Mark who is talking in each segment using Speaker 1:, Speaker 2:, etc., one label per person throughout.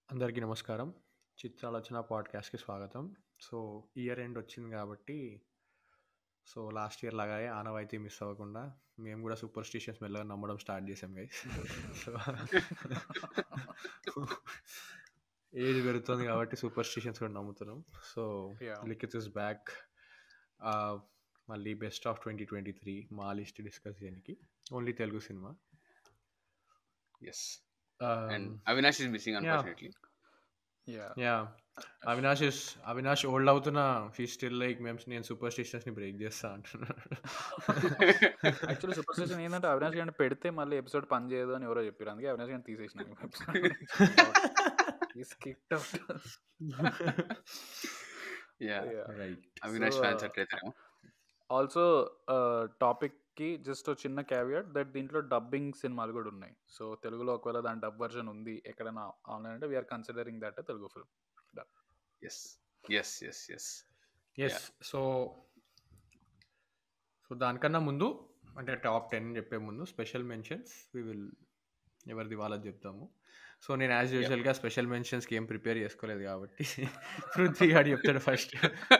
Speaker 1: అందరికీ నమస్కారం. చిత్రాలోచన పాడ్కాస్ట్‌కి స్వాగతం. సో, ఇయర్ ఎండ్ వచ్చింది కాబట్టి, లాస్ట్ ఇయర్ లాగానే ఆనవాయితీ మిస్ అవ్వకుండా మేము కూడా సూపర్‌స్టిషన్స్ మెల్లగా నమ్మడం స్టార్ట్ చేసాం గైస్. సో, ఏజ్ పెరుగుతుంది కాబట్టి సూపర్‌స్టిషన్స్ కూడా నమ్ముతున్నాం. So,
Speaker 2: yeah!
Speaker 1: Likhith is back. Ah, మళ్ళీ బెస్ట్ ఆఫ్ 2023 మా లిస్ట్ డిస్కస్ చేయనికి. ఓన్లీ తెలుగు సినిమా.
Speaker 3: Yes. And
Speaker 1: ah,
Speaker 3: Avinash is missing,
Speaker 1: yeah!
Speaker 3: unfortunately.
Speaker 2: Yeah!
Speaker 1: Yeah! Avinash old అవుతున్నా హి స్టిల్ లైక్ నేను సూపర్ స్టిషన్స్‌ని బ్రేక్ చేస్తా అంటున్నాడు.
Speaker 2: యాక్చువల్లీ సూపర్ స్టిషన్ ఏందంటే అవినాష్ గారిని పెడితే మళ్ళీ ఎపిసోడ్ పని చేయదు అని ఎవరో చెప్పారు. అందుకే అవినాష్ గారిని తీసేసినాం ఈ ఎపిసోడ్ నుంచి. Out. Is kicked out.
Speaker 3: Yeah.
Speaker 2: Yeah!
Speaker 1: Right.
Speaker 2: So
Speaker 3: Avinash fans అట్లయితేనేమో.
Speaker 2: ఆల్సో టాపిక్‌కి జస్ట్ ఓ చిన్న క్యావియట్ దట్ దీంట్లో డబ్బింగ్ సినిమాలు కూడా ఉన్నాయి. సో తెలుగులో ఒకవేళ దాని డబ్ వర్షన్ ఉంది ఎక్కడైనా ఆన్‌లైన్ అంటే we are considering that Telugu film. Done.
Speaker 3: Yes. Yes, yes, yes.
Speaker 1: Yes.
Speaker 3: Yeah.
Speaker 1: So, దానికన్నా ముందు అంటే టాప్ 10 చెప్పే ముందు స్పెషల్ మెన్షన్స్ ఎవరిది వాళ్ళది చెప్తాము. సో, నేను యాజ్
Speaker 3: Yep.
Speaker 1: యూజువల్‌గా స్పెషల్ మెన్షన్స్‌కి ఏం ప్రిపేర్ చేసుకోలేదు కాబట్టి పృథ్వీ గాడు చెప్తాడు ఫస్ట్.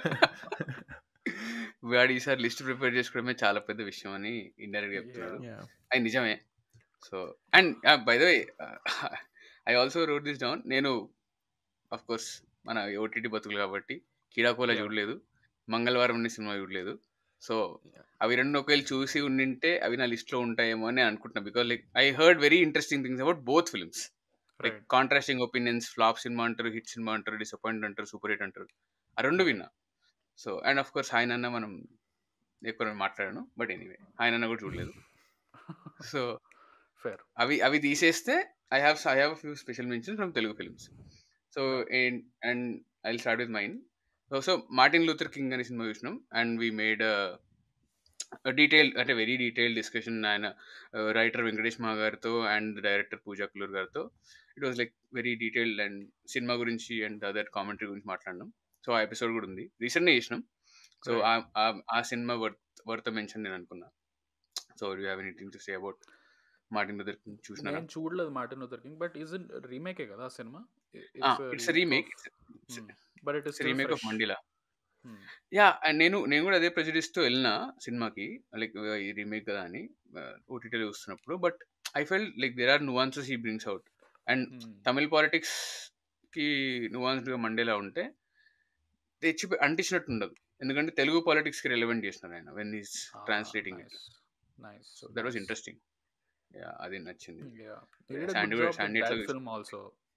Speaker 3: వాడు ఈసారి లిస్ట్ ప్రిపేర్ చేసుకోవడమే చాలా పెద్ద విషయం అని ఇండైరెక్ట్ చెప్తున్నాడు.
Speaker 1: యాహ్!
Speaker 3: అది నిజమే. So and by the way I also wrote this down. నేను ఆఫ్ కోర్స్ మన ఓటీటీ బతుకులు కాబట్టి కీడాకోలా
Speaker 2: యాహ్!
Speaker 3: చూడలేదు, మంగళవారం అనే సినిమా చూడలేదు. So
Speaker 1: yeah!
Speaker 3: అవి రెండు ఒకవేళ చూసి ఉండింటే అవి నా లిస్ట్లో ఉంటాయేమో అని అనుకుంటున్నా. Because like I heard very interesting things about both films. Like
Speaker 2: right.
Speaker 3: Contrasting opinions, flop సినిమా అంటారు, హిట్ సినిమా అంటారు, డిసప్పాయింట్ అంటారు, సూపర్ హిట్ అంటారు. ఆ రెండు
Speaker 2: రైట్.
Speaker 3: విన్నా. సో అండ్ ఆఫ్ కోర్స్ ఆయన అన్న మనం ఎక్కువ మాట్లాడాను, బట్ ఎనీవే ఆయన అన్న కూడా చూడలేదు. So
Speaker 2: fair.
Speaker 3: అవి తీసేస్తే I have few special mentions from Telugu films. So
Speaker 2: yeah!
Speaker 3: And I start with mine. So Martin Luther King అనే సినిమా చూసినాం అండ్ వీ మేడ్ డీటెయిల్ అంటే వెరీ డీటెయిల్ డిస్కషన్ ఆయన రైటర్ వెంకటేష్ మహా గారితో అండ్ డైరెక్టర్ పూజా కులూర్ గారితో. It was like very detailed and సినిమా గురించి and other commentary గురించి మాట్లాడినాం. సో ఆ ఎపిసోడ్ కూడా ఉంది, రీసెంట్గా చేసినాం. So
Speaker 2: right.
Speaker 3: ఆ సినిమా వర్త్ మెన్షన్ నేను అనుకున్నా. So you have anything to say about Martin Luther King? చూసినారా?
Speaker 2: నేను చూడలేదు Martin Luther King. But is it రీమేకే కదా ఆ cinema? It's
Speaker 3: it's
Speaker 2: remake of but it is still
Speaker 3: remake of
Speaker 2: fresh.
Speaker 3: Mandela. Yeah and నేను కూడా అదే ప్రెజుడిస్తో వెళ్ళిన సినిమాకి, లైక్ ఈ రీమేక్ కదా అని ఓటీటీలో చూస్తున్నప్పుడు. But I felt like there are nuances he brings out. And Tamil politics కి నువాన్స్డ్గా మండేలా ఉంటే తెచ్చి అంటించినట్టు ఉండదు, ఎందుకంటే తెలుగు పాలిటిక్స్ కి రెలవెంట్ చేస్తున్నారు ఆయన when is translating it.
Speaker 2: Nice. Nice.
Speaker 3: So that was
Speaker 2: nice.
Speaker 3: Interesting. Yeah అది నచ్చింది.
Speaker 2: Yeah. They did a good
Speaker 3: Sandy
Speaker 2: job with
Speaker 3: Sandy ఎట్లా
Speaker 2: that
Speaker 3: చూసిన
Speaker 2: film also.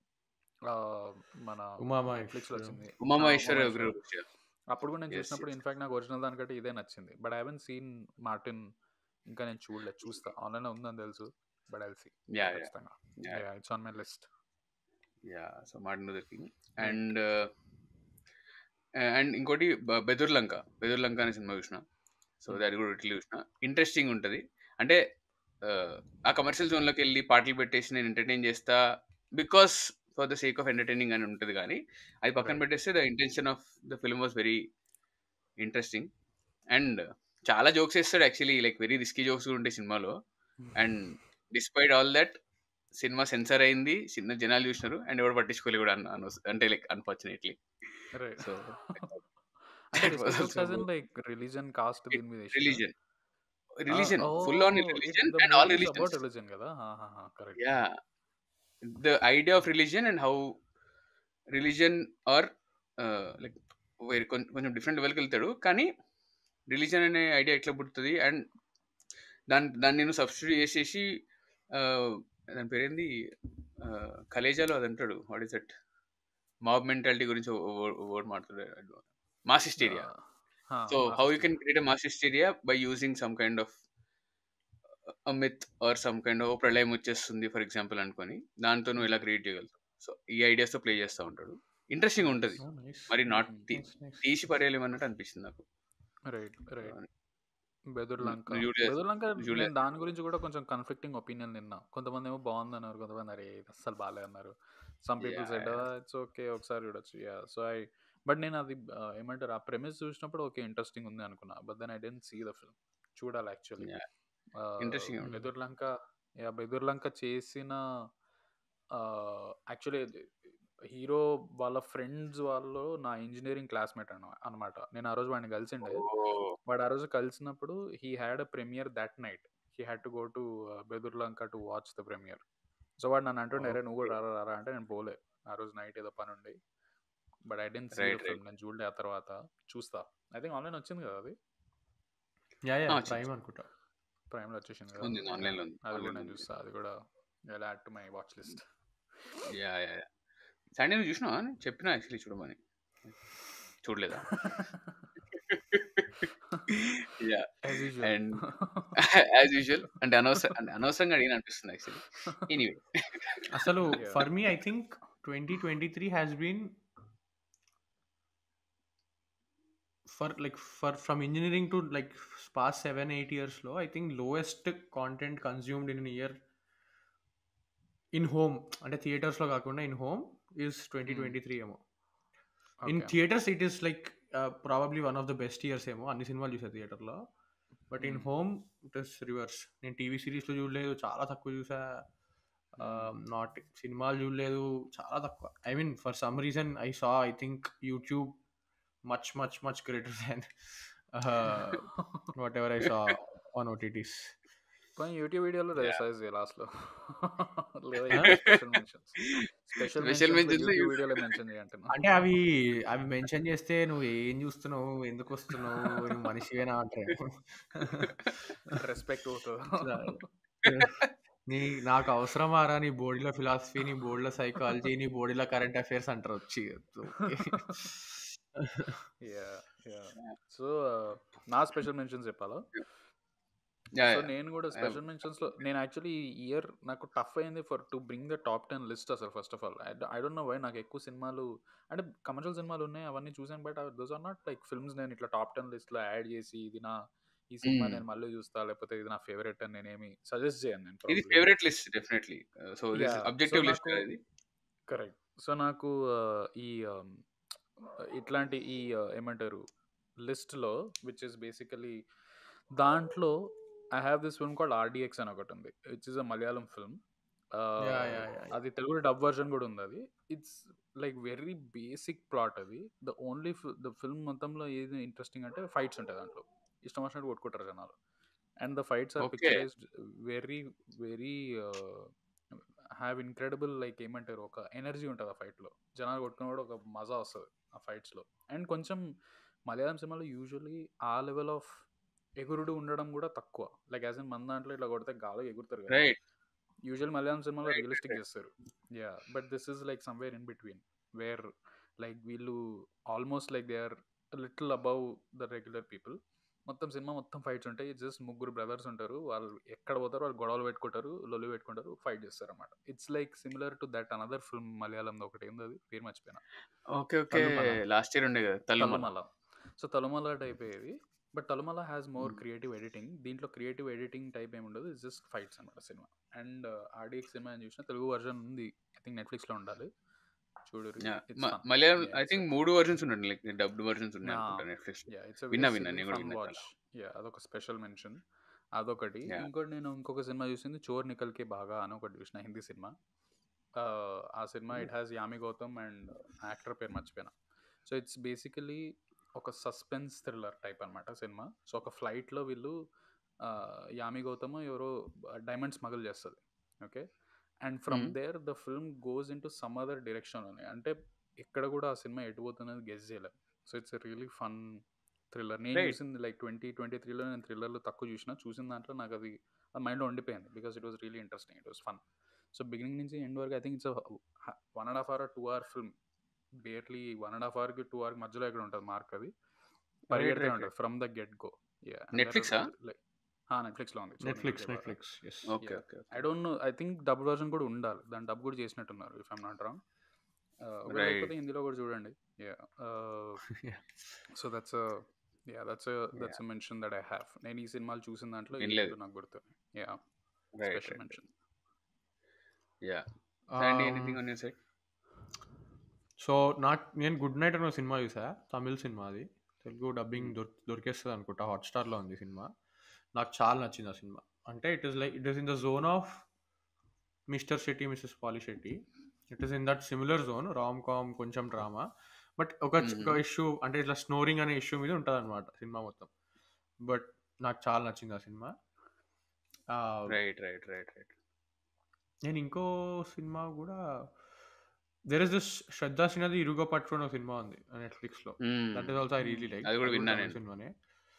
Speaker 2: మన నెట్ఫ్లిక్స్లో
Speaker 1: ఉమామహేశ్వరం.
Speaker 2: వచ్చింది.
Speaker 3: ఉమామహేశ్వర
Speaker 2: ఉమామహేశ్వరం. అప్పుడు కూడా నేను
Speaker 3: ఎస్
Speaker 2: చూసినప్పుడు
Speaker 3: ఎస్
Speaker 2: ఇన్ఫాక్ట్ నాకు ఒరిజినల్ దానికంటే ఇదే నచ్చింది. But I haven't seen Martin. ఇంకా నేను చూడలేదు. చూస్తా, ఆన్లైన్లో ఉందని తెలుసు. But I'll see
Speaker 3: yeah yeah
Speaker 2: ఖచ్చితంగా.
Speaker 3: Yeah
Speaker 2: yeah, it's on my list.
Speaker 3: Yeah. So Martin Luther King
Speaker 2: right.
Speaker 3: And and ఇంకోటి బెదుర్ లంక అనే సినిమా చూసిన. సో అది కూడా ఇట్లా చూసిన, ఇంట్రెస్టింగ్ ఉంటుంది. అంటే ఆ కమర్షియల్ జోన్లోకి వెళ్ళి పాటలు పెట్టేసి నేను ఎంటర్టైన్ చేస్తా because for the sake of entertaining అని ఉంటుంది. కానీ అది పక్కన
Speaker 2: రైట్.
Speaker 3: పెట్టేస్తే the intention of the film was very interesting. And చాలా జోక్స్ వేస్తాడు actually, like very risky jokes కూడా ఉంటాయి సినిమాలో. And despite all that cinema censor అయింది, చిన్న జనాలు చూసినారు అండ్ ఎవరు పట్టించుకోలేదు కూడా అంటే లైక్ అన్ఫార్చునేట్లీ.
Speaker 2: రైట్.
Speaker 3: సో
Speaker 2: అంటే
Speaker 3: that
Speaker 2: risky
Speaker 3: was
Speaker 2: jokes
Speaker 3: also
Speaker 2: as in like religion, caste దీని మీద వేసిరా?
Speaker 3: religion. Religion, full on religion
Speaker 2: the
Speaker 3: and all
Speaker 2: movie is
Speaker 3: religions.
Speaker 2: About religion కదా. Correct.
Speaker 3: Yeah, the idea of religion and how religion or like కొంచెం different లెవెల్కి వెళ్తాడు. కానీ religion అనే idea ఎట్లా పుడుతుంది అండ్ దాన్ని నేను సబ్స్టిట్యూట్ చేసేసి దాని పేరేంది కలేజాలో అది అంటాడు, what is that, mob mentality గురించి వర్డ్ మాట్లాడాడు, mass hysteria. So how you can create a mass hysteria by using some kind of a myth or some kind of ప్రళయం వచ్చేస్తుంది ఫర్ ఎగ్జాంపుల్ అనుకొని దాంతో నువ్వు ఎలా క్రియేట్ చేయగలుగుతావు. సో ఈ ఐడియాస్ తో ప్లే చేస్తూ ఉంటాడు, ఇంట్రెస్టింగ్ ఉంటుంది.
Speaker 1: Oh, nice.
Speaker 3: మరి నాట్
Speaker 1: Nice, nice.
Speaker 3: తీసి పడేయలేమన్నట్టు అనిపిస్తుంది నాకు.
Speaker 2: రైట్. రైట్. బెదుర్ లంక.
Speaker 3: నువ్వు చూడలే
Speaker 2: బెదుర్ లంక
Speaker 3: చూడలే
Speaker 2: నేను దాని గురించి కూడా కొంచెం కన్ఫ్లిక్టింగ్ ఒపీనియన్ విన్నా. కొంతమంది ఏమో బాగుంది అన్నారు, కొంతమంది అరే ఇది అస్సలు బాగాలేదు అన్నారు. Some people said it's okay, ఒకసారి చూడొచ్చు. యా, సో బట్ నేను అది ఏమంటారు ఆ ప్రెమిస్ చూసినప్పుడు ఓకే ఇంట్రెస్టింగ్ ఉంది అనుకున్నా. But then I didn't see the film. చూడాలి యాక్చువల్లీ.
Speaker 3: ఇంట్రెస్టింగ్ ఉంటుంది.
Speaker 2: బెదుర్ లంక చేసిన యాక్చువల్లీ హీరో వాళ్ళ ఫ్రెండ్స్ వాళ్ళు నా ఇంజనీరింగ్ క్లాస్మేట్ అనమాట. నేను ఆ రోజు వాడిని కలిసిండే. వాడు ఆ రోజు కలిసినప్పుడు he had a premiere that night. He had to go to Bedurulanka to watch the premiere. So వాడు నన్ను అంటుండే, "అరే నువ్వు కూడా రారా అంటే నేను పోలే. ఆ రోజు నైట్ ఏదో పని ఉండి. But I didn't see the
Speaker 3: right right
Speaker 2: film. నేను చూడలే. ఆ తర్వాత చూస్తా. ఐ థింక్ ఆన్లైన్ వచ్చింది కదా అది.
Speaker 1: ప్రైమ్ అనుకుంటా.
Speaker 2: ప్రైమ్లో వచ్చేసింది కదా.
Speaker 3: ఉంది ఆన్లైన్లో ఉంది
Speaker 2: అది కూడా
Speaker 3: ఆన్లైన్లో
Speaker 2: నేను
Speaker 3: ఉంది
Speaker 2: చూస్తా. అది కూడా add to my watch list.
Speaker 3: Yeah yeah Sunday నువ్వు చూసినావా చెప్పినా యాక్చువల్లీ చూడమని చూడలేదా yeah
Speaker 2: as usual.
Speaker 3: And as usual అంటే అనవసరంగా అడిగిన అనిపిస్తుంది యాక్చువల్లీ ఎనీవే
Speaker 1: అసలు
Speaker 2: Yeah.
Speaker 1: For me I think 2023 has been from engineering to like past 7-8 years లో I think lowest content consumed in an year in home అంటే theatres లో కాకుండా in home is 2023 ఏమో. In
Speaker 2: Okay.
Speaker 1: Theatres it is like probably one of the best years ఏమో, అన్ని సినిమాలు చూసా థియేటర్లో. But in home it is reverse. నేను టీవీ సిరీస్లో చూడలేదు, చాలా తక్కువ చూసా. నాట్ సినిమాలు చూడలేదు, చాలా తక్కువ. I mean for some reason I saw I think YouTube much much much greater than whatever I saw on OTTs.
Speaker 2: కానీ యూట్యూబ్ వీడియోలో
Speaker 3: Yeah.
Speaker 2: సైజ్ లాస్ట్లో లేదా
Speaker 1: Huh?
Speaker 2: Special mentions
Speaker 3: Special mentions లో
Speaker 2: యూట్యూబ్ వీడియోలో మెన్షన్ చేయంటున్నా.
Speaker 1: అంటే అవి మెన్షన్ చేస్తే నువ్వు ఏం చూస్తున్నావు, ఎందుకు వస్తున్నావు, నువ్వు మనిషివేనా అంటారు.
Speaker 2: రెస్పెక్ట్ అవుతుంది.
Speaker 1: నాకు అవసరమారా నీ బోర్డులో ఫిలాసఫీ, నీ బోర్డులో సైకాలజీ, నీ బోర్డులో కరెంట్ అఫైర్స్ అంటారు వచ్చి.
Speaker 2: సో నా స్పెషల్ మెన్షన్స్ చెప్పాలా?
Speaker 3: Yeah,
Speaker 2: so
Speaker 3: yeah.
Speaker 2: నేను కూడా స్పెషల్ మెన్షన్స్ లో నేను యాక్చువల్లీ ఈ ఇయర్ నాకు టఫ్ అయింది for to bring the top 10 list. అసలు first of all I don't know why నాకు ఎక్కువ సినిమాలు అంటే కమర్షియల్ సినిమాలు ఉన్నాయి, అవన్నీ చూసాను. But those are not like films నేను ఇట్లా టాప్ 10 లిస్ట్ లో యాడ్ చేసి ఈ సినిమా నేను మళ్ళీ చూస్తా, లేకపోతే ఇది నా ఫేవరెట్ అని నేనేమి సజెస్ట్ చేయను నేను.
Speaker 3: ఇది favourite list definitely. So this
Speaker 2: Yeah.
Speaker 3: Objective
Speaker 2: So
Speaker 3: list ఇది.
Speaker 2: కరెక్ట్. సో నాకు ఈ ఇట్లాంటి ఈ ఏమంటారు లిస్ట్లో విచ్ ఇస్ బేసికలీ దాంట్లో I have this film called RDX అని ఒకటి ఉంది, which is a Malayalam film.
Speaker 1: Yeah.
Speaker 2: అది తెలుగు డబ్ వర్షన్ కూడా ఉంది. అది it's like very basic plot. అది ద ఫిల్మ్ మొత్తంలో ఏది ఇంట్రెస్టింగ్ అంటే ఫైట్స్ ఉంటాయి దాంట్లో, ఇష్టం వచ్చినట్టు కొట్టుకుంటారు జనాలు. And the fights are
Speaker 3: Okay.
Speaker 2: Picturised very very have incredible like ఏమంటారు ఒక ఎనర్జీ ఉంటుంది ఆ ఫైట్లో. జనాలు కొట్టుకుని కూడా ఒక మజా వస్తుంది ఆ ఫైట్స్లో. అండ్ కొంచెం మలయాళం సినిమాలో యూజువలీ ఆ లెవెల్ ఆఫ్ ఎగురుడు ఉండడం కూడా తక్కువ. లైక్ యాజ్ ఇన్ మన దాంట్లో ఇట్లా కొడితే గాలికి ఎగురుతారు కదా,
Speaker 3: రైట్
Speaker 2: యూజువల్ మలయాళం సినిమాలో
Speaker 3: Right,
Speaker 2: రియలిస్టిక్
Speaker 3: right.
Speaker 2: చేస్తారు. Yeah but this is like somewhere in between where like వీళ్ళు almost like they are little above the regular people. మొత్తం సినిమా మొత్తం ఫైట్స్ ఉంటాయి. జస్ట్ ముగ్గురు బ్రదర్స్ ఉంటారు, వాళ్ళు ఎక్కడ పోతారు వాళ్ళు గొడవలు పెట్టుకుంటారు, లొల్లి పెట్టుకుంటారు, ఫైట్ చేస్తారు అనమాట. It's like similar to that another film మలయాళంలో ఒకటి ఏంది, అది పేరు మర్చిపోయినా.
Speaker 3: Okay okay
Speaker 2: Thallumaala.
Speaker 3: Last year ఉండే కదా తల్లుమల.
Speaker 2: తలుమల. సో తలుమల టైప్ ఇది. But Thallumaala has more creative editing. దీంట్లో క్రియేటివ్ ఎడిటింగ్ టైప్ ఏమి ఉండదు, ఇట్స్ జస్ట్ ఫైట్స్ అనమాట సినిమా. అండ్ ఆర్డిఎక్స్ సినిమా అని చూసిన తెలుగు వర్షన్ ఉంది, ఐ థింక్ నెట్ఫ్లిక్స్లో ఉండాలి, చూడు.
Speaker 3: మలయాళం ఐ థింక్ 3 వర్షన్స్ ఉన్నాయి, లైక్ డబ్డ్ వర్షన్స్ ఉన్నాయి అనుకుంటా నెట్ఫ్లిక్స్. విన్నా నేను కూడా విన్నా చాలా.
Speaker 2: అదొక స్పెషల్ మెన్షన్. అదొకటి.
Speaker 3: Yeah.
Speaker 2: ఇంకోటి నేను ఇంకొక సినిమా చూసింది చోర్ నికల్కే బాగా అని ఒకటి చూసిన, హిందీ సినిమా. ఆ cinema it has Yami Gautam and actor పేరు మర్చిపోయినా. సో ఇట్స్ బేసికలీ ఒక సస్పెన్స్ థ్రిల్లర్ టైప్ అనమాట సినిమా. సో ఒక ఫ్లైట్లో వీళ్ళు యామి గౌతమ్ ఎవరో డైమండ్ స్మగుల్ చేస్తుంది. Okay. And from there the film goes into some other direction అని, అంటే ఎక్కడ కూడా ఆ సినిమా ఎటు పోతున్నది గెస్ చేయలేదు. So it's really fun thriller. నేను చూసింది లైక్ 2023లో నేను థ్రిల్లర్లు తక్కువ చూసిన దాంట్లో నాకు అది మైండ్లో ఉండిపోయింది, because it was really interesting, it was fun. So beginning నుంచి ఎండ్ వరకు I think it's 1.5 hour 2 hour film. Barely 1.5 hour 2 hour మధ్యలో ఎక్కడ ఉంటుంది మార్క్, అది పరిగెడుతూ ఉంటుంది ఫ్రమ్ ద గెట్ గో.
Speaker 3: నెట్ఫ్లిక్సా?
Speaker 2: నెట్ఫ్లిక్స్లో ఉంది.
Speaker 1: Netflix
Speaker 3: okay okay.
Speaker 2: I don't know, I think dub version కూడా ఉండాలి, దాని డబ్ కూడా చేసినట్టున్నారు ఇఫ్ ఐమ్ నాట్ రాంగ్. లేకపోతే హిందీలో కూడా చూడండి. So that's a mention that I have. నేను ఈ సినిమాలు చూసిన దాంట్లో నాకు గుర్తుంది. Special mention.
Speaker 3: Anything on your side?
Speaker 1: So నేను గుడ్ నైట్ అనే సినిమా చూసా, తమిళ్ సినిమా. అది తెలుగు డబ్బింగ్ దొరికేస్తుంది అనుకుంటా, హాట్స్టార్లో ఉంది సినిమా. నాకు చాలా నచ్చింది ఆ సినిమా. అంటే it is in the zone of Mr Shetty, Mrs Polishetty. It is in that similar zone, rom com కొంచెం డ్రామా, బట్ ఒక ఇష్యూ అంటే ఇట్లా స్నోరింగ్ అనే ఇష్యూ మీద ఉంటుంది అనమాట సినిమా మొత్తం. బట్ నాకు చాలా నచ్చింది ఆ cinema.
Speaker 3: Right right right right
Speaker 1: నేను ఇంకో సినిమా కూడా, దెర్ ఇస్ దిస్ శ్రద్ధా సిన్హాది ఇరుగ పట్టుకుని ఒక సినిమా ఉంది నెట్ఫ్లిక్స్లో. That is also I really like.
Speaker 3: అది కూడా విన్నా
Speaker 1: తమిళ
Speaker 3: నేను.
Speaker 1: సినిమానే.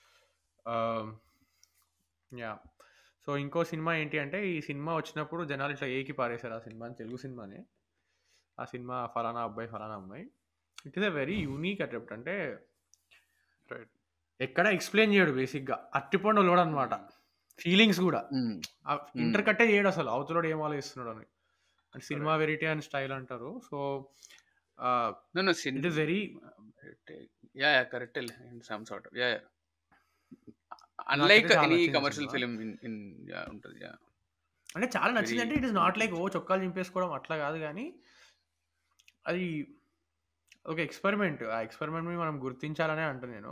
Speaker 1: యా. సో ఇంకో సినిమా ఏంటి అంటే, ఈ సినిమా వచ్చినప్పుడు జనాలు ఇట్లా ఏకి పారేశారు ఆ సినిమా, తెలుగు సినిమానే. ఆ సినిమా ఫలానా అబ్బాయి ఫలానా అమ్మాయి. It is a very unique attempt. అంటే
Speaker 2: రైట్.
Speaker 1: ఎక్కడ ఎక్స్ప్లెయిన్ చేయడు బేసిక్గా, అట్టిపోండి వాళ్ళోడు అనమాట. ఫీలింగ్స్ కూడా ఇంటర్ కట్టే చేయడు అసలు, అవతలోడు ఏం ఆలోచిస్తున్నాడు అని. అంటే సినిమా వెరైటీ అండ్ స్టైల్ అంటారు. So it is very
Speaker 3: correct in some sort of unlike
Speaker 1: చాలా
Speaker 3: ఎనీ
Speaker 1: నచ్చింది
Speaker 3: కమర్షియల్
Speaker 1: సినిమా.
Speaker 3: ఫిలిం ఇన్ ఉంటుంది.
Speaker 1: అంటే చాలా నచ్చింది. అంటే ఇట్ ఈస్ నాట్ లైక్ ఓ చొక్కాలు చింపేసుకోవడం అట్లా కాదు, కానీ అది ఒక ఎక్స్పెరిమెంట్. ఆ ఎక్స్పెరిమెంట్ మనం గుర్తించాలనే అంటాను నేను.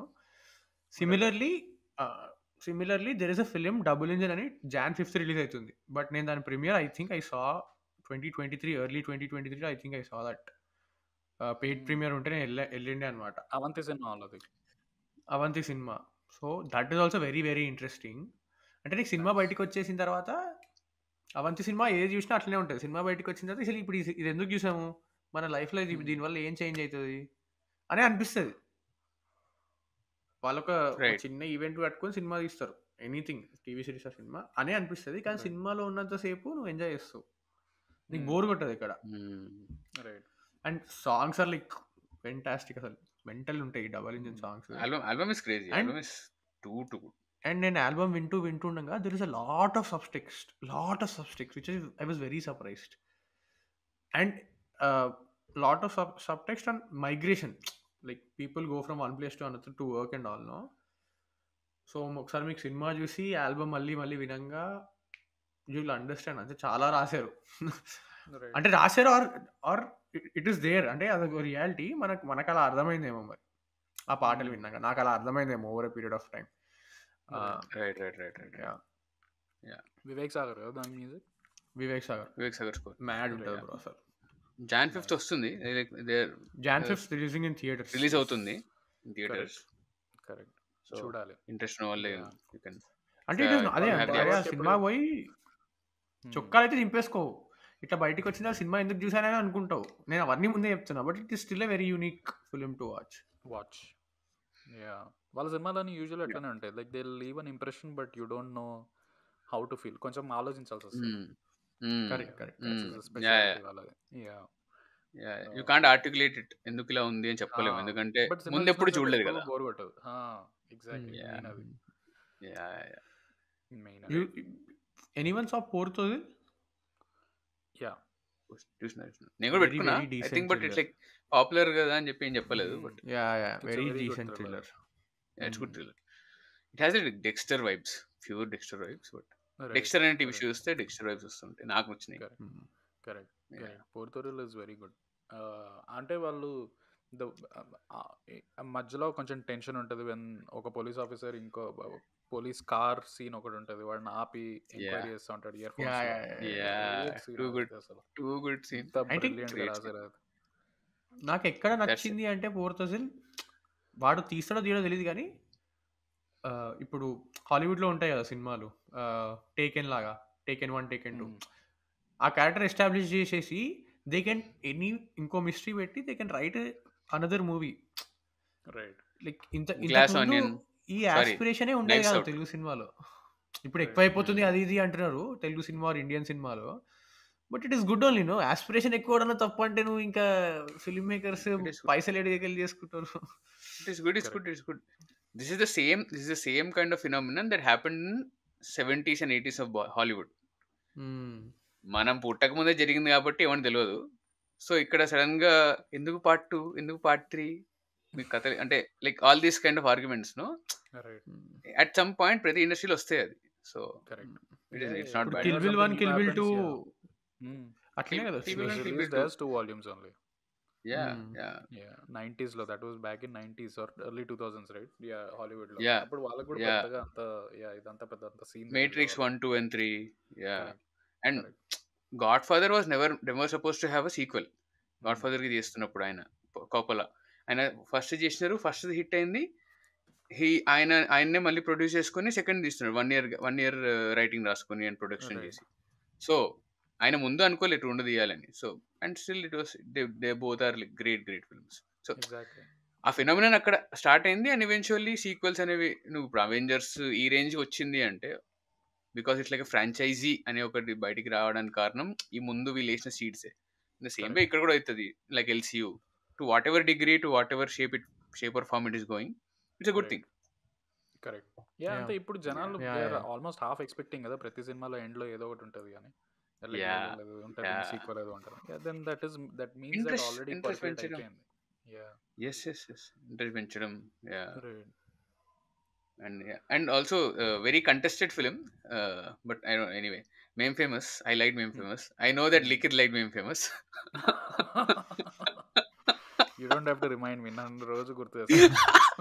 Speaker 1: Similarly there is a film double engine అని Jan 5th రిలీజ్ అవుతుంది. బట్ నేను దాని premiere I think I saw 2023, early 2023 I think I saw that. Paid premiere ఉంటే నేను వెళ్ళిండే అనమాట.
Speaker 2: అవంతి సినిమా వాళ్ళది.
Speaker 1: Avanti cinema. So that is also very very interesting. అంటే నీకు సినిమా బయటకు వచ్చేసిన తర్వాత అవంతి సినిమా ఏది చూసినా అట్లనే ఉంటుంది. సినిమా బయటకు వచ్చిన తర్వాత అసలు ఇప్పుడు ఇది ఎందుకు చూసాము, మన లైఫ్లో దీనివల్ల ఏం చేంజ్ అవుతుంది అని అనిపిస్తుంది. వాళ్ళొక చిన్న ఈవెంట్ కట్టుకొని సినిమా తీస్తారు, ఎనీథింగ్ టీవీ సిరీస్ సినిమా అనే అనిపిస్తుంది. కానీ సినిమాలో ఉన్నంతసేపు నువ్వు ఎంజాయ్ చేస్తావు, నీకు బోర్ కొట్టదు ఇక్కడ.
Speaker 2: Right.
Speaker 1: And songs are like fantastic, అసలు మెంటల్ ఉంటాయి double engine songs.
Speaker 3: Album is crazy. Album is too
Speaker 1: and నేను ఆల్బమ్ వింటుండగా there is a lot of subtext which I was very surprised. And lot of subtext and migration, like people go from one place to another to work and all no. సో ఒకసారి మీకు cinema చూసి album మళ్ళీ వినంగా you will understand. అంటే చాలా రాశారు. అంటే రాశారు ఆర్ ఇట్ ఈస్ దేర్. అంటే అదొక రియాలిటీ. మనకు అలా అర్థమైందేమో మరి ఆ పాటలు విన్నాక. నాకు అలా అర్థమైందేమో over a period of time.
Speaker 2: Vivek Sagar కదా దాని music.
Speaker 1: Vivek Sagar score mad ఉంటుంది బ్రో అసలు.
Speaker 3: Jan 5th వస్తుంది.
Speaker 1: Jan 5th releasing in theatres.
Speaker 3: Release అవుతుంది ఇన్ థియేటర్స్.
Speaker 2: కరెక్ట్. చూడాలి.
Speaker 3: ఇంట్రెస్ట్ ఉన్న వాళ్ళే యూ కెన్.
Speaker 1: అంటే అదే ఆ సినిమా పోయి చొక్కాలు అయితే చింపేసుకోవు. ఇట్లా బయటకు వచ్చిన సినిమా ఎందుకు చూసానని అనుకుంటావు. నేను అవన్నీ ముందే చెప్తున్నా. But it is still a very unique film to watch.
Speaker 2: Yeah, వాళ్ళ సినిమాలని యూజువల్ అట్లనే ఉంటాయి. Like they leave an impression but you don't know how to feel. కొంచెం ఆలోచించాల్సి వస్తుంది.
Speaker 1: Correct.
Speaker 3: You can't articulate it, ఎందుకు ఇలా ఉంది అని చెప్పలేము, ఎందుకంటే ముందు ఎప్పుడు చూడలేదు కదా.
Speaker 2: బోర్ కొట్టదు. Exactly.
Speaker 1: Anyone saw Porthozhil?
Speaker 3: Yeah, నేను కూడా పెట్టుకున్నా. I think but it's like popular కదా అని చెప్పి ఏం చెప్పలేదు. But
Speaker 1: very decent thriller.
Speaker 3: It's good thriller. It has Dexter vibes, pure Dexter vibes. But Dexter అనే టీవీ షో చూస్తే డెక్స్టర్ వైబ్స్ వస్తుంటాయి. నాకు వచ్చినాయి.
Speaker 2: Correct. Porthozhil is very good. అంటే వాళ్ళు మధ్యలో కొంచెం టెన్షన్ ఉంటుంది. వెన్ ఒక పోలీస్ ఆఫీసర్ ఇంకో పోలీస్ కార్ సీన్ ఒకటి ఉంటుంది, వాడిని ఆపి ఎంక్వైరీ చేస్తూ ఉంటాడు ఇయర్ ఫోన్స్.
Speaker 1: నాకు ఎక్కడ నచ్చింది అంటే పోర్తోజిల్, వాడు తీస్తాడో తీయడో తెలియదు కానీ ఇప్పుడు హాలీవుడ్లో ఉంటాయి కదా సినిమాలు, టేకెన్ లాగా, టేకెన్ 1, టేకెన్ 2, ఆ క్యారెక్టర్ ఎస్టాబ్లిష్ చేసేసి దే కెన్ ఇంకో మిస్టరీ పెట్టి they can write another movie.
Speaker 2: Right.
Speaker 1: Like ఈ ఆస్పిరేషనే ఉండేది కదా తెలుగు సినిమాలో. ఇప్పుడు ఎక్కువైపోతుంది అది ఇది అంటున్నారు తెలుగు సినిమా ఆర్ ఇండియన్ సినిమాలో. But it is good only. No aspiration ఎక్కువ అవడం తప్పు అంటే నువ్వు ఇంకా ఫిల్మ్ మేకర్స్ పైసలు ఎడికెళ్ళి చేసుకుంటారు.
Speaker 3: It's good. This is the same kind of phenomenon that happened in 70s and 80s of Hollywood. మనం పుట్టక ముందే జరిగింది కాబట్టి ఏమని తెలియదు. సో ఇక్కడ సడన్ గా ఎందుకు పార్ట్ 2, ఎందుకు పార్ట్ 3, మీకు కథ అంటే like all these kind of arguments no at some point ప్రతి ఇండస్ట్రీలో వస్తాయి అది. So it's not bad.
Speaker 1: Kill Bill 1, Kill Bill 2 అట్లనే కదా.
Speaker 2: There's 2 volumes only.
Speaker 3: Yeah.
Speaker 2: 90s లో, that was back in 90s or early 2000s, right? Yeah, Hollywood లో.
Speaker 3: Yeah.
Speaker 2: అప్పుడు వాళ్ళకి కూడా పెద్దగా అంత ఇదంతా పెద్ద అంత scene.
Speaker 3: Matrix 1, 2 and 3. Yeah. And Godfather was never suppose to have a sequel. గాడ్ ఫాదర్కి చేస్తున్నప్పుడు కోపలా ఆయన ఫస్ట్ చేసినారు, ఫస్ట్ హిట్ అయింది. ఆయన్నే మళ్ళీ ప్రొడ్యూస్ చేసుకుని సెకండ్ తీస్తున్నాడు, 1 year రైటింగ్ రాసుకుని అండ్ ప్రొడక్షన్
Speaker 2: రైట్
Speaker 3: చేసి. సో ఆయన ముందు అనుకోలేదు రెండు తీయాలని. So and still it was they both are like great films. So
Speaker 2: exactly.
Speaker 3: ఆ ఫినామినన్ అక్కడ స్టార్ట్ అయింది. అండ్ ఈవెన్చువల్లీ సీక్వెల్స్ అనేవి, నువ్వు ఇప్పుడు అవెంజర్స్ ఈ రేంజ్ వచ్చింది అంటే బికాస్ ఇట్స్ లైక్ ఫ్రాంచైజీ అనే ఒకటి బయటికి రావడానికి కారణం ఈ ముందు వీళ్ళు వేసిన సీడ్సే. సేమ్ వే ఇక్కడ కూడా అవుతుంది, like LCU to whatever degree, to whatever shape or form it is going, it's a good thing.
Speaker 2: Correct. Yeah,
Speaker 1: Yeah.
Speaker 2: అంటే ఇప్పుడు జనాలు
Speaker 1: Yeah,
Speaker 2: they are
Speaker 1: yeah.
Speaker 2: Almost half expecting కదా ప్రతి సినిమాలో end లో ఏదో ఒకటి ఉంటుంది కానీ
Speaker 3: Yeah,
Speaker 2: ఉంటుంది,
Speaker 3: yeah.
Speaker 2: సీక్వెల్ ఏదో ఉంటుంది. Yeah, then that means that already
Speaker 3: interest
Speaker 2: perfect
Speaker 3: పెంచడం.
Speaker 2: అయిపోయింది. యా,
Speaker 3: ఎస్ ఇంట్రెస్ట్ పెంచడం.
Speaker 2: Right.
Speaker 3: And also very contested film, but I don't anyway. Meme Famous, I liked Meme Famous. I know that Likit liked Meme Famous.
Speaker 2: You don't have to remind me, నన్ను రోజు గుర్తు చేస్తాను.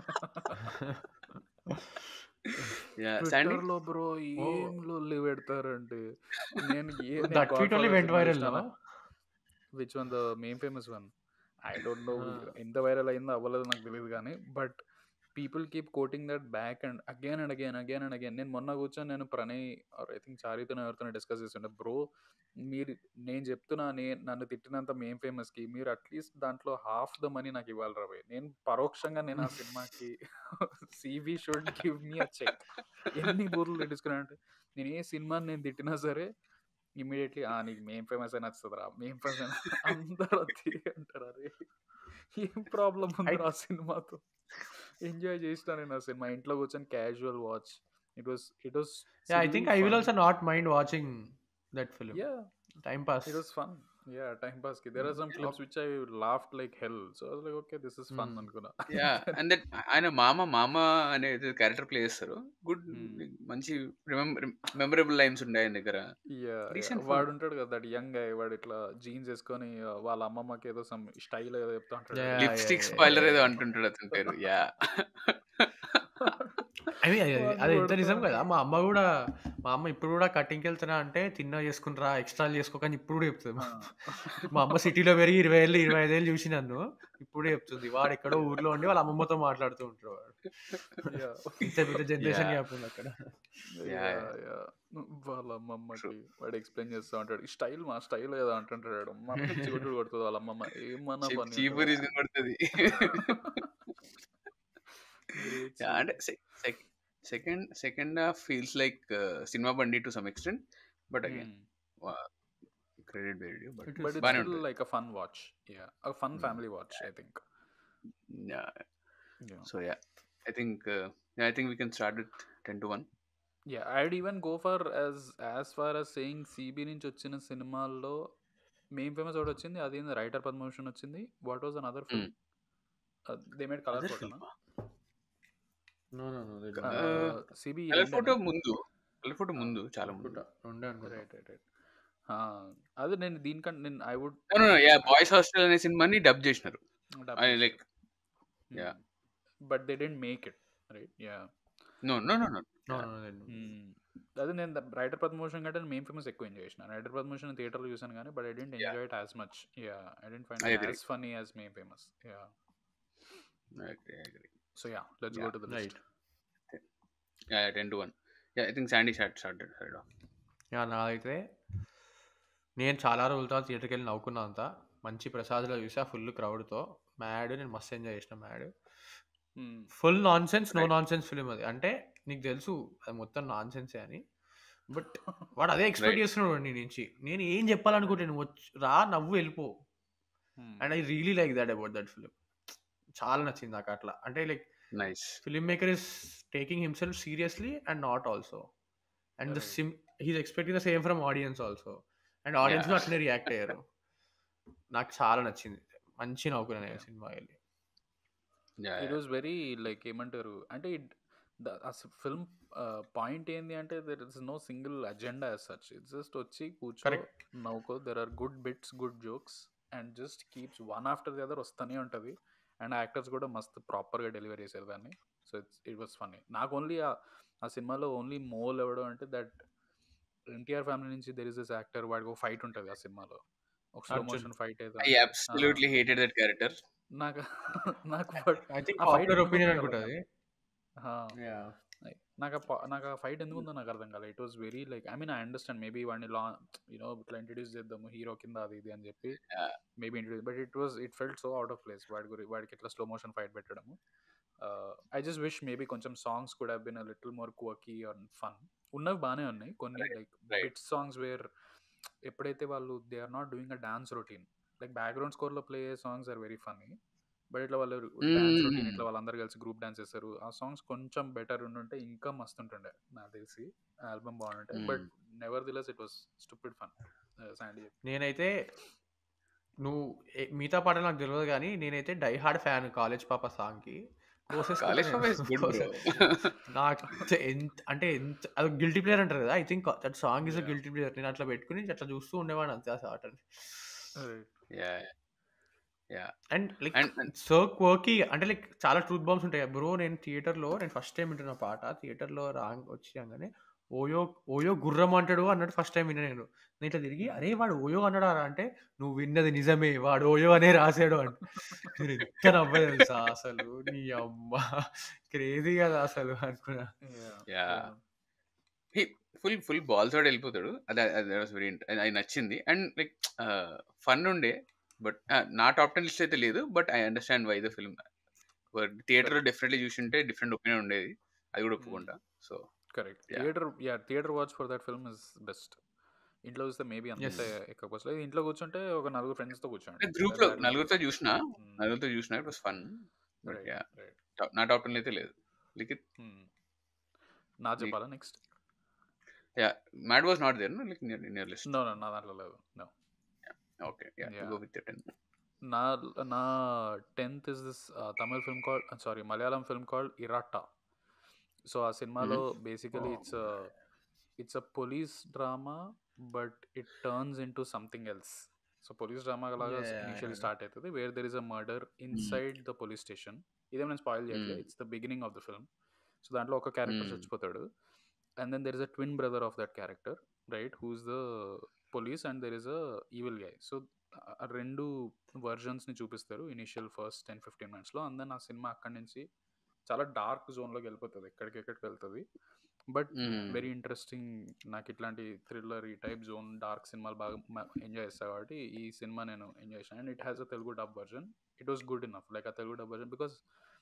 Speaker 3: Yeah, Sandy.
Speaker 2: Twitter లో bro ఏం లొల్లి పెడతారంటే నేను
Speaker 1: That tweet only went viral, no?
Speaker 2: Which one, the Mem Famous one? I don't know ఎంత వైరల్ అయిందో అవ్వలేదు నాకు తెలియదు కానీ, but people keep quoting that back and again and again. నేను మొన్న కూర్చొని నేను ప్రణయ్ ఆర్ ఐ థింక్ చారితో ఎవరితో డిస్కస్ చేస్తుండే, బ్రో మీరు నేను చెప్తున్నా నన్ను తిట్టినంత మెయిన్ ఫేమస్కి మీరు అట్లీస్ట్ దాంట్లో హాఫ్ ద మనీ నాకు ఇవ్వాలి రాబోయే. నేను పరోక్షంగా నేను ఆ సినిమాకి సివి should give me a cheque. ఎన్ని బూర్లు తిట్టించుకున్నా అంటే నేను ఏ సినిమాని నేను తిట్టినా సరే ఇమీడియట్లీ నీకు మెయిన్ ఫేమస్ అయినా వస్తుందిరా, మెయిన్ ఫేమస్ అయినా అందరూ అది అంటారు. అరే ఏం ప్రాబ్లం ఉంది ఆ సినిమాతో? ఎంజాయ్ చేసిన నేను ఆ సినిమా ఇంట్లో కూర్చొని casual watch. It was
Speaker 1: Yeah, I think I will also not mind watching that film.
Speaker 2: Yeah,
Speaker 1: Time pass.
Speaker 2: it was fun. Yeah, time pass ki there are some clips which I laughed like hell, so I was like okay, this is fun అనుకున్నా.
Speaker 3: Yeah, and that ఆయన మామ అనే character play చేస్తారు. Good, మంచి memorable lines ఉండే ఆయన దగ్గర.
Speaker 2: వాడు ఉంటాడు కదా దట్ యంగ్ గై, వాడు ఇట్లా జీన్స్ వేసుకొని వాళ్ళ అమ్మమ్మకి ఏదో సమ్ స్టైల్ ఏదో చెప్తా ఉంటాడు,
Speaker 3: లిప్స్టిక్ స్పాయిలర్ ఏదో అంటుంటాడు అతని పేరు. యా,
Speaker 1: అది ఎంత నిజం కదా. మా అమ్మ ఇప్పుడు కూడా కటింగ్కి వెళ్తున్నా అంటే తిన్నా చేసుకుంటారా, ఎక్స్ట్రా చేసుకోకని ఇప్పుడు కూడా చెప్తుంది. మా అమ్మ సిటీలో పెరిగి 25 ఏళ్ళు చూసి నన్ను ఇప్పుడు చెప్తుంది. వాడు ఎక్కడో ఊర్లో ఉండి వాళ్ళ అమ్మమ్మతో మాట్లాడుతూ ఉంటాడు. వాడు ఇంత పెద్ద జనరేషన్ గ్యాప్ ఉంది అక్కడ.
Speaker 2: వాళ్ళ అమ్మమ్మకి వాడు ఎక్స్ప్లెయిన్ చేస్తూ ఉంటాడు, ఈ స్టైల్ మా స్టైల్ ఏదో అంటుంటాడు. మన చీపుడు కొడుతుంది వాళ్ళ అమ్మమ్మ, ఏమన్నా
Speaker 3: పడుతుంది. అంటే second half feels like cinema Bandi to some extent, but again credit వేరియూ,
Speaker 2: but it's still like a fun watch. Yeah, a fun family watch, I think.
Speaker 3: Yeah. So I think we can start with 10-1.
Speaker 2: Yeah, I'd even go for as far as saying CB నుంచి వచ్చిన సినిమాల్లో main famous ఒకటి వచ్చింది, అది writer Padmabhushan వచ్చింది. What was another film? They made colour ఫోటోనా? సిబి
Speaker 3: colour photo ముందు చాలా ముందు.
Speaker 2: రైట్. అదే నేను దీనికంటే నేను ఐ వుడ్
Speaker 3: బాయ్స్ హాస్టల్ అనే సినిమాని డబ్ చేసినారు, like
Speaker 2: but they didn't make it, right? Yeah,
Speaker 3: no
Speaker 2: అదే నేను రైటర్ పద్మభూషణ్ కంటే మెయిన్ ఫేమస్ ఎక్కువ ఎంజాయ్ చేసిన. రైటర్ పద్మభూషణ్ థియేటర్లో చూసాను కానీ but I didn't enjoy it as much. Yeah, I didn't find it as funny as Mem Famous. Yeah, so yeah, let's go to the list.
Speaker 3: Yeah, 10-1. Yeah, I think Sandy started off.
Speaker 1: Yeah, నాదైతే నేను చాలా రోజుల తర్వాత థియేటర్కి వెళ్ళి నవ్వుకున్నా. అంతా మంచి ప్రసాద్లో చూసా, ఫుల్ క్రౌడ్తో. మ్యాడ్, నేను మస్తు ఎంజాయ్ చేసిన. Mad full nonsense, no nonsense film అది. అంటే నీకు తెలుసు అది మొత్తం నాన్ సెన్సే అని, బట్ వాడు అదే ఎక్స్పెక్ట్ చేస్తున్నాడు నీ నుంచి. నేను ఏం చెప్పాలనుకుంటాను, రా నవ్వు వెళ్ళిపో. And I really like that about that film. చాలా నచ్చింది నాకు అట్లా. అంటే like filmmaker is taking himself seriously and not also, and he's expecting the same from audience also, and audience అట్లనే రియాక్ట్ అయ్యారు. నాకు చాలా నచ్చింది, మంచి నవ్వుకున్నాను నేను సినిమా వెళ్ళి.
Speaker 2: ఇట్ వాస్ వెరీ లైక్ ఏమంటారు అంటే ఫిల్మ్ పాయింట్ ఏంది అంటే there is no single agenda as such. It's just వచ్చి కూర్చో నవ్వుకో, there are good bits, good jokes, and just keeps one after the other వస్తూనే ఉంటుంది. అండ్ యాక్టర్స్ కూడా మస్తు ప్రాపర్గా డెలివరీ చేశారు దాన్ని. So it was funny. నాకు ఓన్లీ ఆ సినిమాలో ఓన్లీ మోల్ ఎవడో అంటే దట్ ఎన్టీఆర్ ఫ్యామిలీ నుంచి దెర్ ఇస్ దిస్ యాక్టర్, వాడికి ఒక ఫైట్ ఉంటుంది ఆ సినిమాలో, ఒక స్లో
Speaker 1: అర్జున్.
Speaker 2: మోషన్ ఫైట్ ఏదో
Speaker 3: ఐ
Speaker 2: ఉంటుంది.
Speaker 3: Absolutely hated that character.
Speaker 2: నాకు నాకు
Speaker 1: ఐ థింక్
Speaker 2: ఆ ఫైట్
Speaker 1: పాపులర్
Speaker 2: ఎందుకు
Speaker 1: ఒపీనియన్
Speaker 2: ఉందో
Speaker 1: అనుకుంటా
Speaker 2: అర్థం
Speaker 1: అది.
Speaker 2: కాదు.
Speaker 1: Yeah.
Speaker 2: నాకు ఆ ఫైట్ ఎందుకు ఉందో నాకు అర్థం కాలేదు. It was very like, I mean I understand maybe వాడిని ఇట్లా ఇంట్రడ్యూస్ చేద్దాము హీరో కింద అది ఇది అని చెప్పి maybe introduce, but it felt so out of place వాడికి ఇట్లా స్లో మోషన్ ఫైట్ పెట్టడము. ఐ జస్ట్ విష్ మేబీ కొంచెం songs could have been a little more quirky and fun. ఉన్నవి బాగానే ఉన్నాయి కొన్ని, లైక్ బిట్ సాంగ్స్ వేర్ ఎప్పుడైతే వాళ్ళు they are not doing a dance routine, like background score లో play songs are very funny, but ఇట్లా వాళ్ళు డాన్స్ రొటీన్ ఇట్లా వాళ్ళందరూ కలిసి గ్రూప్ డాన్స్ చేస్తారు, ఆ సాంగ్స్ కొంచెం బెటర్ ఉండుంటే ఇంకా మస్తు ఉంటుండే నాకు తెలిసి, ఆల్బమ్ బాగుంటుంటే. But nevertheless it was stupid fun. Sandy,
Speaker 1: నేనైతే నువ్వు మిగతా పాటలు నాకు తెలియదు కానీ నేనైతే డై హార్డ్ ఫ్యాన్ కాలేజ్ పాప సాంగ్కి.
Speaker 3: కాలేజ్ పాప is good, bro.
Speaker 1: నాకు అంటే ఎంత అది గిల్టీ ప్లేయర్ అంటారు కదా, I think that song is a guilty pleasure. నేను అట్లా పెట్టుకుని అట్లా చూస్తూ ఉండేవాడు అంతే ఆ ఆటని. అండ్ లైక్ సో క్వర్కీ అంటే లైక్ చాలా ట్రూత్ బాంబ్స్ ఉంటాయి బ్రో. నేను ఫస్ట్ టైం వింటున్న పాట థియేటర్లో వచ్చాగానే ఓయో ఓయో గుర్రం అంటాడు అన్నట్టు ఫస్ట్ టైం విన్నా నేను. ఇట్లా తిరిగి అరే వాడు ఓయో అన్నాడా అంటే నువ్వు విన్నది నిజమే, వాడు ఓయో అనే రాసాడు అంటే నేను ఎంత నవ్వలేదు తెలుసా అసలు. నీ అమ్మ క్రేజీ కదా అసలు అనుకున్నా.
Speaker 3: ఫుల్ బాల్స్ వాడు వెళ్ళిపోతాడు. అది నచ్చింది అండ్ లైక్ ఫన్ ఉండే. బట్ నా టాప్ 10 లిస్ట్ అయితే లేదు, but I understand why the film. Theatre లో డెఫినెట్లీ చూసింటే డిఫరెంట్ ఒపీనియన్ ఉండేది, అది కూడా ఒప్పుకుంటా. So
Speaker 2: correct, theatre watch for that film is best. ఇంట్లో చూస్తే మేబీ అంతే ఎక్కకపోలేదు, ఇంట్లో కూర్చుంటే ఒక నలుగురు ఫ్రెండ్స్ తో కూర్చోండి,
Speaker 3: గ్రూప్ లో నలుగురితో చూసినా ఇట్ వాస్ ఫన్. నా టాప్ 10 అయితే లేదు. లిఖిత్
Speaker 2: నా చెప్పాలా next?
Speaker 3: Mad was not there no, like in your list?
Speaker 2: No నా దాంట్లో లేదు. No.
Speaker 3: Okay, go with your 10.
Speaker 2: నా 10th is this Tamil film called Malayalam film called Iratta. So ఆ సినిమాలో basically it's a police drama but it turns into something else. So police drama లాగా initially start అవుతుంది, where there is a murder inside the police station. ఇదేం నేను spoil చేయట్లేదు, it's the beginning of the film. So దాంట్లో ఒక character చచ్చిపోతాడు, and then there is a twin brother of that character, right, who is the police and there is a evil guy. So ఆ రెండు వర్జన్స్ని చూపిస్తారు initial first 10-15 minutes and then ఆ సినిమా అక్కడి నుంచి చాలా డార్క్ జోన్లోకి వెళ్ళిపోతుంది, ఎక్కడికి వెళ్తుంది. But very interesting. నాకు ఇట్లాంటి థ్రిల్లర్ ఈ టైప్ జోన్ డార్క్ సినిమాలు బాగా ఎంజాయ్ చేస్తాను కాబట్టి ఈ సినిమా నేను ఎంజాయ్ చేశాను. And it has a Telugu dub version. It was good enough, like ఆ Telugu dub version, because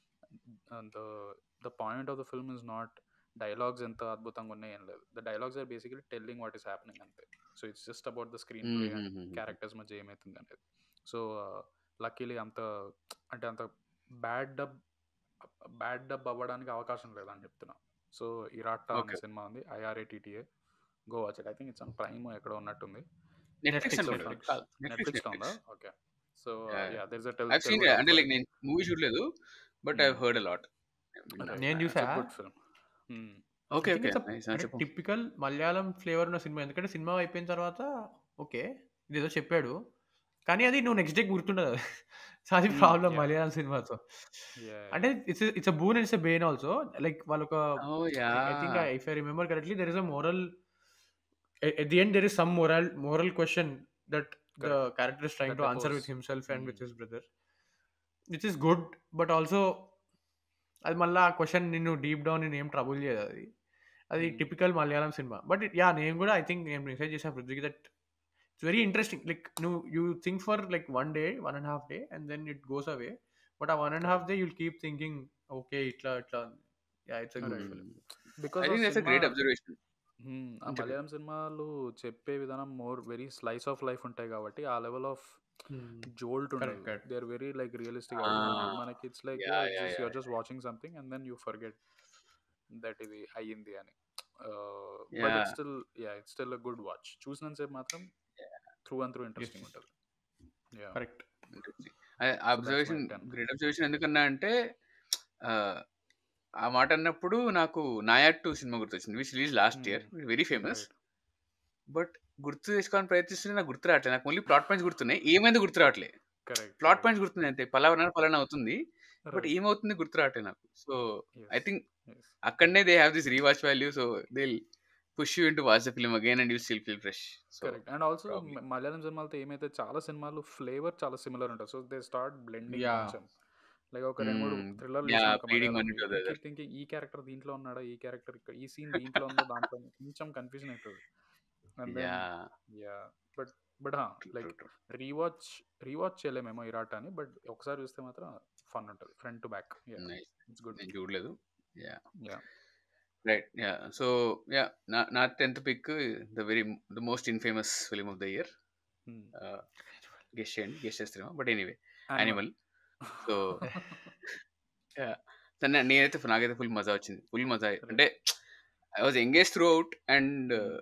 Speaker 2: the point of the film is not dialogues ఎంత అద్భుతంగా ఉన్నాయి ఏం లేదు. The dialogues are basically telling what is happening అంతే. So it's just about the screenplay and characters మధ్య ఏమవుతుంది అనేది. సో లక్కీలీ అంత బ్యాడ్ డబ్ అవ్వడానికి అవకాశం లేదని చెప్తున్నా. సో ఇరాట్టా అనే సినిమా ఉంది, IRATTA, go watch it. I think it's on Prime ఎక్కడో ఉన్నట్టుంది. నెట్ఫ్లిక్స్ లో ఉందా? Okay. So yeah there is a
Speaker 3: I scene, అంటే లైక్ నేను మూవీ చూడలేదు but I heard a lot.
Speaker 1: నేను చూసా.
Speaker 2: Good film.
Speaker 3: Okay,
Speaker 1: typical Malayalam flavour ఉన్న సినిమా. ఎందుకంటే సినిమా అయిపోయిన తర్వాత ఓకే ఇదేదో చెప్పాడు కానీ అది నువ్వు నెక్స్ట్ డే గుర్తుండదు. అది ప్రాబ్లం మలయాళం సినిమాతో. అంటే it's a boon and it's a bane also. Like వాళ్ళొక I think if I remember correctly there is a moral at the end. There is some moral question that the character is trying to answer with himself and with his brother, which is good, but also అది మళ్ళీ ఆ question నిన్ను deep down నేను ఏం trouble చేయదు. అది typical Malayalam cinema. But నేను కూడా ఐ థింక్ నేను మెసేజ్ చేశాను పృథ్వీకి that it's very interesting. Like you think for like 1 day 1.5 day and then it goes away, but ఆ 1.5 day you'll keep thinking okay ఇట్లా it's a good film.
Speaker 3: I think that's a great observation.
Speaker 2: ఆ మలయాళం సినిమాలు చెప్పే విధానం very slice of life ఉంటాయి కాబట్టి ఆ level of jolt ఉండదు. They are very like realistic. మనకి it's like you are just watching something and then you forget that ఇది అయ్యింది అని. But it's still a good watch. చూసినంతసేపు మాత్రం త్రూ అండ్ త్రూ ఇంట్రెస్టింగ్ ఉంటుంది.
Speaker 1: కరెక్ట్.
Speaker 3: Great observation. ఎందుకన్నా అంటే ఆ మాట అన్నప్పుడు నాకు నాయాట్ 2 సినిమా గుర్తొచ్చింది, which release last year, very famous. But గుర్తు తెచ్చుకోవాలని ప్రయత్నిస్తుంటే నాకు గుర్తు రావట్లేదు. నాకు ఓన్లీ ప్లాట్ పాయింట్స్ గుర్తున్నాయి, ఏమైంది గుర్తు రావట్లేదు. ప్లాట్ పాయింట్స్ గుర్తున్నాయి అంతే, పలానా అవుతుంది, బట్ ఏమవుతుంది గుర్తు రావట్లేదు నాకు. సో ఐ థింక్ అక్కడనే they have this rewatch value. So they push you into watch the film again and you still feel fresh. So
Speaker 2: correct. And also
Speaker 3: probably
Speaker 2: Malayalam సినిమాలతో ఏమైతే చాలా సినిమాలు ఫ్లేవర్ చాలా సిమిలర్ ఉంటుంది. So they start blending
Speaker 1: yeah
Speaker 2: కొంచెం. Like ఒక 2, 3 థ్రిల్లర్లు
Speaker 3: yeah
Speaker 2: చూసామనుకో
Speaker 3: ప్లీడింగ్ వన్
Speaker 2: మలయాళంవి.
Speaker 3: To
Speaker 2: you
Speaker 3: other.
Speaker 2: Keep thinking ఈ క్యారెక్టర్ దీంట్లో ఉన్నాడా? ఈ క్యారెక్టర్ ఇక్కడ ఈ సీన్ దీంట్లో ఉందా? దాంట్లో ఉందా? కొంచెం కన్ఫ్యూజన్ అవుతది. And then
Speaker 3: ya
Speaker 2: yeah! But but
Speaker 3: true
Speaker 2: like
Speaker 3: true.
Speaker 2: Rewatch చేయలేమేమో 'ఇరాట' అని. బట్ ఒకసారి చూస్తే మాత్రం ఫన్ ఉంటది. Front to back. Yeah!
Speaker 3: Nice.
Speaker 2: It's good.
Speaker 3: నేను చూడలేదు. Ya
Speaker 2: yeah!
Speaker 3: Right. Yeah so ya నా 10th pick the most infamous film of the year.
Speaker 2: Hmm.
Speaker 3: Guess చేయండి, గెస్ చేస్తారేమో. But anyway
Speaker 2: Animal.
Speaker 3: Animal. So నేనైతే నాకైతే full మజా వచ్చింది. Full మజా అంటే
Speaker 2: right.
Speaker 3: I was engage through out and
Speaker 2: hmm.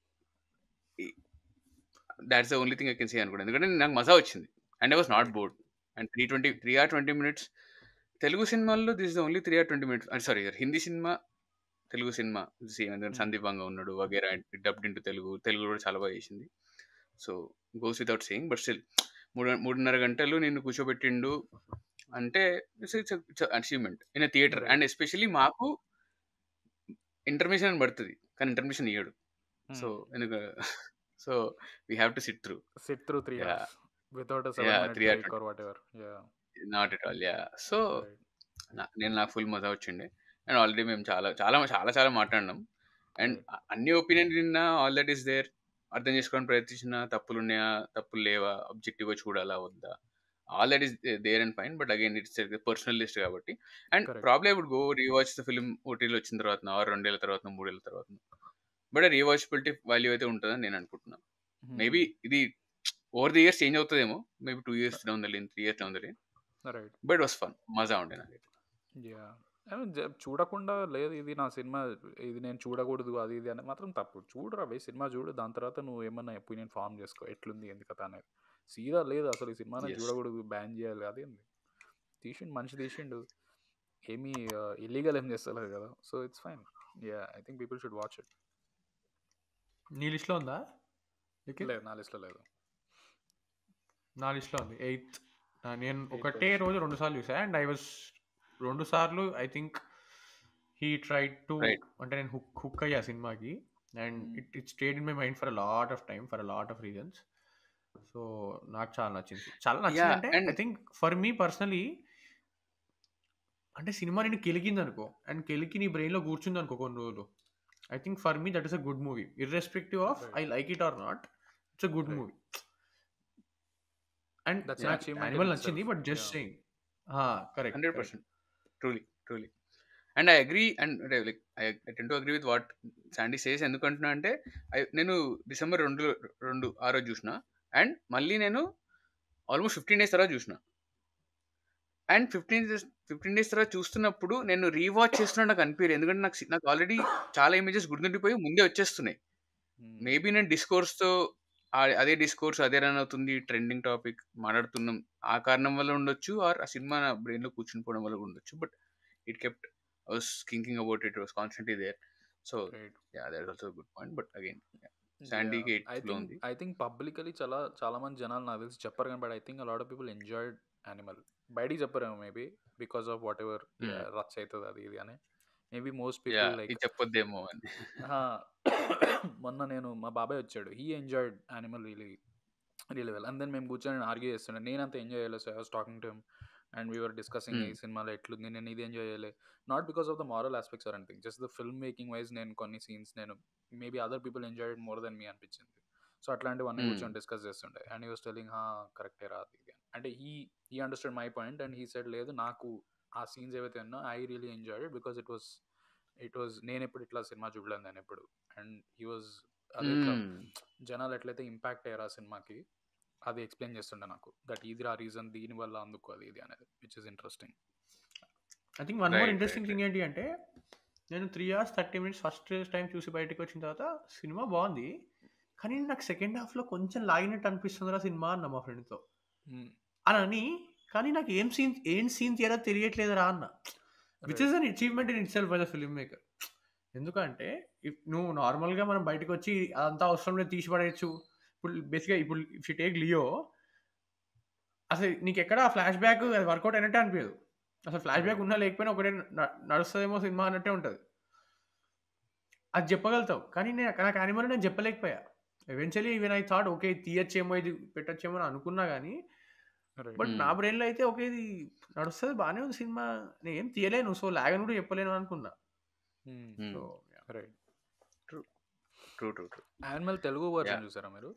Speaker 3: That's the only thing I can say అనుకోండి. ఎందుకంటే నాకు మజా వచ్చింది and I was not
Speaker 2: right.
Speaker 3: Bored. And 3 hours 20 minutes Telugu సినిమాల్లో this the only 3 hours 20 minutes. Sorry, Hindi cinema Telugu cinema same. ఎందుకంటే
Speaker 2: hmm.
Speaker 3: Sandeep వంగ ఉన్నాడు వగేరా, dubbed into Telugu కూడా చాలా బాగా చేసింది. So goes without saying. But still 3.5 గంటలు నిన్ను కూర్చోబెట్టిండు అంటే it's achievement in a theatre.
Speaker 2: Right.
Speaker 3: And especially మాకు ఇంటర్మిషన్ అని పడుతుంది కానీ ఇంటర్మిషన్ ఇయ్యడు. So
Speaker 2: hmm.
Speaker 3: ఎందుకు so we have to sit through.
Speaker 2: Sit through 3
Speaker 3: ya
Speaker 2: hours without a
Speaker 3: ya
Speaker 2: 7-minute
Speaker 3: 3 hours
Speaker 2: break or whatever. Yeah!
Speaker 3: Not at all. Ya so
Speaker 2: right.
Speaker 3: నాకు full మజా వచ్చిండే. And already మేము చాలా చాలా చాలా చాలా మాట్లాడినాం. And
Speaker 2: right.
Speaker 3: అన్ని ఒపీనియన్ విన్నా, ఆల్ దట్ ఈస్ దేర్. అర్థం చేసుకోవడానికి ప్రయత్నించిన తప్పులు ఉన్నాయా, తప్పులు లేవా, ఆబ్జెక్టివ్గా చూడాలా వద్దా, all that is there and fine. But again it's personal list కాబట్టి. And
Speaker 2: correct.
Speaker 3: Probably I would go rewatch the film ఓటీలో వచ్చిన తర్వాత, ఆర్ 2 ఏళ్ళ తర్వాత, 3 ఏళ్ళ తర్వాత. బట్ రీవాచబిలిటీ వాల్యూ అయితే ఉంటుందని నేను అనుకుంటున్నాను. మేబీ ఇది ఓవర్ ది ఇయర్స్ చేంజ్ అవుతుందేమో. Maybe 2 years down the line, 3 years down the line.
Speaker 2: Right.
Speaker 3: But was fun, మజా ఉండే నాకు.
Speaker 2: యాహ్! చూడకుండా లేదు ఇది నా సినిమా, ఇది నేను చూడకూడదు అది ఇది అని మాత్రం తప్పు. చూడరా బేయ్, సినిమా చూడు. దాని తర్వాత నువ్వు ఏమన్నా ఒపీనియన్ ఫార్మ్ చేసుకో. ఎట్లుంది ఏంది కథ అనేది. సీదా లేదు అసలు ఈ సినిమా నేను
Speaker 3: ఎస్
Speaker 2: చూడకూడదు, బ్యాన్ చేయాలి అదేంది. తీసిండు మనిషి తీసిండు. ఏమీ ఇల్లీగల్ ఏం చేస్తలేదు కదా. So it's fine. Yeah! I think people should watch it.
Speaker 1: నీ లిస్ట్లో ఉందా? నిఖిల్?
Speaker 2: లేదు, నా లిస్ట్లో లేదు.
Speaker 1: నా లిస్ట్లో ఉంది 8th. నేను
Speaker 2: 8th
Speaker 1: ఒకటే
Speaker 2: పొజిషన్.
Speaker 1: రోజు 2 సార్లు చూసా. అండ్ ఐ వాజ్ 2 సార్లు I think he tried to,
Speaker 3: right.
Speaker 1: అంటే నేను హుక్ అయ్యా సినిమాకి. And it stayed in my mind for a lot of time, for a lot of reasons. So నాకు చాలా నచ్చింది. చాలా
Speaker 3: యా
Speaker 1: నచ్చింది అంటే
Speaker 3: and
Speaker 1: I think for me personally, అంటే సినిమా నేను కెలికింది అనుకో, అండ్ కెలికి నీ బ్రెయిన్లో కూర్చుంది అనుకో కొన్ని రోజులు, I think for me that is a good movie. Irrespective of I
Speaker 2: right.
Speaker 1: Like it or not, it's a good
Speaker 2: right.
Speaker 1: Movie. And
Speaker 2: that's an
Speaker 1: నాకు
Speaker 2: achievement in
Speaker 1: యానిమల్ నచ్చింది,
Speaker 2: itself.
Speaker 1: But just
Speaker 2: Yeah.
Speaker 1: Saying. Correct
Speaker 3: 100% truly. And I agree. And like I tend to agree with what Sandy says. ఎందుకంటున్నా అంటే నేను December 2 ఆ రోజు చూసిన. And మళ్ళీ నేను ఆల్మోస్ట్ 15 days తర్వాత చూసిన. అండ్ 15 days తర్వాత చూస్తున్నప్పుడు నేను రీవాచ్ చేస్తున్నా నాకు అనిపించలేదు. ఎందుకంటే నాకు ఆల్రెడీ చాలా ఇమేజెస్ గుర్తుండిపోయి ముందే వచ్చేస్తున్నాయి.
Speaker 2: Hmm.
Speaker 3: మేబీ నేను డిస్కోర్స్తో అదే డిస్కోర్స్ అదే రన్ అవుతుంది, ట్రెండింగ్ టాపిక్ మాట్లాడుతున్నాం, ఆ కారణం వల్ల ఉండొచ్చు, ఆర్ ఆ సినిమా నా బ్రెయిన్లో కూర్చుని పోవడం వల్ల ఉండొచ్చు. But it kept, I was thinking about it, was constantly there. So
Speaker 2: Right.
Speaker 3: Ya that is also good point. But again శాండీకి
Speaker 2: Yeah. I
Speaker 3: 8th లో
Speaker 2: think
Speaker 3: ఉంది.
Speaker 2: I think publicly చాలా మంది జనాలు నాకు తెలిసి చెప్పరు కానీ, but I think a lot of people enjoyed Animal. బయటికి చెప్పరేమో maybe because of whatever రచ్ అవుతుంది అది ఇది అని. Maybe most
Speaker 3: ya
Speaker 2: people like
Speaker 3: ఇది చెప్పొద్దేమో అని.
Speaker 2: మొన్న నేను మా బాబాయ్ వచ్చాడు. He enjoyed Animal really well. And then మేము కూర్చొని ఆర్గ్యూ చేస్తుండే. నేను అంత ఎంజాయ్ చేయలేదు. So I was talking to him and we were discussing ఈ సినిమాలో ఎట్లుంది, నేను ఇది ఎంజాయ్ చేయలేదు. Not because of the moral aspects or anything, just the film making wise నేను కొన్ని సీన్స్ నేను maybe other people enjoyed more than me అనిపించింది. సో అట్లాంటివన్నీ కూర్చొని డిస్కస్ చేస్తుండే. అండ్ హీ వాస్ టెలింగ్ కరెక్టే రా అది ఇది అంటే he understand my point and he said లేదు నాకు ఆ సీన్స్ ఏవైతే ఉన్నా I really enjoyed because it was నేను ఎప్పుడు ఇట్లా సినిమా చూడలేదు నేను ఎప్పుడు. అండ్ హీ వాజ్ అదే ఇట్లా జనాలు ఎట్లయితే ఇంపాక్ట్ అయ్యారు ఆ సినిమాకి అది ఎక్స్ప్లెయిన్ చేస్తుండే నాకు. దట్ ఇది ఆ రీజన్ దీనివల్ల అందుకు అది ఇది అనేది, which is interesting.
Speaker 1: I think one more interesting thing ఏంటి అంటే, నేను 3 hours 30 minutes ఫస్ట్ టైం చూసి బయటకు వచ్చిన తర్వాత సినిమా బాగుంది, కానీ నాకు సెకండ్ హాఫ్లో కొంచెం లాగినట్టు అనిపిస్తుందిరా సినిమా అన్న మా ఫ్రెండ్తో అని. కానీ నాకు ఏం సీన్ తీయాలో తెలియట్లేదురా అన్న, which is an achievement in itself as a film maker. ఎందుకంటే నువ్వు నార్మల్గా మనం బయటకు వచ్చి అదంతా అవసరం లేదు తీసి పడేయచ్చు. ఇప్పుడు బేసిక్గా ఇప్పుడు ఇఫ్ యూ టేక్ లియో, అసలు నీకు ఎక్కడ ఫ్లాష్ బ్యాక్ అది వర్కౌట్ అయినట్టే అనిపించదు. అసలు ఫ్లాష్ బ్యాక్ ఉన్నా లేకపోయినా ఒకటే నడుస్తుందేమో సినిమా అన్నట్టే ఉంటుంది. అది చెప్పగలుగుతావు. కానీ నాకు యానిమల్ నేను చెప్పలేకపోయా. Eventually even I thought okay తీయచ్చేమో, ఇది పెట్టచ్చేమో అని అనుకున్నా గానీ, బట్ నా బ్రెయిన్‌లో అయితే ఓకే ఇది నడుస్తది, బానే ఉంది సినిమా. నేనేం తీయలేను. సో, లాగ్ అని కూడా చెప్పలేను అనుకున్నా. So,
Speaker 2: right.
Speaker 3: True true true true
Speaker 2: Animal Telugu version చూసారా మీరు?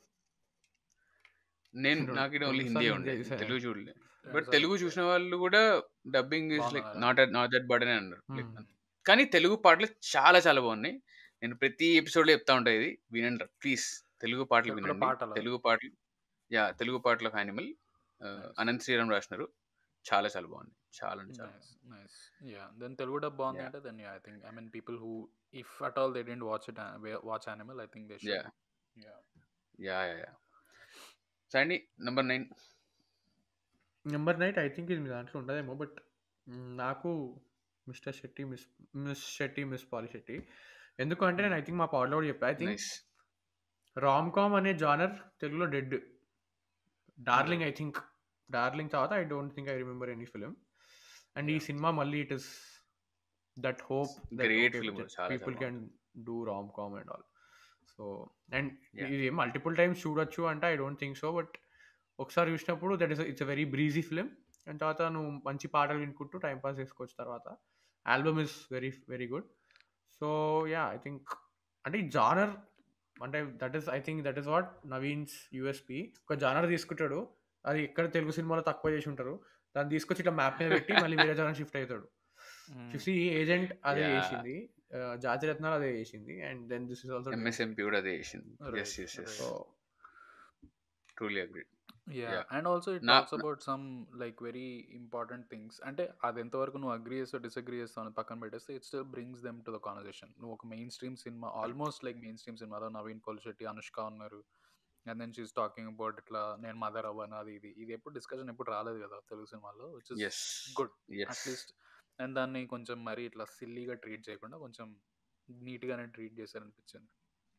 Speaker 3: నాకు ఇది ఓన్లీ
Speaker 1: 2
Speaker 3: హిందీ
Speaker 1: సార్లు
Speaker 3: ఉండే,
Speaker 1: హిందీ చూసా.
Speaker 3: తెలుగు చూడలే. బట్
Speaker 2: సార్లు
Speaker 3: తెలుగు
Speaker 2: చూసారా?
Speaker 3: చూసిన వాళ్ళు కూడా డబ్బింగ్ ఇస్ లైక్
Speaker 2: బాగున్నారా?
Speaker 3: నాట్ దట్ బర్డ్ అని అన్నారు. Like,
Speaker 1: Hmm.
Speaker 3: కానీ తెలుగు పాటలు చాలా చాలా బాగున్నాయి. నేను ప్రతి ఎపిసోడ్లో చెప్తా ఉంటా, ఇది వినండి ప్లీజ్, తెలుగు పాటలు
Speaker 2: ఎక్కడ
Speaker 3: వినండి.
Speaker 2: పాటలా?
Speaker 3: తెలుగు పాటలు of Animal
Speaker 2: Nice.
Speaker 3: Anant Sriram రాసినారు. చాలా చాలా బాగుంది. చాలా అంటే చాలా.
Speaker 2: Nice. Yeah. Then Telugu dub బాగుంది
Speaker 3: Yeah.
Speaker 2: అంటే then yeah, I think people who, if at all they didn't watch Animal, I think they should.
Speaker 3: Yeah.
Speaker 2: Yeah.
Speaker 3: Sandy number 9.
Speaker 1: Number 9 I think ఇది మీ దాంట్లో ఉండదేమో, బట్ నాకు mister Shetty, miss Shetty, miss Polishetty. ఎందుకంటే నేను I think మా పాటలో కూడా చెప్పా. I think
Speaker 3: nice.
Speaker 1: Rom com అనే జానర్ తెలుగులో dead. Darling, I think Darling తర్వాత I don't think I remember any film. And ఈ సినిమా మళ్ళీ it is that hope
Speaker 3: Great film, చాలా
Speaker 1: పీపుల్
Speaker 3: చాలా
Speaker 1: can do rom com and all. So and
Speaker 3: Yeah.
Speaker 1: ఇది multiple times చూడొచ్చు అంటే I don't think so, but ఒకసారి చూసినప్పుడు it's a very breezy film. And తర్వాత నువ్వు మంచి పాటలు వినుకుంటూ టైం పాస్ చేసుకోవచ్చు. తర్వాత album is very very good. So yeah, I think అంటే ఈ జానర్ అంటే that is what Naveen's USP. ఒక జానర్ తీసుకుంటాడు, అది ఎక్కడ తెలుగు సినిమాలో తక్కువ చేసి ఉంటారు, దాన్ని తీసుకొచ్చి ఇట్లా మ్యాప్ మీద పెట్టి మళ్ళీ వేరే జానర్ షిఫ్ట్ అవుతాడు. చూసి ఏజెంట్ అదే
Speaker 3: Yeah.
Speaker 1: చేసింది, జాతిరత్నాలు అదే చేసింది, and then this is also
Speaker 3: MSMP కూడా అదే చేసింది.
Speaker 2: Right,
Speaker 3: Yes.
Speaker 1: So
Speaker 3: Truly agreed.
Speaker 2: Yeah.
Speaker 3: Yeah.
Speaker 2: And also it
Speaker 3: Na-
Speaker 2: talks about some like very important things. అంటే అది ఎంతవరకు నువ్వు అగ్రీ చేస్తావు డిసగ్రీ చేస్తావు అని పక్కన పెట్టేస్తే it still brings them to the conversation. నువ్వు ఒక mainstream cinema, almost like mainstream సినిమాలో నవీన్ పోలిశెట్టి, అనుష్క ఉన్నారు, and then she's talking about ఇట్లా నేను మదర్ అవ్వను, ఇది ఎప్పుడు డిస్కషన్ ఎప్పుడు రాలేదు కదా తెలుగు సినిమాలో, which is
Speaker 3: Yes.
Speaker 2: Good
Speaker 3: Yes.
Speaker 2: At least. And దాన్ని కొంచెం మరీ ఇట్లా సిల్లీగా ట్రీట్ చేయకుండా కొంచెం నీట్గానే ట్రీట్ చేశారనిపించింది.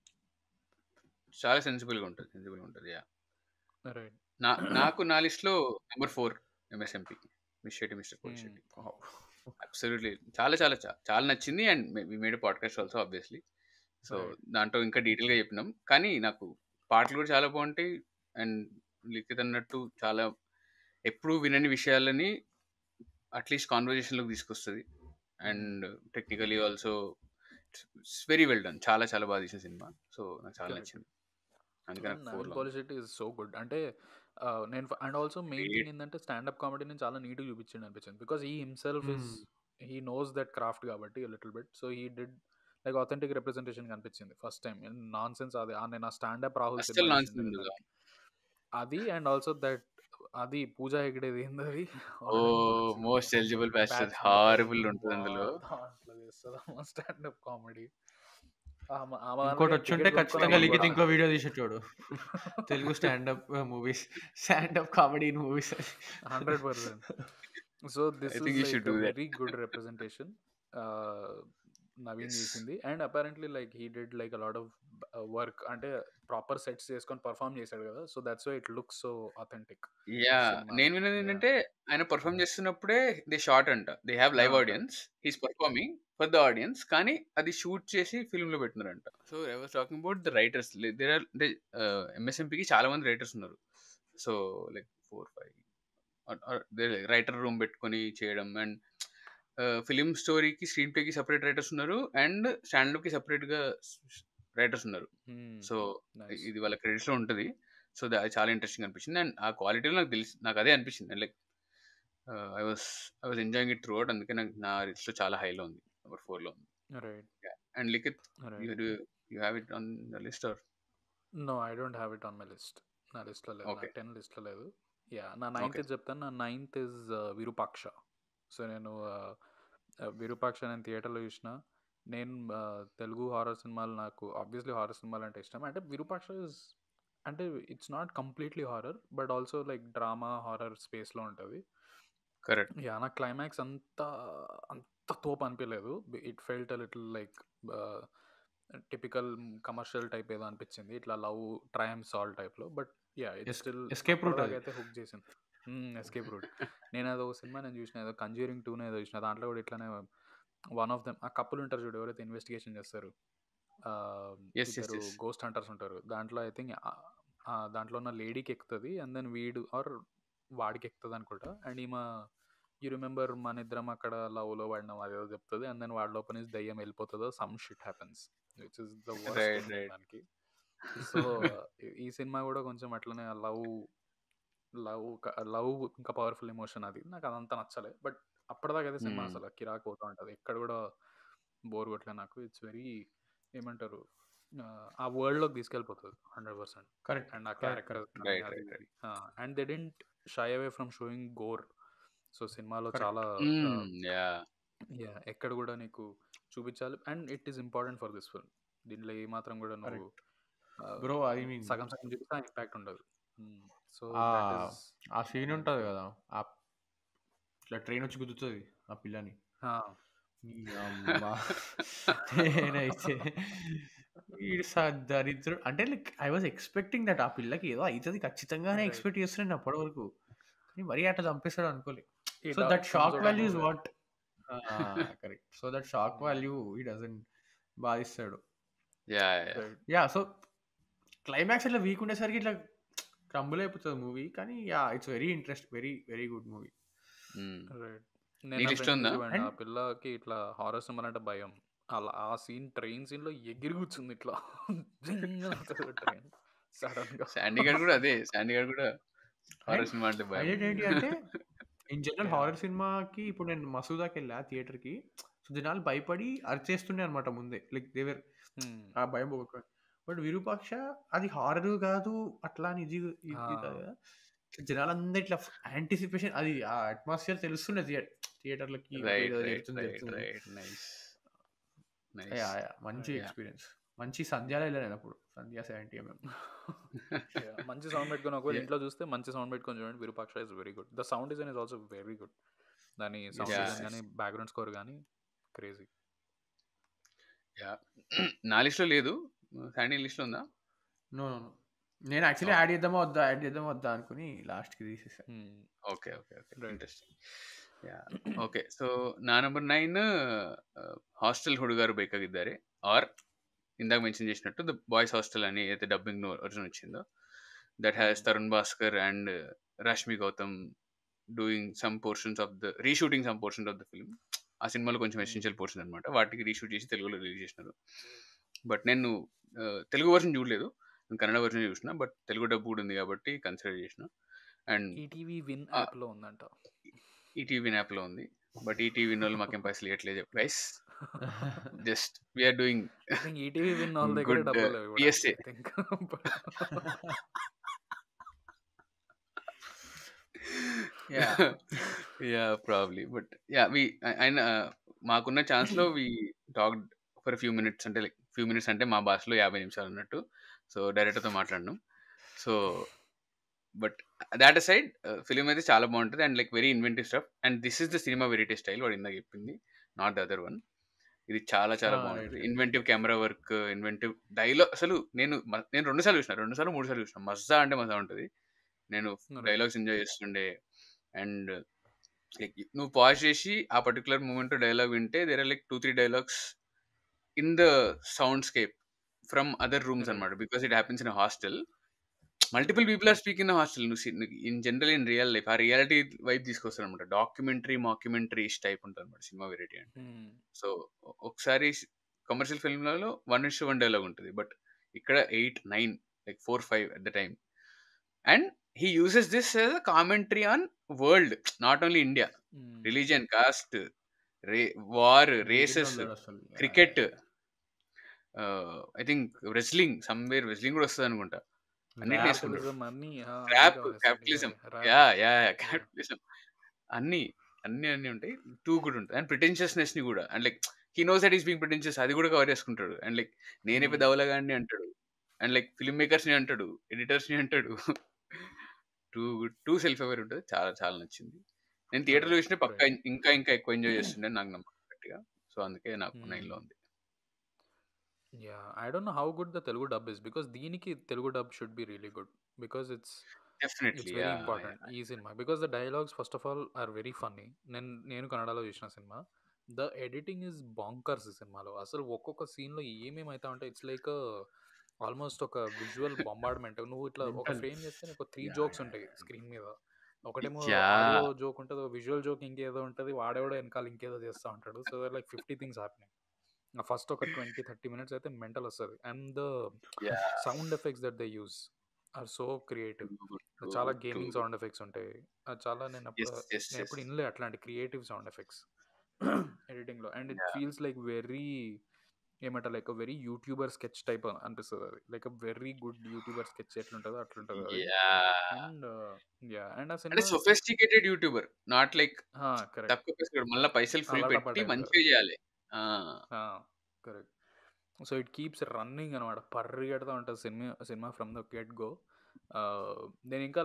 Speaker 3: చాలా సెన్సిబుల్గా ఉంటుంది. Ya,
Speaker 2: right.
Speaker 3: నాకు నా లిస్ట్లో number 4 MSMP, mister Polishetty. Absolutely చాలా చాలా చాలా నచ్చింది. And we made podcast also obviously. So దాంట్లో ఇంకా డీటెయిల్గా చెప్పినాం. కానీ నాకు పాటలు కూడా చాలా బాగుంటాయి. అండ్ లిఖిత్ అన్నట్టు చాలా ఎప్పుడు వినని విషయాలని అట్లీస్ట్ కాన్వర్జేషన్లోకి తీసుకొస్తుంది. And technically also it's very well done. చాలా చాలా బాగా తీసిన సినిమా. సో నాకు చాలా
Speaker 2: Correct.
Speaker 3: నచ్చింది. అందుకని నాకు 4
Speaker 2: పోలిశెట్టి ఇస్ సో గుడ్. అంటే నేను అండ్ ఆల్సో మెయిన్ థింగ్ ఏంటంటే స్టాండప్ కామెడీని చాలా నీట్గా చూపించింది అనిపించింది. Because he himself is he knows that craft కాబట్టి little bit. So he did like authentic representation కనిపించింది ఫస్ట్ టైం. నాన్ సెన్స్ అది నేను ఆ స్టాండప్ రాహుల్
Speaker 3: అస్సలు
Speaker 2: సినిమా
Speaker 3: nonsense
Speaker 2: చూసింది
Speaker 3: ఉండదు.
Speaker 2: కదా. అది అండ్ ఆల్సో దట్ అది పూజా హెగ్డేది ఏంది అది
Speaker 3: మోస్ట్ ఎలిజిబుల్ బ్యాచలర్ హారబుల్ ఉంటుంది అందులో.
Speaker 2: దాంట్లో చేస్తుంది స్టాండప్ కామెడీ.
Speaker 1: ఇంకోటి వచ్చి ఉంటే ఖచ్చితంగా లిఖిత్ ఇంకో వీడియో తీసేటోడు, Telugu standup movies, standup comedy movies.
Speaker 2: 100%. So this
Speaker 3: I think you
Speaker 2: is
Speaker 3: should
Speaker 2: like
Speaker 3: do that.
Speaker 2: Very good representation Naveen చేసింది. And apparently like he did like a lot of work, అంటే proper sets చేసుకొని perform చేశాడు కదా. So that's why it looks so authentic.
Speaker 3: Ya,
Speaker 2: Cinema.
Speaker 3: నేను విన్నది ఏంటంటే ఆయన perform చేస్తున్నప్పుడే దే షార్ట్ అంట, they have live
Speaker 2: Ah,
Speaker 3: audience, he's performing for the audience, కానీ అది షూట్ చేసి ఫిల్మ్ లో పెట్టినారంట. So I was talking about the writers. There are అంటే ఎంఎస్ఎంపీకి చాలా మంది రైటర్స్ ఉన్నారు. సో లైక్ 4-5 రైటర్ రూమ్ పెట్టుకొని చేయడం. అండ్ ఫిలిం స్టోరీకి, స్క్రీన్ ప్లేకి సపరేట్ రైటర్స్ ఉన్నారు, అండ్ స్టాండప్కి సపరేట్గా రైటర్స్ ఉన్నారు. So
Speaker 2: nice.
Speaker 3: ఇది వాళ్ళ క్రెడిట్స్ లో ఉంటుంది. సో అది చాలా ఇంట్రెస్టింగ్ అనిపించింది. అండ్ ఆ క్వాలిటీలో నాకు అదే అనిపించింది. Like I was enjoying it throughout. అందుకే నాకు నా లిస్ట్ లో చాలా హైలో ఉంది, నెంబర్ 4 లో ఉంది.
Speaker 2: Right.
Speaker 3: And Likhith,
Speaker 2: Right.
Speaker 3: You have it on the list or?
Speaker 2: No, I don't have it on my list. నా లిస్ట్లో లేదు, నా
Speaker 3: Okay.
Speaker 2: 10 లిస్ట్లో లేదు. యా, నా 9th
Speaker 3: Okay.
Speaker 2: చెప్తాను. నా 9th ఇస్ విరూపాక్ష. సో నేను విరూపాక్ష నేను థియేటర్లో చూసిన. నేను తెలుగు హారర్ సినిమాలు, నాకు ఆబ్వియస్లీ హారర్ సినిమాలు అంటే ఇష్టం. అంటే విరూపాక్ష ఇస్ అంటే it's not completely horror, but also like drama horror స్పేస్లో ఉంటుంది.
Speaker 3: కరెక్ట్.
Speaker 2: యా, నా క్లైమాక్స్ అంత తోపు అనిపించలేదు. It felt a little like typical commercial type ఏదో అనిపించింది, ఇట్లా లవ్ ట్రయంప్స్ ఆల్ టైప్లో. But yeah, it still
Speaker 1: escape route అది.
Speaker 2: అయితే హుక్ చేసింది. Escape route. నేను అదో సినిమా నేను చూసిన, ఏదో కంజ్యూరింగ్ 2 ఏదో చూసిన. దాంట్లో కూడా ఇట్లానే వన్ ఆఫ్ దెమ్, ఆ కప్పులు ఉంటారు చూడు, ఎవరైతే ఇన్వెస్టిగేషన్ చేస్తారు,
Speaker 3: Yes, yes,
Speaker 2: ఇద్దరు
Speaker 3: yes.
Speaker 2: గోస్ట్ హంటర్స్ ఉంటారు దాంట్లో. ఐ థింక్ దాంట్లో ఉన్న లేడీకి ఎక్కుతుంది అండ్ దెన్ వీడు ఆర్ వాడికి ఎక్కుతుంది అనుకుంటా. అండ్ ఈమె యూ రిమెంబర్ మన ఇద్దరం అక్కడ లవ్లో పడినాం అదేదో చెప్తుంది అండ్ దెన్ వాడి లోపల నుంచి దయ్యం వెళ్ళిపోతుందో some shit happens which is the worst
Speaker 3: Right,
Speaker 2: ending
Speaker 3: right.
Speaker 2: దానికి. సో ఈ సినిమా కూడా కొంచెం అట్లనే లవ్ లవ్ లవ్ ఇంకా పవర్ఫుల్ ఎమోషన్. అది నాకు అదంతా నచ్చలే. బట్ అప్పటిదాకా అయితే సినిమా
Speaker 3: Hmm.
Speaker 2: అసలు కిరాక్ పోతూ ఉంటుంది, ఎక్కడ కూడా బోర్ కొట్టలే నాకు. ఇట్స్ వెరీ ఏమంటారు ఆ వరల్డ్లోకి తీసుకెళ్ళిపోతుంది 100%.
Speaker 1: కరెక్ట్
Speaker 2: అండ్ ఆ
Speaker 1: కరెక్ట్
Speaker 2: క్యారెక్టర్
Speaker 1: కరెక్ట్
Speaker 3: Right,
Speaker 2: అది
Speaker 3: right, right.
Speaker 2: And they don't shy away from showing gore. So సినిమాలో
Speaker 1: కరెక్ట్
Speaker 2: చాలా
Speaker 3: Yeah.
Speaker 2: ఎక్కడ కూడా నీకు చూపించాలి and it is important for this film. దీంట్లో ఏ మాత్రం కూడా నువ్వు
Speaker 1: కరెక్ట్ బ్రో. ఐ మీన్
Speaker 2: సగం సగం చూపిస్తే ఇంపాక్ట్ ఉండదు. సో
Speaker 1: ఆ
Speaker 2: దట్ ఈస్
Speaker 1: ఆ సీన్ ఉంటుంది కదా, ఆ ఇట్లా ట్రైన్ వచ్చి గుద్దుతుంది ఆ పిల్లని. నీ అమ్మ నేనైతే వీడు దరిద్రుడు అంటే like I was expecting that ఆ పిల్లకి ఏదో అవుతుంది ఖచ్చితంగానే
Speaker 2: రైట్.
Speaker 1: ఎక్స్పెక్ట్ చేస్తున్నాను అప్పటి వరకు, కానీ మరీ అట్లా చంపేస్తాడు అనుకోలే.
Speaker 2: ఈ
Speaker 1: so that shock
Speaker 2: comes out of
Speaker 1: value is
Speaker 2: nowhere.
Speaker 1: What correct. So that shock value ఈ డజంట్ బాధిస్తాడు.
Speaker 3: Yeah, yeah.
Speaker 2: Right.
Speaker 1: Yeah so climax ఇట్లా వీక్ ఉండేసరికి ఇట్లా క్రంబుల్ అయిపోతుంది మూవీ, కానీ yeah it's very interest, very very good movie.
Speaker 3: Hmm.
Speaker 2: Right.
Speaker 3: నీ
Speaker 2: నేను నా
Speaker 3: లిస్ట్
Speaker 2: ఫ్రెండ్కి
Speaker 3: ఉందా?
Speaker 2: చూడండి, ఆ
Speaker 1: అండ్
Speaker 2: పిల్లకి ఇట్లా హారర్ సినిమా అంటే భయం. అలా ఆ సీన్ ట్రైన్ సీన్ లో ఎగిరి కూర్చుంది ఇట్లా ట్రైన్ సడన్ గా.
Speaker 3: శాండీ గారు కూడా అదే, శాండీ గారు కూడా హారర్
Speaker 1: అండ్
Speaker 3: సినిమా అంటే భయం.
Speaker 1: హైలైట్ ఏంటి అంటే ఇన్ జనరల్
Speaker 2: Yeah.
Speaker 1: హారర్ సినిమాకి ఇప్పుడు నేను మసూదాకి వెళ్ళా థియేటర్కి, సో జనాలు భయపడి అరిచేస్తుండే అనమాట ముందే, లైక్ దేవర్
Speaker 2: Hmm.
Speaker 1: ఆ భయం పోగొట్టుకొని. బట్ విరూపాక్ష అది హారర్ కాదు అట్లా అని ఇది ఇది
Speaker 2: Ah.
Speaker 1: కాదు కదా, జనాలందరూ ఇట్లా యాంటిసిపేషన్, అది ఆ అట్మాస్ఫియర్ తెలుస్తుండే థియేటర్లకి
Speaker 3: Right,
Speaker 1: ఏదో
Speaker 3: right,
Speaker 1: జరుగుతుంది
Speaker 3: right,
Speaker 1: జరుగుతుంది.
Speaker 3: right. Nice, nice.
Speaker 1: Yeah yeah మంచి
Speaker 3: Yeah.
Speaker 1: ఎక్స్పీరియన్స్. మంచి సంధ్యాలో వెళ్ళాను నేను అప్పుడు, సంధ్యా 70mm.
Speaker 2: Yeah. మంచి సౌండ్ పెట్టుకొని ఒకవేళ
Speaker 3: Yeah.
Speaker 2: ఇంట్లో చూస్తే మంచి సౌండ్ పెట్టుకొని చూడండి. Virupaksha is very good. The sound design is also very good. దాని సౌండ్
Speaker 3: Yeah.
Speaker 2: డిజైన్ కానీ బ్యాక్గ్రౌండ్ స్కోర్ కానీ క్రేజీ.
Speaker 3: Yeah. నా లిస్ట్ లో లేదు, శాండీ లిస్ట్ లో ఉందా?
Speaker 1: నో నో నో, నేను యాక్చువల్లీ యాడ్ చేద్దామా వద్దా అనుకుని లాస్ట్కి తీసేసాను.
Speaker 3: Okay okay okay,
Speaker 2: Right.
Speaker 3: Interesting. Yeah okay, so నా number 9 hostel Hudugaru Bekagiddare, or ఇందాక మెన్షన్ చేసినట్టు ద బాయ్స్ హాస్టల్ అని అయితే డబ్బింగ్ ఒరిజిన్ వచ్చిందో, that has Tarun Bhaskar and Rashmi Gautam doing some portions of the reshooting some portions of the film. ఆ సినిమాలో కొంచెం essential portion అనమాట, వాటికి రీషూట్ చేసి తెలుగులో రిలీజ్ చేసినారు. బట్ నేను తెలుగు వర్షన్ చూడలేదు, నేను కన్నడ వర్షన్ చూసిన, బట్ తెలుగు డబ్బు కూడా ఉంది కాబట్టి కన్సిడర్ చేసిన. అండ్
Speaker 2: ఈటీవీ విన్ యాప్ లో ఉందంట.
Speaker 3: ఈటీవీ యాప్లో ఉంది, బట్ ఈటీవీ వాళ్ళు మాకేం పైసలు ఇవ్వట్లేదు guys. Just we're doing
Speaker 2: I think ETV Win వాళ్ళ దగ్గర
Speaker 3: గుడ్
Speaker 2: డబ్బులు లేవు ఇవ్వడానికి,
Speaker 3: PSA.
Speaker 2: I think.
Speaker 3: Yeah probably, but yeah we ఆయన మాకున్న ఛాన్స్లో we talked for few minutes, అంటే లైక్ ఫ్యూ మినిట్స్ అంటే మా భాషలో 50 నిమిషాలు అన్నట్టు. సో డైరెక్టర్తో మాట్లాడినాం. So but that aside film అయితే చాలా బాగుంటుంది and like very inventive stuff, and this is the సినిమా వెరైటీ స్టైల్ వాడు ఇందాక చెప్పింది, నాట్ ద అదర్ వన్. ఇది చాలా చాలా బాగుంటుంది. Inventive camera work, inventive dialogue. అసలు నేను 2 సార్లు చూసిన, 2 సార్లు 3 సార్లు చూసిన. మజా అంటే మజా ఉంటుంది. నేను డైలాగ్స్ ఎంజాయ్ చేస్తుండే. అండ్ లైక్ నువ్వు పాజ్ చేసి ఆ పర్టికులర్ మూమెంట్ డైలాగ్ వింటే there are like 2-3 dialogues in the soundscape from other rooms అనమాట, because it happens in hostel. Multiple people are speaking in hostel. In general in real life ఆ reality వైపు తీసుకొస్తారు అనమాట. Documentary mockumentary type ఉంటుంది అనమాట సినిమా variety అంటే. So ఒకసారి కమర్షియల్ ఫిల్మ్లలో 1:1 డైలాగ్ ఉంటుంది, బట్ ఇక్కడ 8-9 like 4-5 at the time. And he uses this as a commentary on world, not only India. Religion, caste, war, races, cricket, I think wrestling, somewhere wrestling కూడా వస్తుంది అనుకుంటా. అన్నిటి వేసుకుంటారు. క్యాపిటలిజం, క్యాపిటలిజం, అన్ని ఉంటాయి. టూ కూడా ఉంటుంది. అండ్ ప్రిటెన్షియస్నెస్ ని కూడా, and like he knows that is being pretentious, అది కూడా కవర్ చేసుకుంటాడు. అండ్ లైక్ నేనే పెద్ద అవలగాన్ని అంటాడు, అండ్ లైక్ ఫిల్మ్ మేకర్స్ ని అంటాడు, ఎడిటర్స్ ని అంటాడు. టూ సెల్ఫ్ అవేర్ ఉంటుంది. చాలా చాలా నచ్చింది. నేను థియేటర్లో చూసిన పక్క ఇంకా ఎక్కువ ఎంజాయ్ చేస్తుండే నాకు నమ్మకం గట్టిగా. సో అందుకే నాకు 9లో ఉంది.
Speaker 2: Yeah, I don't know how good the Telugu dub is, because దీనికి Telugu dub should be really good, because it's
Speaker 3: Definitely,
Speaker 2: very important ఈ సినిమా, because the dialogues first of all are very funny. నేను కన్నడలో చూసిన సినిమా, the editing is bonkers ఈ సినిమాలో. అసలు ఒక్కొక్క సీన్‌లో ఏమేమి అయితా ఉంటాయి. ఇట్స్ లైక్ ఆల్మోస్ట్ ఒక విజువల్ బొంబార్డ్‌మెంట్. నువ్వు ఇట్లా ఒక
Speaker 1: మెంటల్.
Speaker 2: ఫ్రేమ్ చేస్తే నీకు 3
Speaker 1: యా
Speaker 2: జోక్స్
Speaker 1: యా
Speaker 2: ఉంటాయి
Speaker 1: యా.
Speaker 2: స్క్రీన్ మీద. ఒకటేమో
Speaker 3: యా
Speaker 2: ఆడియో జోక్ ఉంటది. విజువల్ జోక్ ఇంకేదో ఉంటది. వాడెవడో ఎనకాల ఇంకేదో చేస్తా ఉంటాడు. So like 50 things happening. First ఒక 20, 30 మినిట్స్ అయితే మెంటల్ వస్తది. And the
Speaker 3: yeah
Speaker 2: sound effects that they use are so creative. చాలా గేమింగ్ సౌండ్ ఎఫెక్ట్స్ ఉంటాయి. అది చాలా నేను
Speaker 3: ఎస్ ఎస్ ఎస్
Speaker 2: ఎప్పుడు ఇనలే అట్లాంటి క్రియేటివ్ సౌండ్ ఎఫెక్ట్స్ ఎడిటింగ్‌లో. And it
Speaker 3: yeah
Speaker 2: feels like very ఏమంటారు like very YouTuber sketch type అనిపిస్తది అది. Like very good YouTuber sketch ఎట్లుంటదో అట్లుంటది అది.
Speaker 3: యా
Speaker 2: అండ్ అండ్ ఆ
Speaker 3: అంటే
Speaker 2: సినిమా
Speaker 3: sophisticated YouTuber, not like
Speaker 2: correct.
Speaker 3: తక్కువ పైసలు మళ్ళీ పైసలు ఫుల్
Speaker 2: అల్లాటప్ప
Speaker 3: పెట్టి
Speaker 2: టైప్ కాదు.
Speaker 3: మంచిగా చేయాలి.
Speaker 2: Correct. So it keeps running అనమాట. పరిగెడతా ఉంటుంది సినిమా ఫ్రమ్ ద గెట్ గో. నేను ఇంకా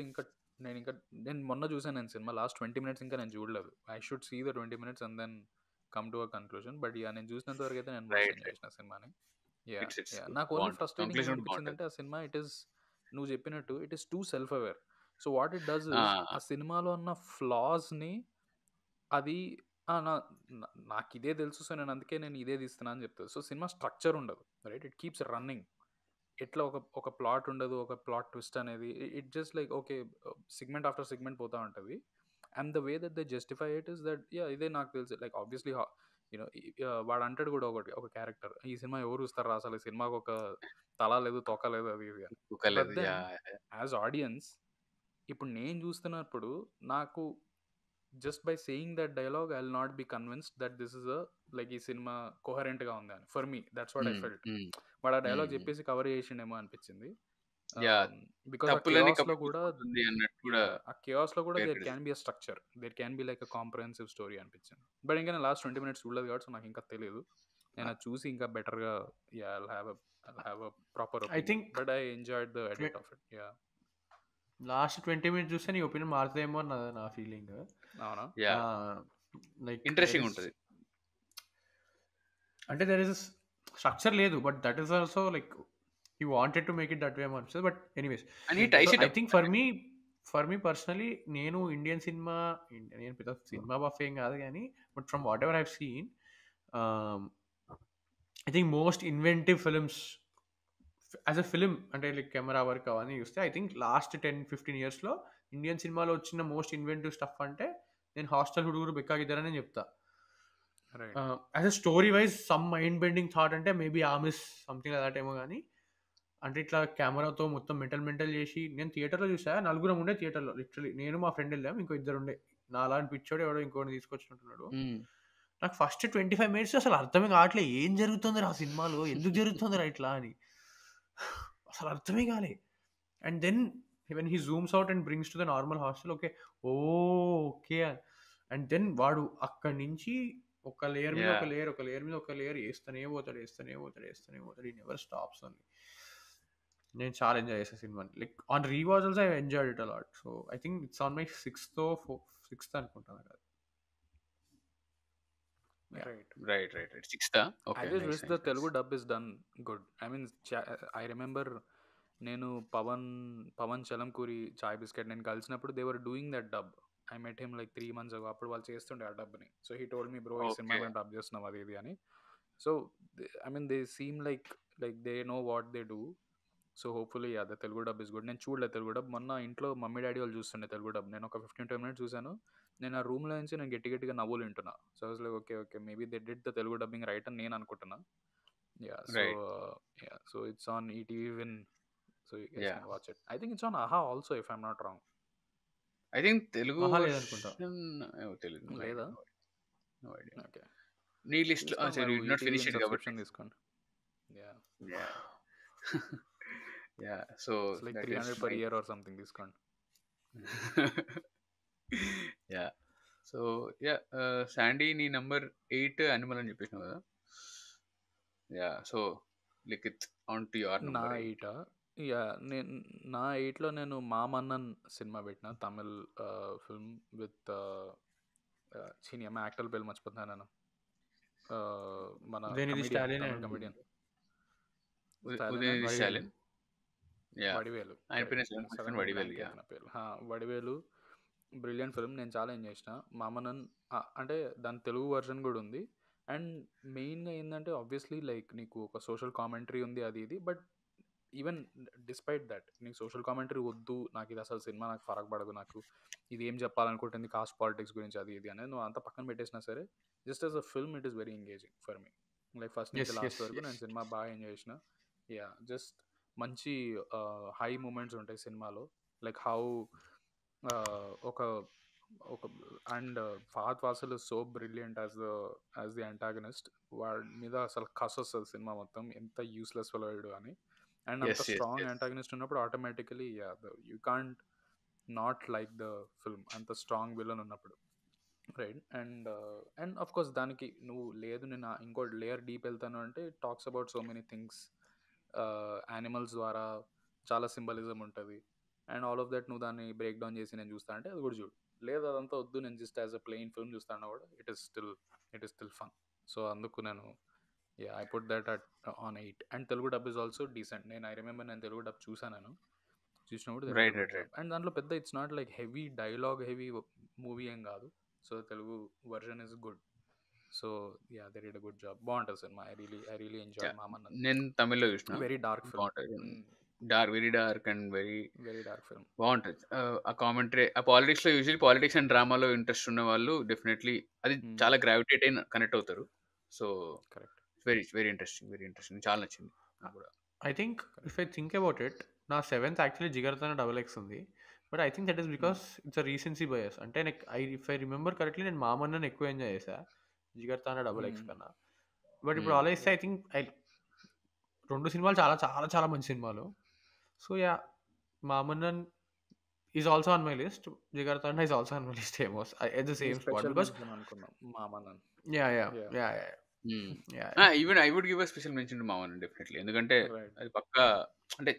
Speaker 2: నేను మొన్న చూసాను నేను సినిమా లాస్ట్ 20 మినిట్స్ ఇంకా నేను చూడలేదు. I should see the 20 minutes and then come to a conclusion. But నేను చూసినంత వరకు అయితే నేను మస్తు
Speaker 3: రైట్
Speaker 2: ఎంజాయ్
Speaker 3: రైట్.
Speaker 2: చేసిన సినిమాని. యా
Speaker 3: ఇట్స్
Speaker 2: యా నాకు ఓన్లీ
Speaker 3: బాగుంటుంది,
Speaker 2: ఫ్రస్ట్రేటింగ్
Speaker 3: కంక్లూజన్
Speaker 2: ఏమనిపించింది
Speaker 3: బాగుంటుంది.
Speaker 2: అంటే ఆ సినిమా నువ్వు చెప్పినట్టు it is too self aware. So what it does is ఆ సినిమాలో ఉన్న ఫ్లాస్ని అది నాకు ఇదే తెలుసు, సో నేను ఇదే తీస్తున్నా అని చెప్తాను. సో సినిమా స్ట్రక్చర్ ఉండదు, రైట్? It keeps running. ఎట్లా ఒక ప్లాట్ ఉండదు, ఒక ప్లాట్ ట్విస్ట్ అనేది. It just like okay, segment after segment పోతా ఉంటుంది. And the way that they justify it is that ఇదే నాకు తెలుసు. లైక్ ఆబ్వియస్లీ యూనో వాడు అంటాడు కూడా ఒక క్యారెక్టర్, ఈ సినిమా ఎవరు చూస్తారా అసలు, ఈ సినిమాకి ఒక తల లేదు తోక లేదు అది ఇది అని. బట్
Speaker 3: కుక్కలేదు.
Speaker 2: దెన్
Speaker 3: యా
Speaker 2: యాజ్ ఆడియన్స్ ఇప్పుడు నేను చూస్తున్నప్పుడు నాకు just by saying that dialogue I will not be convinced that this is like ఈ సినిమా కోహరెంట్గా ఉంది అని. For me that's what I felt. వాడు ఆ డైలాగ్ చెప్పేసి కవర్ చేసిండేమో అనిపించింది.
Speaker 3: యా
Speaker 2: బికాస్ ఆ
Speaker 3: తప్పులని
Speaker 2: కేయాస్లో కూడా
Speaker 3: కప్పిపుచ్చుకుంటుంది అన్నట్టు కూడా
Speaker 2: ఆ కేయాస్లో కూడా
Speaker 3: fair
Speaker 2: there
Speaker 3: criticism.
Speaker 2: Can be a structure, there can be like a comprehensive story అనిపించింది. బట్ ఇంకా నేను లాస్ట్ 20 మినిట్స్ చూడలేదు కాబట్టి సో నాకు ఇంకా తెలియదు. నేను అది చూసి ఇంకా బెటర్గా I'll have a proper
Speaker 1: I
Speaker 2: opinion.
Speaker 1: Think
Speaker 2: But I enjoyed the edit of it. Yeah.
Speaker 1: Last 20 minutes చూస్తే నీ ఒపీనియన్ మారుతుందేమో అని నా ఫీలింగ్.
Speaker 2: అవునా?
Speaker 3: యా
Speaker 1: లైక్
Speaker 3: ఇంట్రెస్టింగ్ ఉంటుంది.
Speaker 1: అంటే దెర్ ఇస్ స్ట్రక్చర్ లేదు, but that is also like he wanted to make it that way అనిపిస్తుంది. But anyways,
Speaker 3: అని ties
Speaker 1: I think for me personally నేను ఇండియన్ సినిమా, నేను పెద్ద సినిమా బఫ్ ఏం కాదు కానీ, but from whatever I've seen, I think most inventive films as a film అంటే లైక్ కెమెరా వర్క్ అవన్నీ చూస్తే ఐ థింక్ లాస్ట్ 10-15 ఇయర్స్లో ఇండియన్ సినిమాలో వచ్చిన మోస్ట్ ఇన్వెంటివ్ స్టఫ్ అంటే నేను హాస్టల్ హుడుగురు బెక్కాగిద్దరని నేను చెప్తా.
Speaker 2: Right.
Speaker 1: As a story wise some mind bending thought అంటే మేబీ ఆమిస్ సంథింగ్ అదట్ ఏమో కానీ, అంటే ఇట్లా కెమెరాతో మొత్తం మెంటల్ చేసి నేను థియేటర్లో చూసా. 4 ఉండే థియేటర్లో లిటరలీ. నేను మా ఫ్రెండ్ వెళ్ళాం, ఇంకో 2 ఉండే. నా అలాంటి పిచ్చోడు ఎవడో ఇంకోటి తీసుకొచ్చినట్టున్నాడు. నాకు ఫస్ట్ 25 మినిట్స్ అసలు అర్థమే కావట్లేదు, ఏం జరుగుతుంది ఆ సినిమాలో, ఎందుకు జరుగుతుంది ఇట్లా అని అసలు అర్థమే కాలే. And then when he zooms out and brings to the normal hostel, okay and then వాడు అక్కడి నుంచి ఒక లేయర్ మీద ఒక లేయర్ ఒక లేయర్ మీద ఒక లేయర్ వేస్తూనే పోతాడు. ఈ నెవర్ స్టాప్స్ అని. నేను చాలా ఎంజాయ్ చేసే సినిమాని. Like on rewatch also I enjoyed it a lot. So I think it's on my sixth అనుకుంటాను కదా.
Speaker 2: Right.
Speaker 3: Sixth.
Speaker 2: I just wish the Telugu dub is done good. I mean, I remember నేను పవన్ చలంకూరి చాయ్ బిస్కెట్ నేను కలిసినప్పుడు they were doing that dub. I met him like 3 months ago. అప్పుడు వాళ్ళు చేస్తుండే ఆ డబ్ని. So he told me bro ఈ సినిమా మేము డబ్ చేస్తున్నాం అది ఇది అని. So I mean they seem like they know what they do. So hopefully the Telugu dub is good. నేను చూడలేదు తెలుగు డబ్. మొన్న ఇంట్లో మమ్మీ డాడీ వాళ్ళు చూస్తుండే తెలుగు డబ్. నేను ఒక 15-20 minutes చూశాను. నేను ఆ రూమ్లో నుంచి నేను గట్టిగా నవ్వులు వింటున్నా. So I was like okay maybe they did the Telugu dubbing right అని నేను అనుకుంటున్నా. So it's on ETV Win. So you guys can watch it. I think it's on AHA also, if I'm not wrong.
Speaker 3: I think Telugu
Speaker 1: లేదనుకుంటా.
Speaker 3: తెలుగు
Speaker 2: లేదా?
Speaker 3: No idea.
Speaker 2: Okay.
Speaker 3: నీ list లో you did not finish it కాబట్టి
Speaker 2: తీసుకోండి.
Speaker 3: Yeah. So
Speaker 2: it's like 300 per year or something తీసుకోండి.
Speaker 3: Yeah. So Sandy నీ number 8 Animal అని చెప్పేసినావు కదా. So like it's on to your number 8.
Speaker 2: నా 8లో నేను మామన్నన్ సినిమా పెట్టిన, తమిళ్ ఫిల్మ్ విత్ అమ్మ యాక్టర్ పేరు మర్చిపోతున్నాను నేను. మన కమెడియన్ వడివేలు. Brilliant film. నేను చాలా ఎంజాయ్ చేసిన. మామనన్ అంటే దాని తెలుగు వర్షన్ కూడా ఉంది. అండ్ మెయిన్గా ఏంటంటే ఆబ్వియస్లీ లైక్ నీకు ఒక సోషల్ కామెంటరీ ఉంది అది ఇది. బట్ ఈవెన్ డిస్పైట్ దట్ నీకు సోషల్ కామెంటరీ వద్దు, నాకు ఇది అసలు సినిమా నాకు ఫరక్ పడదు, నాకు ఇది ఏం చెప్పాలనుకుంటుంది కాస్ట్ పాలిటిక్స్ గురించి అది ఇది అనేది నువ్వు అంతా పక్కన పెట్టేసినా సరే, just as a film it is very engaging for me. Like first నుంచి
Speaker 1: ఎస్
Speaker 2: లాస్ట్
Speaker 1: ఎస్
Speaker 2: వరకు నేను సినిమా బాగా ఎంజాయ్ చేసిన. యా, జస్ట్ మంచి హై మూమెంట్స్ ఉంటాయి సినిమాలో. లైక్ హౌ ఒక ఒక and Fahadh Faasil is so brilliant as the antagonist. వాడి మీద అసలు కస్ వస్తుంది సినిమా మొత్తం, ఎంత యూస్లెస్ ఫెలోయిడ్ అని. అండ్ అంత
Speaker 3: ఎస్ ఎస్
Speaker 2: స్ట్రాంగ్
Speaker 3: ఎస్
Speaker 2: అంటాగనిస్ట్ ఉన్నప్పుడు automatically you can't not like the film, అంత స్ట్రాంగ్ విలన్ ఉన్నప్పుడు, రైట్. అండ్ ఆఫ్ కోర్స్ దానికి నువ్వు లేదు నేను ఇంకో లేయర్ డీప్ వెళ్తాను అంటే talks about so many things. Animals ద్వారా చాలా సింబలిజం ఉంటుంది. అండ్ ఆల్ ఆఫ్ దట్ నువ్వు దాన్ని బ్రేక్ డౌన్ చేసి నేను చూస్తా అంటే అది కూడా చూడు. లేదు అదంతా వద్దు, నేను just as a plain film చూస్తాను కూడా it is still fun. So అందుకు నేను I put that on 8. And Telugu dub is also decent. I remember నేను తెలుగు డబ్ చూసాను చూసినప్పుడు
Speaker 3: right
Speaker 2: good
Speaker 3: right
Speaker 2: job.
Speaker 3: Right
Speaker 2: and దాంట్లో పెద్ద it's not like heavy dialogue heavy movie ఏం కాదు. So Telugu version is good. So they did a good job. బాగుంటుంది సినిమా. I really enjoy మామన్న.
Speaker 3: నేను తమిళ్లో చూసిన
Speaker 2: వెరీ డార్క్ ఫిల్మ్.
Speaker 3: బాగుంటుంది. Very dark and very
Speaker 2: very dark film.
Speaker 3: బాగుంటుంది. ఆ కామెంటరీ ఆ పాలిటిక్స్లో యూజువల్లీ పాలిటిక్స్ అండ్ డ్రామాలో ఇంట్రెస్ట్ ఉన్న వాళ్ళు డెఫినెట్లీ అది చాలా గ్రావిటేట్ అయిన కనెక్ట్ అవుతారు. So
Speaker 2: correct.
Speaker 3: Very very interesting చాలా నచ్చింది నాకు కూడా.
Speaker 1: I think if I think about it, నా 7th యాక్చువల్లీ జిగర్తన XX ఉంది. But I think that is because it's a recency bias. అంటే నాకు ఇఫ్ ఐ రిమెంబర్ కరెక్ట్లీ నేను మామన్నని ఎక్కువ ఎంజాయ్ చేసా జిగర్తన XX కన్నా. బట్ ఇప్పుడు ఆలోచిస్తే ఐ థింక్ రెండు సినిమాలు చాలా చాలా చాలా మంచి సినిమాలు. So yeah, Maamannan is also on my list. Jigarthanda is also on my list almost at the same spot because
Speaker 2: అనుకున్నాం Maamannan.
Speaker 1: Yeah yeah
Speaker 2: Yeah.
Speaker 1: Yeah yeah
Speaker 3: even I would give a special mention to Maaman definitely. ఎందుకంటే
Speaker 2: Right.
Speaker 3: అది పక్కా అంటే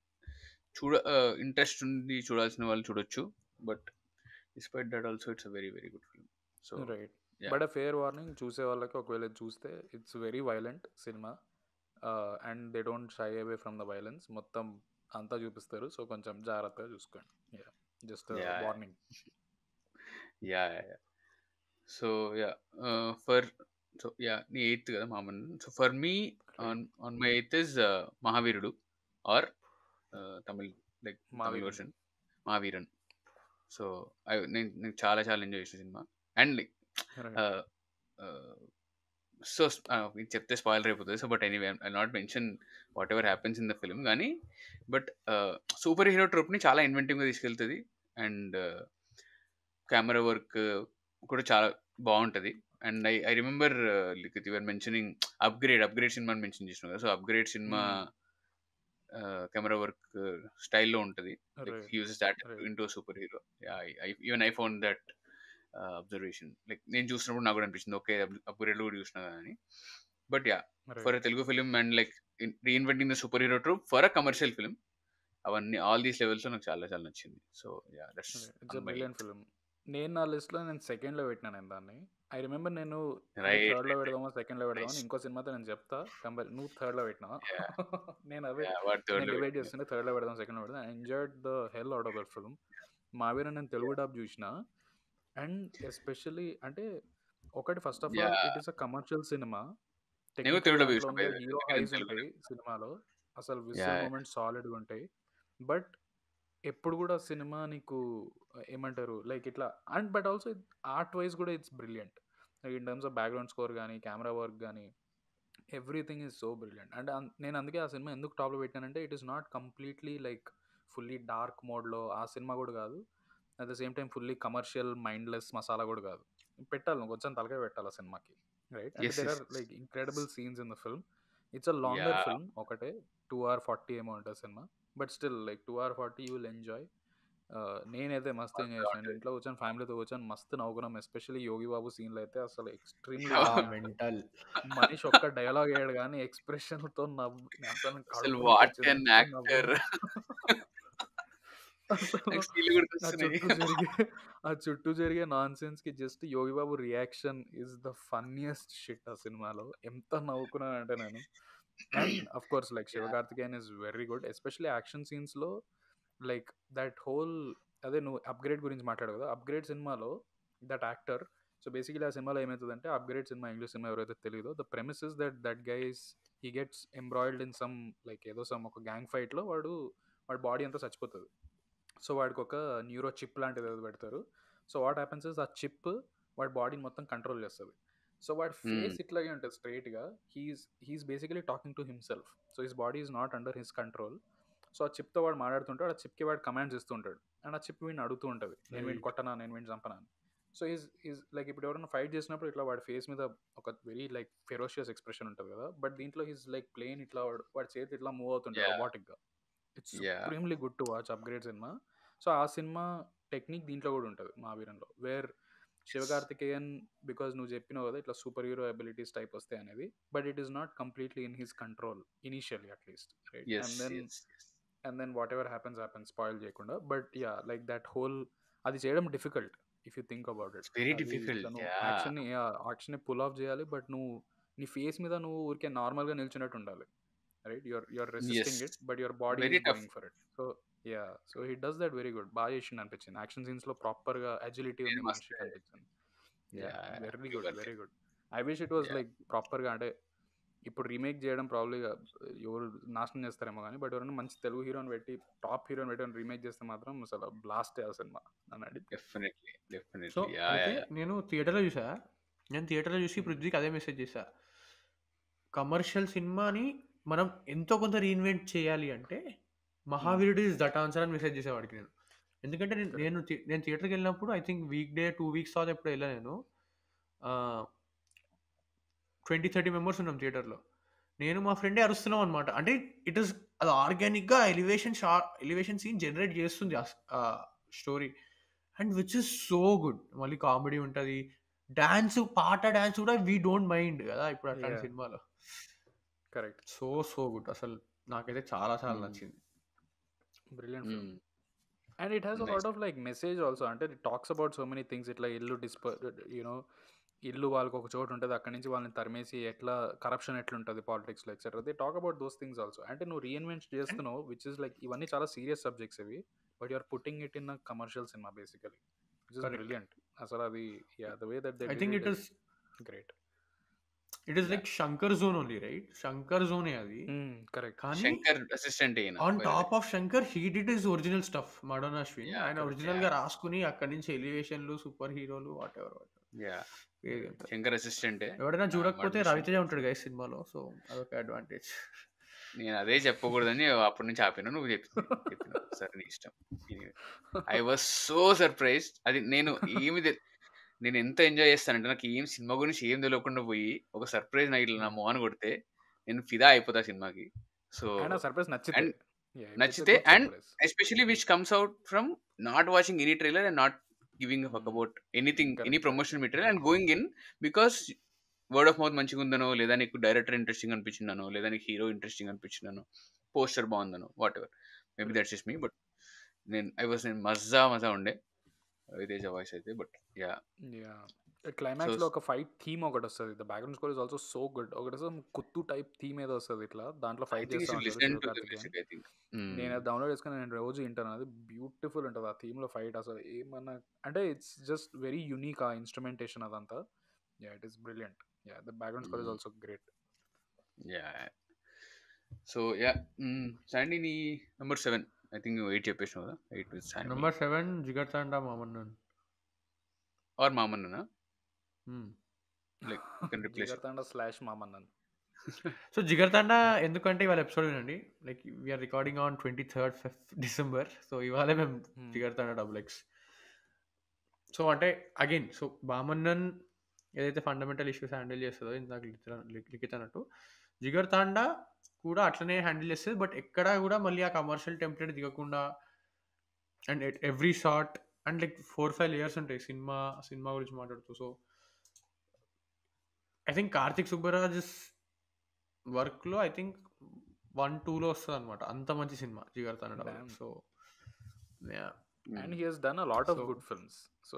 Speaker 3: interest ఉంది చూడాల్సిన వాళ్ళు చూడొచ్చు. But despite that also it's a very very good film. So
Speaker 2: right. But fair warning చూసే వాళ్ళకి, ఒకవేళ చూస్తే it's very violent cinema. And they don't shy away from the violence. మొత్తం అంతా చూపిస్తారు. సో కొంచెం జాగ్రత్తగా చూసుకోండి. Just warning.
Speaker 3: సో ఫర్ నీ 8th కదా Maaman. So for me on my 8th is Mahaveerudu or Tamil like Tamil version Mahaveeran. So నేను చాలా చాలా ఎంజాయ్ చేసిన సినిమా. అండ్ సో మీకు చెప్తే స్పాయిలర్ అయిపోతుంది. So but anyway I not mention whatever happens in the film. కానీ బట్ సూపర్ హీరో ట్రూప్ని చాలా ఇన్వెంటివ్గా తీసుకెళ్తుంది. అండ్ కెమెరా వర్క్ కూడా చాలా బాగుంటుంది. And I remember your mentioning Upgrade సినిమాని మెన్షన్ చేసిన కదా. So Upgrade cinema camera work స్టైల్లో ఉంటుంది. Uses that into super hero. Even I found that observation. Like నేను చూసినప్పుడు నాకు కూడా అనిపించింది ఓకే అప్గ్రేడ్లో కూడా చూసినా అని. But for Telugu film and like reinventing the super hero trope for a commercial film, అవన్నీ ఆల్ దీస్ లెవెల్స్ నాకు చాలా చాలా నచ్చింది. So that's
Speaker 2: brilliant film. నేను నా లిస్ట్లో నేను సెకండ్లో పెట్టినాను నేను దాన్ని. ఐ రిమెంబర్ నేను థర్డ్లో పెడదామా సెకండ్లో పెడదామని ఇంకో సినిమాతో నేను చెప్తా. నువ్వు థర్డ్లో పెట్టినావా? నేను అదే డివైడ్ చేస్తుంటే థర్డ్లో పెడదాం సెకండ్లో పెడదాం. I enjoyed the hell out of that film. Maaveera నేను తెలుగు డబ్ చూసిన. అండ్ ఎస్పెషల్లీ అంటే ఒకటి first of all it is a commercial cinema. Hero highs ఉంటాయి సినిమాలో, అసలు విజిల్ మూమెంట్స్ సాలిడ్గా ఉంటాయి. బట్ ఎప్పుడు కూడా సినిమా నీకు ఏమంటారు లైక్ ఇట్లా and but also art wise కూడా it's brilliant. Like in terms of background score కానీ కెమెరా వర్క్ కానీ everything is so brilliant. And నేను అందుకే ఆ సినిమా ఎందుకు టాప్లో పెట్టానంటే it is not completely like fully dark మోడ్లో ఆ సినిమా కూడా కాదు. At the same time fully commercial mindless masala కూడా కాదు. పెట్టాలి నువ్వు కొంచెం తలకాయ పెట్టాలి ఆ సినిమాకి, right. And there are like incredible scenes in the film. It's a longer film. ఒకటే 2:40 ఏమో ఉంటుంది cinema. But still like 2:40 you will enjoy. నేనైతే మస్తు ఎంజాయ్ చేసాను. ఇంట్లో కూర్చొని ఫ్యామిలీతో కూర్చొని మస్తు నవ్వుకున్నాం. ఎస్పెషల్లీ యోగి బాబు సీన్లో అయితే అసలు ఎక్స్ట్రీమ్లీ
Speaker 1: మెంటల్.
Speaker 2: మనిషి ఒక్క డైలాగ్ వేయడు కానీ ఎక్స్ప్రెషన్తో
Speaker 3: అసలు
Speaker 2: ఆ చుట్టూ జరిగే నాన్ సెన్స్ కి just Yogi Babu reaction is the funniest shit ఆ సినిమాలో. ఎంత నవ్వుకున్నానంటే నేను. And of course like Sivakarthikeyan is very good, especially action scenes లో. లైక్ దట్ హోల్ అదే నువ్వు అప్గ్రేడ్ గురించి మాట్లాడు కదా, అప్గ్రేడ్ సినిమాలో దట్ యాక్టర్, సో బేసికలీ ఆ సినిమాలో ఏమవుతుందంటే, అప్గ్రేడ్ సినిమా ఇంగ్లీష్ సినిమా ఎవరైతే తెలియదో, the premise is that guys he gets embroiled in some like ఏదో సమ్ ఒక గ్యాంగ్ ఫైట్లో వాడి బాడీ అంతా చచ్చిపోతుంది. సో వాడికి ఒక న్యూరో చిప్ లాంటిది ఏదో పెడతారు. సో వాట్ హ్యాపెన్స్ ఇస్ ఆ చిప్ వాడి బాడీని మొత్తం కంట్రోల్ చేస్తుంది. సో వాడి ఫేస్ ఇట్లాగే ఉంటుంది స్ట్రైట్గా. He is basically talking to himself. So his body is not under his control. So ఆ చిప్తో వాడు మాట్లాడుతుంటాడు, ఆ చిప్కి వాడు కమాండ్స్ ఇస్తుంటాడు, అండ్ ఆ చిప్ వీడిని అడుగుతూ ఉంటుంది, నేను వీడిని కొట్టనా, నేను వీడిని చంపనా అని. సో ఈజ్ లైక్ ఇప్పుడు ఎవరైనా ఫైట్ చేసినప్పుడు ఇట్లా వాడి ఫేస్ మీద ఒక వెరీ లైక్ ఫెరోషియస్ ఎక్స్ప్రెషన్ ఉంటుంది కదా, బట్ దీంట్లో హీస్ లైక్ ప్లేన్ ఇట్లా వాడి చేతి ఇట్లా మూవ్ అవుతుంటాడు రోబోటిక్గా. It's supremely good to watch Upgrade cinema. So ఆ సినిమా టెక్నిక్ దీంట్లో కూడా ఉంటుంది మహావీరంలో, వేర్ శివకార్తికేయన్, బికాజ్ నువ్వు చెప్పినావు కదా ఇట్లా సూపర్ హీరో అబిలిటీస్ టైప్ వస్తాయి అనేది, but it is not completely in his control initially at least, right? And then whatever happens spoil చేయకుండా. But yeah, like that whole, అది చేయడం difficult if you think about it.
Speaker 3: Very difficult.
Speaker 2: Action pull off చేయాలి, but నువ్వు నీ face మీద నువ్వు ఊరికే నార్మల్గా నిల్చున్నట్టు ఉండాలి, right? You're resisting it, but your body is going for it. So yeah, so he does that very good. బాగా చేసింది అనిపించింది. యాక్షన్ సీన్స్ లో ప్రాపర్ గా అజిలిటీ ఉంది మనిషికి అనిపించింది. Yeah, very good, very good. I wish it was like proper గా, అంటే ఇప్పుడు రీమేక్ చేయడం ప్రాబ్లీ ఎవరు నాశనం చేస్తారేమో కానీ, బట్ ఎవరైనా మంచి తెలుగు హీరోని పెట్టి, టాప్ హీరోని పెట్టి రీమేక్ చేస్తే మాత్రం అసలు బ్లాస్ట్ ఆ సినిమా అని అడిగి.
Speaker 1: సో అయితే నేను థియేటర్లో చూసా, నేను థియేటర్లో చూసి పృథ్వీకి అదే మెసేజ్ చేశా, కమర్షియల్ సినిమాని మనం ఎంతో కొంత రీఇన్వెంట్ చేయాలి అంటే మహావీరుడు ఇస్ దట్ ఆన్సర్ అని మెసేజ్ చేసేవాడికి నేను. ఎందుకంటే నేను థియేటర్కి వెళ్ళినప్పుడు I think week day 2 weeks తర్వాత ఎప్పుడు వెళ్ళా నేను, 20-30 members ఉన్నాం థియేటర్లో. నేను మా ఫ్రెండే అరుస్తున్నాం అనమాట. అంటే ఇట్ ఇస్ అది ఆర్గానిక్గా ఎలివేషన్ సీన్ జనరేట్ చేస్తుంది ఆ story, and which is so good. మళ్ళీ కామెడీ ఉంటుంది, డాన్స్ కూడా వీ డోంట్ మైండ్ కదా ఇప్పుడు అట్లాంటి సినిమాలో.
Speaker 2: కరెక్ట్.
Speaker 1: సో గుడ్, అసలు నాకైతే చాలా నచ్చింది.
Speaker 2: Brilliant film. And it has a lot of like message also. అంటే it talks about so many things. ఇట్లా ఇల్లు వాళ్ళకి ఒక చోటు ఉంటుంది, అక్కడి నుంచి వాళ్ళని తరిమేసి ఎట్లా కరప్షన్ ఎట్లుంటుంది పాలిటిక్స్లో etcetera. They talk about those things also. అంటే నువ్వు రీఇన్వెంట్ చేస్తున్నావు, విచ్ ఇస్ లైక్ ఇవన్నీ చాలా సీరియస్ సబ్జెక్ట్స్ ఇవి, but you're putting it in a commercial cinema basically, which is brilliant. అసలు అది the way that they
Speaker 1: I think it is
Speaker 2: great.
Speaker 1: It is like Shankar zone only, right? Shankar జోనే అది,
Speaker 2: correct.
Speaker 1: కానీ
Speaker 3: Shankar assistant
Speaker 1: on top of Shankar he did his original stuff. మడోన్ Ashwin ఆయన original గా రాసుకుని అక్కడి నుంచి ఎలివేషన్లు, సూపర్ హీరోలు, వాట్ ఎవర్.
Speaker 3: శంకర్ అసిస్టెంట్.
Speaker 1: ఎవరైనా చూడకపోతే రవితేజ ఉంటాడు గైస్ సినిమాలో, సో అదొక అడ్వాంటేజ్.
Speaker 3: నేను అదే చెప్పకూడదని అప్పటి నుంచి ఆపినా, నువ్వు చెప్పిన సరే నీ ఇష్టం. I was so surprised. అది నేను ఎంత ఎంజాయ్ చేస్తానంటే, నాకు ఏం సినిమా గురించి ఏం తెలియకుండా పోయి ఒక సర్ప్రైజ్ నా ఇట్లా నా మోహన్ కొడితే నేను ఫిదా అయిపోతా సినిమాకి. సో
Speaker 2: సర్ప్రైజ్
Speaker 3: నచ్చితే and especially which comes out from not watching any trailer and not giving a fuck about anything, any promotion material and going in because word of mouth మంచిగా ఉందనో, లేదా నీకు డైరెక్టర్ ఇంట్రెస్టింగ్ అనిపించిందనో, లేదా నీకు hero interesting అనిపించిందనో, poster బాగుందనో, whatever, maybe that's just me. But నేను మజా ఉండే రవితేజ వాయిస్ అయితే. బట్
Speaker 2: క్లైమాక్స్ లో ఒక ఫైట్ థీమ్ ఒకటి వస్తుంది. The background score is also so good. ఒకటి కుత్తు టైప్ థీమ్ ఏదో వస్తుంది ఇట్లా, దాంట్లో ఫైట్ చేస్తాను. నేను డౌన్లోడ్ చేసుకుని నేను రోజు వింటాను. అది బ్యూటిఫుల్ ఉంటుంది ఆ థీమ్ లో ఫైట్. అసలు ఏమన్నా అంటే ఇట్స్ జస్ట్ వెరీ యూనిక్ ఆ ఇన్స్ట్రుమెంటేషన్ అదంతా. It is brilliant. The background score is also great.
Speaker 3: So Sandy నీ నెంబర్ 7 ఐ థింక్ 8 చెప్పేసావు కదా. 8
Speaker 1: నెంబర్ 7 జిగర్తాండా మామన్నన్
Speaker 3: ఆర్ మామన్ననా, లైక్
Speaker 2: జిగర్తాండా / మామన్నన్.
Speaker 1: సో జిగర్తాండా ఎందుకంటే ఇవాళ ఎపిసోడ్ వినండి, like we're recording on 23rd December. So ఇవాళ మేము జిగర్తాండా XX. సో అంటే అగైన్, సో బామన్నన్ ఏదైతే ఫండమెంటల్ ఇష్యూస్ హ్యాండిల్ చేస్తుందో ఇందాక లిఖిత్ అన్నట్టు, జిగర్తాండా కూడా అట్లనే హ్యాండిల్ చేస్తుంది. బట్ ఎక్కడా కూడా మళ్ళీ ఆ కమర్షియల్ టెంప్లెట్ దిగకుండా, and every shot and like 4-5 layers ఉంటాయి సినిమా గురించి మాట్లాడుతూ. So I think Karthik Subbaraj వర్క్లో ఐ థింక్ 1-2లో వస్తుంది అనమాట. అంత మంచి cinema Jigarthanda. So
Speaker 2: and he has done a lot of good films. So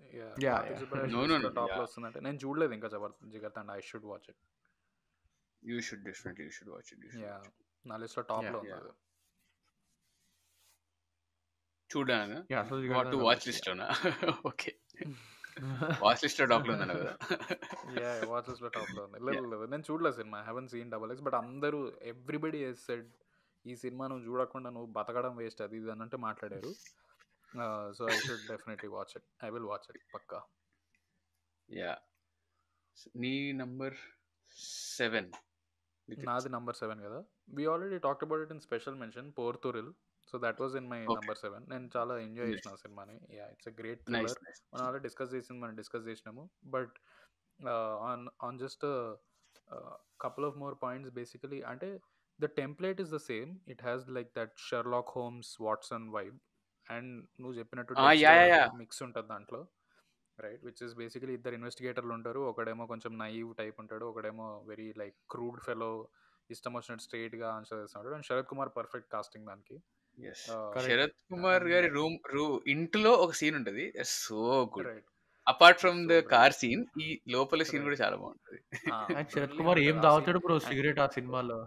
Speaker 2: top లో వస్తుందంటే నేను చూడలేదు ఇంకా Jigarthanda. I should watch it.
Speaker 3: You should definitely watch it.
Speaker 2: నా లిస్ట్ లో టాప్ లో ఉంది.
Speaker 3: చూడడానికి
Speaker 1: యాహ్! అసలు
Speaker 3: వాట్ టు
Speaker 1: చూడడానికి
Speaker 3: వాచ్
Speaker 1: అనిపిస్తది.
Speaker 3: లిస్ట్‌లోనా? ఓకే. వాచ్ లిస్ట్‌లో టాప్‌లో ఉందన్నావు కదా!
Speaker 2: వాచ్ లిస్ట్లో టాప్లో ఉంది.
Speaker 3: యాహ్!
Speaker 2: లేదు నేను చూడలేదు cinema. I haven't seen double X. But అందరూ ఎవ్రీబడి హస్ సెడ్ ఈ సినిమా నువ్వు చూడకుండా నువ్వు బతకడం వేస్ట్ అది ఇది అన్నట్టు మాట్లాడారు. So I should definitely watch it. I will watch it పక్కా.
Speaker 3: యాహ్! నీ నంబర్ 7 నితిన్.
Speaker 2: నాది నంబర్ 7 కదా. We already talked about it in special mention portrayal. So that was in my
Speaker 3: okay.
Speaker 2: Number 7. నేను చాలా ఎంజాయ్
Speaker 3: నైస్.
Speaker 2: చేసిన ఆ సినిమాని. It's a great
Speaker 3: nice.
Speaker 2: Thriller.
Speaker 3: Nice.
Speaker 2: మనం ఆల్రెడీ డిస్కస్ చేసినాము. But on just couple of more points basically అంటే the template is the same. It has like that Sherlock Holmes Watson vibe and నువ్వు చెప్పినట్టు
Speaker 3: yeah!
Speaker 2: Dexter
Speaker 3: yeah!
Speaker 2: Mix ఉంటుంది దాంట్లో, right? Which is basically ఇద్దరు ఇన్వెస్టిగేటర్లు ఉంటారు. ఒకడేమో కొంచెం నైవ్ టైప్ ఉంటాడు, ఒకడేమో వెరీ లైక్ క్రూడ్ ఫెలో, ఇష్టం వచ్చినట్టు స్ట్రైట్గా ఆన్సర్ చేస్తున్నాడు. And Sarath Kumar perfect casting దానికి.
Speaker 3: Yes.
Speaker 1: Correct.
Speaker 3: Sarath Kumar
Speaker 2: and
Speaker 3: గారి ఇంట్లో ఒక సీన్ ఉంటది. It's so good.
Speaker 2: Right,
Speaker 3: apart from
Speaker 2: so
Speaker 3: the car
Speaker 2: brilliant.
Speaker 3: Scene, ఈ లోపల సీన్ కూడా
Speaker 2: రైట్,
Speaker 3: చాలా బాగుంటది.
Speaker 1: అండ్ శరత్
Speaker 2: బ్రిలియంట్
Speaker 1: కుమార్ ఏం
Speaker 2: ఉంటుంది ఆ సీన్.
Speaker 1: తాగుతాడు బ్రో సిగరెట్ ఆ సినిమాలో.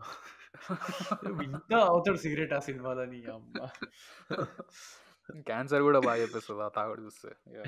Speaker 1: ఇంత తాగుతాడు సిగరెట్ ఆ సినిమాలో నీ అమ్మ.
Speaker 2: క్యాన్సర్ కూడా బాగా చెప్పేస్తుంది ఆ తాగుడు చూస్తే.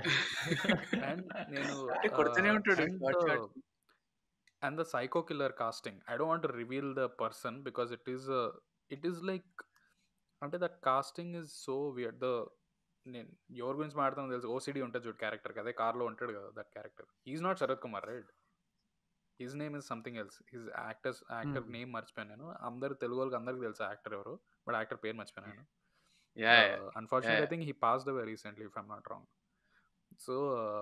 Speaker 2: అండ్ నేను
Speaker 3: అంటే కొడుతూనే ఉంటాడు.
Speaker 2: And
Speaker 3: short short.
Speaker 2: and the psycho killer casting, I don't want to reveal the person because it is like అంటే that casting is so weird. నేను ఎవరి గురించి మాట్లాడుతానో తెలుసు, ఓసిడి ఉంటుంది చూడు క్యారెక్టర్, అదే కార్లో ఉంటాడు కదా that character. Is not Sarath Kumar, right? His name is something else. His actor name మర్చిపోయాను నేను. అందరు తెలుగు వాళ్ళకి అందరికి తెలుసు యాక్టర్ ఎవరు, బట్ యాక్టర్ పేరు మర్చిపోయాను.
Speaker 3: Yeah!
Speaker 2: Unfortunately I think he passed away recently if I'm not wrong. So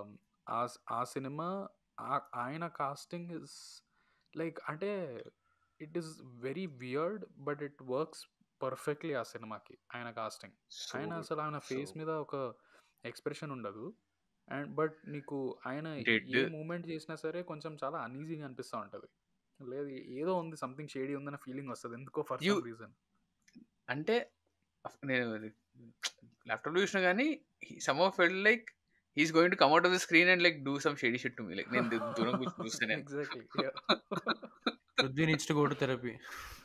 Speaker 2: ఆ సినిమా ఆయన కాస్టింగ్ ఇస్ లైక్ అంటే it is very weird but it works perfectly ఆ సినిమాకి ఆయన కాస్టింగ్.
Speaker 3: సో
Speaker 2: ఆయన
Speaker 3: గుడ్.
Speaker 2: అసలు ఆయన
Speaker 3: సో
Speaker 2: ఫేస్ మీద ఒక ఎక్స్ప్రెషన్ ఉండదు. అండ్ బట్ నీకు ఆయన
Speaker 3: డెడ్.
Speaker 2: ఏ మూమెంట్ చేసినా సరే కొంచెం చాలా అన్ఈజీగా అనిపిస్తూ ఉంటుంది. లేదు ఏదో ఉంది, సంథింగ్ షేడీ ఉందన్న ఫీలింగ్ వస్తుంది ఎందుకో ఫర్
Speaker 3: యూ
Speaker 2: సమ్ రీజన్.
Speaker 3: అంటే నేను ల్యాప్టాప్ చూసినా కానీ somehow felt like he's going to come out of the screen and like do some shady shit to me. Like నేను దూరం కూర్చొని చూస్తే నేను
Speaker 2: exactly.
Speaker 1: Prithvi needs to go to therapy.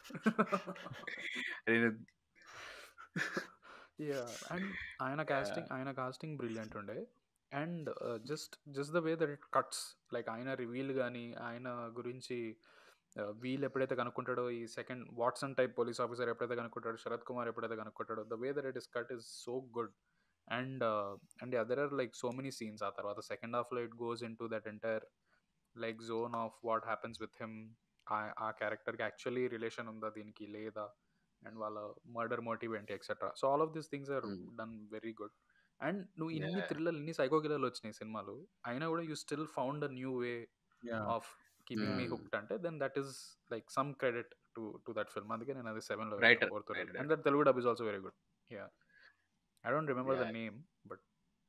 Speaker 2: And ఆయన కాస్టింగ్ బ్రిలియంట్ ఉండే. And just the way that it cuts, like ఆయన reveal కానీ ఆయన గురించి వీల్ ఎప్పుడైతే కనుక్కుంటాడో, ఈ second Watson type police officer ఎప్పుడైతే కనుక్కుంటాడో, శరత్ కుమార్ ఎప్పుడైతే కనుక్కుంటాడో, the way that it is cut is so good. And other are like so many scenes. ఆ తర్వాత సెకండ్ హాఫ్లో it goes into that entire like zone of what happens with him. ఆ క్యారెక్టర్కి actually relation ఉందా దీనికి లేదా, and వాళ్ళ murder motive ఏంటి etcetera. So all of these things are done very good. And నువ్వు ఇన్ని థ్రిల్లర్, ఇన్ని సైకో కిల్లర్లు వచ్చినాయి సినిమాలు, అయినా కూడా you still found a new way of keeping me hooked. అంటే then that is like some credit to that film. అందుకే నేను అది 7లో
Speaker 3: రైటర్.
Speaker 2: కోరుతున్నాను. And that Telugu dub is also very good. I don't remember the name but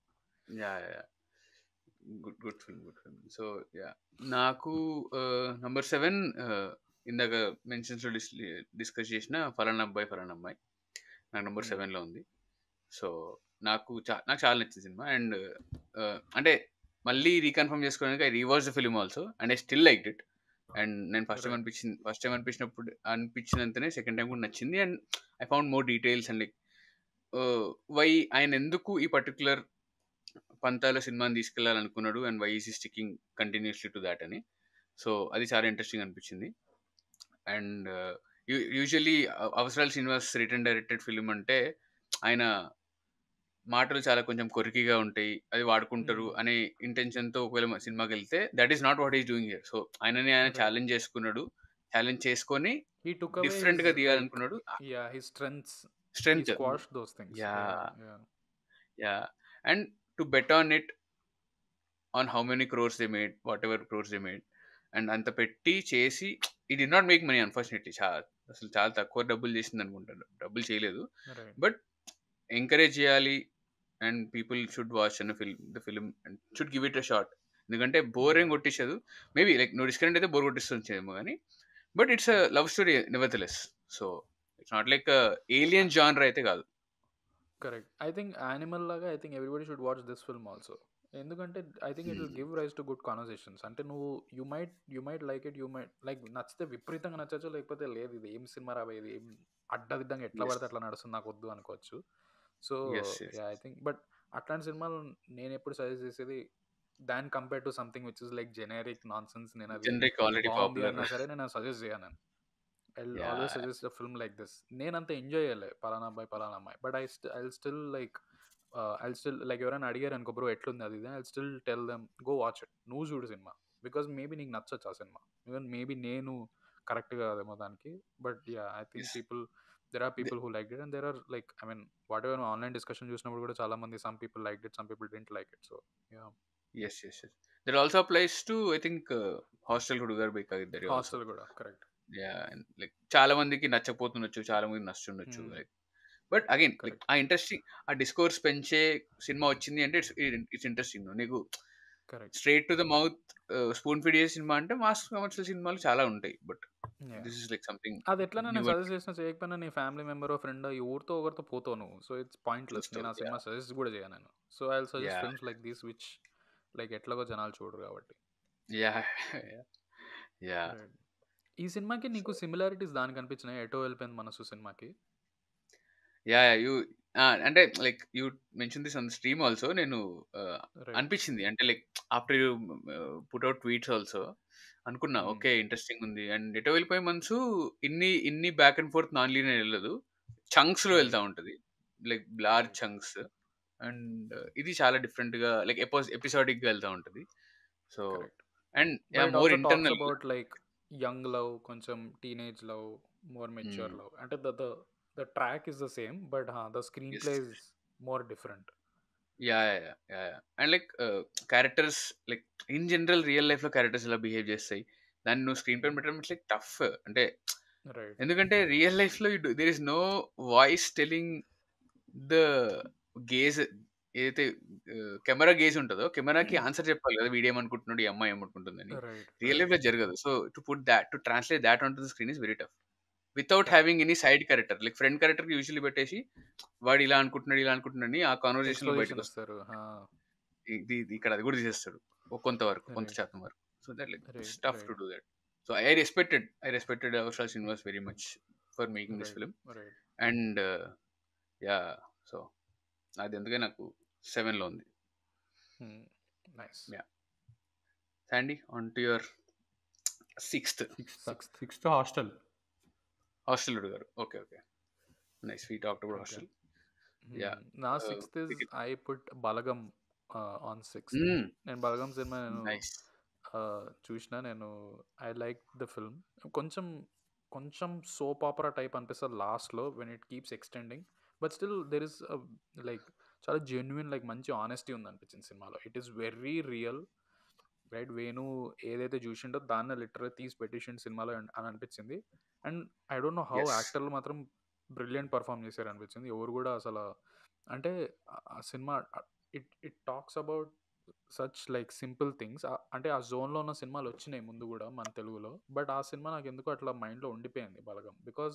Speaker 3: good film. So నాకు number 7 ఇందాక మెన్షన్స్లో discuss చేసిన ఫలానా అమ్మాయి నాకు నంబర్ 7లో ఉంది. సో నాకు చాలా నచ్చింది సినిమా. అండ్ అంటే మళ్ళీ రీకన్ఫర్మ్ చేసుకోవడానికి I rewatch the film also and I still liked it. And నేను ఫస్ట్ టైం అనిపించినంతనే సెకండ్ టైం కూడా నచ్చింది. And I found more details and like why ఆయన ఎందుకు ఈ పర్టికులర్ పంతాల సినిమాని తీసుకెళ్లాలనుకున్నాడు అండ్ వై ఈస్ ఈ స్టికింగ్ కంటిన్యూస్లీ టు దాట్ అని. సో అది చాలా ఇంట్రెస్టింగ్ అనిపించింది. అండ్ యూజువల్లీ అవసరాల శ్రీనివాస్ రిటర్న్ డైరెక్టెడ్ ఫిల్మ్ అంటే ఆయన మాటలు చాలా కొంచెం కొరికిగా ఉంటాయి, అది వాడుకుంటారు అనే ఇంటెన్షన్తో ఒకవేళ సినిమాకి వెళ్తే that is not what is doing here. So ఆయన ఛాలెంజ్ చేసుకున్నాడు, ఛాలెంజ్ చేసుకొని డిఫరెంట్ గా తీయాలనుకున్నాడు. Strength and to bet on it on how many crores they made, whatever crores they made, and అంత పెట్టి చేసి it did not make money unfortunately. అసలు చాలా తక్కువ డబ్బులు చేసింది అనుకుంటాను, డబ్బులు చేయలేదు. బట్ ఎంకరేజ్ చేయాలి అండ్ పీపుల్ షుడ్ వాచ్ అన్న the film and should give it a shot. ఎందుకంటే బోర్ ఏం కొట్టించదు. మేబీ లైక్ నువ్వు డిస్కరెంట్ అయితే బోర్ కొట్టిస్తుందేమో కానీ, but it's a love story nevertheless. So it's not like alien genre అయితే కాదు.
Speaker 2: కరెక్ట్. ఐ థింక్ యానిమల్ లాగా I think everybody should watch this film also. ఎందుకంటే I think it will give rise to good conversations. అంటే నువ్వు you might like it, you might like నచ్చితే విపరీతంగా నచ్చచ్చు, లేకపోతే లేదు ఇది ఏం సినిమా రాబోయేది, ఏం అడ్డదిడ్డంగా ఎట్లా పడితే అట్లా నడుస్తుంది నాకు వద్దు అనుకోవచ్చు. So
Speaker 3: yes yes
Speaker 2: I think but అట్లాంటి సినిమాలు నేను ఎప్పుడు సజెస్ట్ చేసేది than compare to something which is like generic nonsense, నేను అది
Speaker 3: జనరిక్ ఆల్రెడీ
Speaker 2: బాగుంది
Speaker 3: పాపులర్.
Speaker 2: అన్నా సరే నేను సజెస్ట్ చేయను. I'll
Speaker 3: yeah
Speaker 2: always suggest a film like this. నేనంత ఎంజాయ్ చేయలే పలానా అమ్మాయి, but I'll still like I'll still like ఎవరైనా అడిగారు అనుకో బ్రో ఎట్లుంది అది ఇది, I'll still tell them go watch it, నువ్వు చూడు సినిమా, బికాస్ మేబీ నీకు నచ్చచ్చు ఆ సినిమా, ఈవెన్ మేబీ నేను కరెక్ట్ కాదేమో దానికి, but yeah I think people there are people who like it and there are like I mean what ever online discussion చూసినప్పుడు కూడా చాలా మంది some people like it, some people don't like it. So yeah
Speaker 3: yes yes yes that also applies to I think Hostel Hudugaru Bekagiddare also.
Speaker 2: Hostel కూడా correct.
Speaker 3: Yeah like చాలా మందికి నచ్చపోతుండొచ్చు, చాలా మందికి నచ్చుండొచ్చు like. But again like
Speaker 2: correct
Speaker 3: ఆ interesting ఆ discourse పెంచే సినిమా వచ్చింది అంటే ఇట్స్ ఇంట్రెస్టింగ్. నీకు
Speaker 2: correct
Speaker 3: straight to the mouth spoon feed చేసే సినిమా అంటే మాస్ కమర్షియల్ సినిమాలు చాలా ఉంటాయి, but
Speaker 2: yeah
Speaker 3: this is like something
Speaker 2: అది ఎట్లైనా నేను
Speaker 3: న్యూ
Speaker 2: సజెస్ట్ చేసినా చేయకపోయినా నీ ఫ్యామిలీ మెంబర్ ఫ్రెండ్ ఎవరితో ఒకరితో పోతావు నువ్వు, సో ఇట్స్ పాయింట్లెస్.
Speaker 3: చూస్తావు.
Speaker 2: నేను ఆ
Speaker 3: యా
Speaker 2: సినిమా సజెస్ట్ కూడా చేయను నేను. So I will suggest
Speaker 3: yeah
Speaker 2: films like these which like ఎట్లాగో జనాలు చూడరు కాబట్టి.
Speaker 3: Yeah yeah
Speaker 2: Right. ఈ సినిమాకి నీకు సిమిలారిటీస్ దానికి అనిపించినాయి, ఎటో వెళ్ళిపోయింది మనసు సినిమాకి.
Speaker 3: యా యూ అంటే like you mention this on stream also. నేను
Speaker 2: రైట్
Speaker 3: అనిపించింది అంటే like after you put out tweets also అనుకున్నా ఓకే ఇంట్రెస్టింగ్ ఉంది. అండ్ ఎటో వెళ్ళిపోయే మనసు ఇన్ని back and forth non linear వెళ్ళదు, చంక్స్ లో వెళ్తా ఉంటది, like large
Speaker 2: right
Speaker 3: chunks. And ఇది చాలా డిఫరెంట్ గా లైక్ ఎపిసోడిక్ గా వెళ్తా ఉంటది. So
Speaker 2: correct.
Speaker 3: And
Speaker 2: but
Speaker 3: yeah
Speaker 2: it
Speaker 3: more
Speaker 2: also talks
Speaker 3: internal.
Speaker 2: About like young love, కొంచెం teenage love, more mature love. అంటే the track is the same but the screenplay is more different.
Speaker 3: Yeah yeah yeah and like characters like in general real life లో characters ఎలా behave చేస్తాయి దాన్ని నువ్వు screen పైన పెట్టడం it's like tough. అంటే
Speaker 2: right
Speaker 3: ఎందుకంటే రియల్ లైఫ్ లో there is no voice telling the gaze, ఏదైతే కెమెరా గేజ్ ఉంటుందో కెమెరాకి ఆన్సర్ చెప్పాలి కదా వీడు ఏమనుకుంటున్నాడు ఈ అమ్మాయి ఏమనుకుంటుందని.
Speaker 2: రైట్
Speaker 3: రియల్ లైఫ్ లో జరగదు. So to put that to translate that on to the screen is very tough without
Speaker 2: correct.
Speaker 3: Having any side character. Like friend character usually పెట్టేసి వాడు ఇలా అనుకుంటున్నాడు ఇలా అనుకుంటున్నాడు ఆ కాన్వర్సేషన్ లో బయటకు
Speaker 2: ఎక్స్ప్లెనేషన్
Speaker 3: వస్తుంది.
Speaker 2: ఇస్తారు.
Speaker 3: ఇక్కడ అది కూడా తీసేస్తాడు కొంత
Speaker 2: రైట్
Speaker 3: శాతం వరకు. So that like
Speaker 2: right
Speaker 3: tough to
Speaker 2: right
Speaker 3: do that. So I respected Avasarala Srinivas very much for making this
Speaker 2: right
Speaker 3: film.
Speaker 2: Right
Speaker 3: and yeah so అది అందుకే నాకు 7 లో ఉంది.
Speaker 2: Nice.
Speaker 3: Yeah Sandy on to your sixth.
Speaker 1: Sixth Hostel.
Speaker 3: Hostel గారు okay okay nice we talked about
Speaker 2: okay.
Speaker 3: Hostel. Yeah
Speaker 2: నా sixth is I put Balagam on sixth. నేను Balagam cinema నేను
Speaker 3: nice.
Speaker 2: చూసిన, నేను ఐ లైక్ ద ఫిల్మ్. కొంచెం కొంచెం soap ఆపరా type అనిపిస్తుంది లాస్ట్లో when it keeps extending, but still there is like చాలా జెన్యున్, లైక్ మంచి ఆనెస్టీ ఉంది అనిపించింది సినిమాలో. It is very real. Right, Venu ఏదైతే చూసిండో దాన్ని లిటరల్ తీసి పెట్టేసిండు సినిమాలో అని అనిపించింది. And I don't know how
Speaker 3: Yes.
Speaker 2: యాక్టర్లు మాత్రం బ్రిలియంట్ పర్ఫామ్ చేశారు అనిపించింది. ఎవరు కూడా అసలు అంటే ఆ cinema it talks about such like simple things. అంటే ఆ జోన్లో ఉన్న సినిమాలు వచ్చినాయి ముందు కూడా మన తెలుగులో, బట్ ఆ సినిమా నాకు ఎందుకు అట్లా మైండ్లో ఉండిపోయింది Balagam,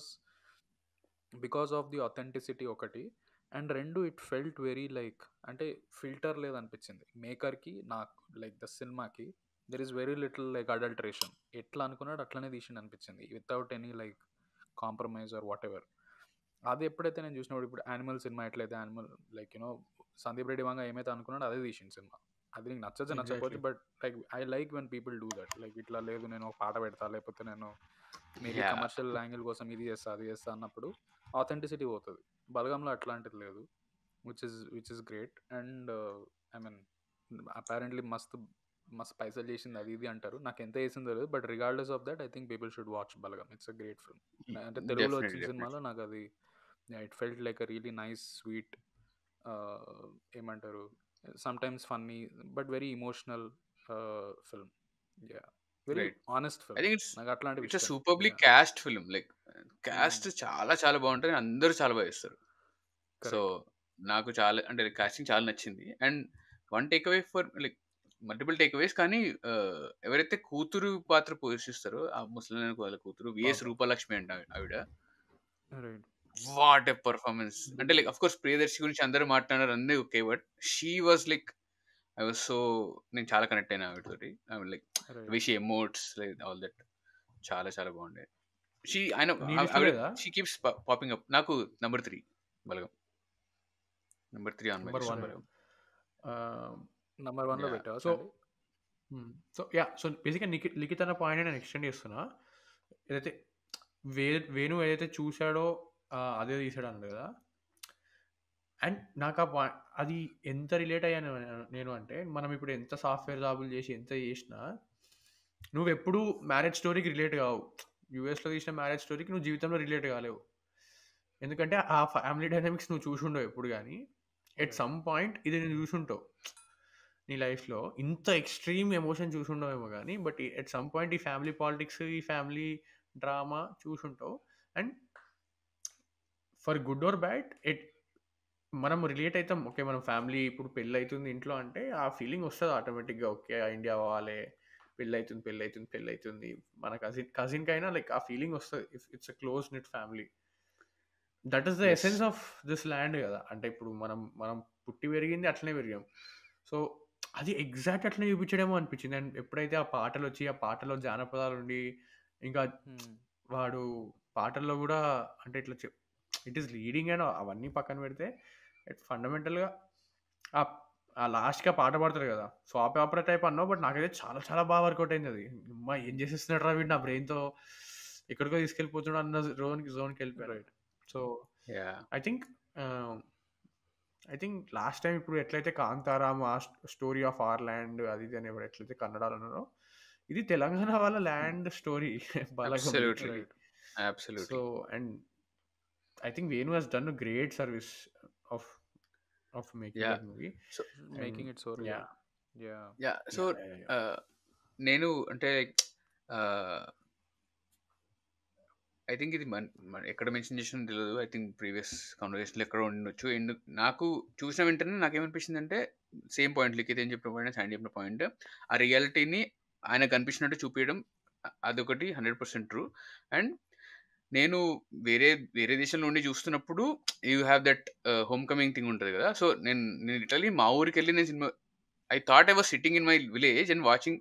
Speaker 2: because of the authenticity ఒకటి, అండ్ రెండు ఇట్ ఫెల్ట్ వెరీ లైక్ అంటే ఫిల్టర్ లేదనిపించింది మేకర్కి, నాకు లైక్ ద సినిమాకి there is very little like adulteration. ఎట్లా అనుకున్నాడు అట్లనే తీసిండు అనిపించింది without any like compromise or whatever. అది ఎప్పుడైతే నేను చూసినప్పుడు ఇప్పుడు యానిమల్ సినిమా ఎట్లయితే Animal like you know Sandeep Reddy Vanga ఏమైతే అనుకున్నాడో అదే తీసిండు సినిమా. అది నీకు నచ్చచ్చు నచ్చకపోవచ్చు, but like I like when people do that. Like ఇట్లా లేదు నేను ఒక పాట పెడతా, లేకపోతే నేను మేబీ
Speaker 3: Yeah.
Speaker 2: కమర్షియల్ యాంగిల్ కోసం ఇది చేస్తా అది చేస్తా అన్నప్పుడు ఆథెంటిసిటీ పోతుంది. బలగంలో అట్లాంటిది లేదు, which is great. And I mean apparently మస్తు పైసలు చేసింది అది ఇది అంటారు, నాకు ఎంత వేసిందో లేదు, but regardless of that I think people should watch Balagam. It's a great film. అంటే తెలుగులో వచ్చిన
Speaker 3: Definitely.
Speaker 2: సినిమాలో నాకు అది it felt like a really nice sweet, ఏమంటారు sometimes funny but very emotional film. Yeah, very
Speaker 3: Right.
Speaker 2: Honest
Speaker 3: I
Speaker 2: film.
Speaker 3: think
Speaker 2: నాకు అట్లాంటివి
Speaker 3: it's a
Speaker 2: ఇష్టం.
Speaker 3: superbly
Speaker 2: Yeah.
Speaker 3: cast film. Like cast చాలా చాలా బాగుంటుంది, అందరూ చాలా బాగా చేస్తారు. So
Speaker 2: Correct.
Speaker 3: నాకు చాలా అంటే కాస్టింగ్ చాలా నచ్చింది. And one takeaway for like multiple takeaways, కానీ ఎవరైతే కూతురు పాత్ర పోషిస్తారో ఆ ముసలి వాళ్ళ కూతురు విఎస్
Speaker 2: పాప.
Speaker 3: రూపలక్ష్మి అంట ఆవిడ,
Speaker 2: Right.
Speaker 3: What a performance. అంటే లైక్ అఫ్ కోర్స్ ప్రియదర్శి గురించి అందరూ మాట్లాడారు అన్నీ okay, but she was like I was so నేను చాలా కనెక్ట్ అయినా ఆవిడతోటి. I mean like
Speaker 2: Right.
Speaker 3: Wish emotes like all that చాలా చాలా బాగుండే. షీ
Speaker 1: నీ list లో లేదా?
Speaker 3: She keeps popping up. నాకు number 3 Balagam. Number 3 on my
Speaker 1: number
Speaker 3: list
Speaker 1: 1.
Speaker 2: Right.
Speaker 3: Bro.
Speaker 2: Number 1లో
Speaker 3: యా
Speaker 2: పెట్టావా
Speaker 1: సో
Speaker 2: సండి?
Speaker 1: సో బేసిక్గా లిఖిత్ అన్న పాయింట్ నేను ఎక్స్టెండ్ చేస్తున్నా. ఏదైతే వేణు ఏదైతే చూశాడో అదే తీసాడు అన్నాడు కదా. అండ్ నాకు అది ఎంత రిలేట్ అయ్యాను నేను అంటే, మనం ఇప్పుడు ఎంత సాఫ్ట్వేర్ జాబులు చేసి ఎంత చేసినా నువ్వు ఎప్పుడు మ్యారేజ్ స్టోరీకి రిలేట్ కావు. యూఎస్లో తీసిన మ్యారేజ్ స్టోరీకి నువ్వు జీవితంలో రిలేట్ కాలేవు. ఎందుకంటే ఆ ఫ్యామిలీ డైనామిక్స్ నువ్వు చూసుండవు ఎప్పుడు. కానీ ఎట్ సమ్ పాయింట్ ఇది నేను చూసుంటావు నీ లైఫ్లో. ఇంత ఎక్స్ట్రీమ్ ఎమోషన్ చూసుండవేమో కానీ, బట్ ఎట్ సమ్ పాయింట్ ఈ ఫ్యామిలీ పాలిటిక్స్, ఈ ఫ్యామిలీ డ్రామా చూసుంటావు. And for good or bad మనం రిలేట్ అవుతాం. ఓకే, మనం ఫ్యామిలీ ఇప్పుడు పెళ్ళి అవుతుంది ఇంట్లో అంటే ఆ ఫీలింగ్ వస్తుంది ఆటోమేటిక్గా. ఓకే, ఇండియా పోవాలి, పెళ్ళి అవుతుంది. మన కజిన్కి అయినా లైక్ ఆ ఫీలింగ్ వస్తుంది if it's a close net family. That is the
Speaker 3: ఎస్
Speaker 1: ఎసెన్స్ ఆఫ్ దిస్ ల్యాండ్ కదా. అంటే ఇప్పుడు మనం పుట్టి పెరిగింది అట్లనే పెరిగాం. సో అది ఎగ్జాక్ట్ అట్లనే చూపించడేమో అనిపించింది. అండ్ ఎప్పుడైతే ఆ పాటలు వచ్చి ఆ పాటలో జానపదాలు ఉండి, ఇంకా వాడు పాటల్లో కూడా అంటే ఇట్లా ఇట్ ఈస్ లీడింగ్ అండ్ అవన్నీ పక్కన పెడితే ఫండమెంటల్గా ఆ లాస్ట్గా పాట పాడతారు కదా, స్వాప్ ఆపరా టైప్ అన్నావు, బట్ నాకైతే చాలా చాలా బాగా వర్కౌట్ అయింది అది. అమ్మా ఏం చేసేస్తున్నాడు రా వీడు, నా బ్రెయిన్తో ఎక్కడికో తీసుకెళ్ళిపోతున్నాడు అన్న జోన్కి వెళ్ళిపోయాను.
Speaker 2: Right.
Speaker 1: So
Speaker 3: yeah
Speaker 1: I think last time ఇప్పుడు ఎట్లయితే కాంతారామ్ ఆ స్టోరీ ఆఫ్ అవర్ ల్యాండ్ అది ఇది అని ఎట్లయితే కన్నడలో ఉన్నారో, ఇది తెలంగాణ వాళ్ళ land story Balagam
Speaker 3: absolutely
Speaker 1: literally. So
Speaker 3: absolutely
Speaker 1: and I think Venu he's done a great service of making
Speaker 3: yeah
Speaker 1: that movie.
Speaker 3: So
Speaker 2: making it so
Speaker 1: yeah
Speaker 2: real. Yeah.
Speaker 3: Yeah so
Speaker 1: yeah
Speaker 3: నేను అంటే ఐ థింక్ ఇది ఎక్కడ mention చేసిన తెలియదు. I think previous కాన్వర్సేషన్లో ఎక్కడ ఉండొచ్చు. నాకు చూసిన వెంటనే నాకేమనిపించింది అంటే, సేమ్ పాయింట్ లిఖిత్ ఏం చెప్పిన పాయింట్, శాండీ చెప్పిన పాయింట్, ఆ రియాలిటీని ఆయన కనిపించినట్టు చూపించడం అదొకటి 100% ట్రూ. అండ్ నేను వేరే వేరే దేశంలో ఉండి చూస్తున్నప్పుడు you have that homecoming thing ఉంటుంది కదా. సో నేను లిటరలీ మా ఊరికి వెళ్ళి నేను cinema I thought I was sitting in my village and watching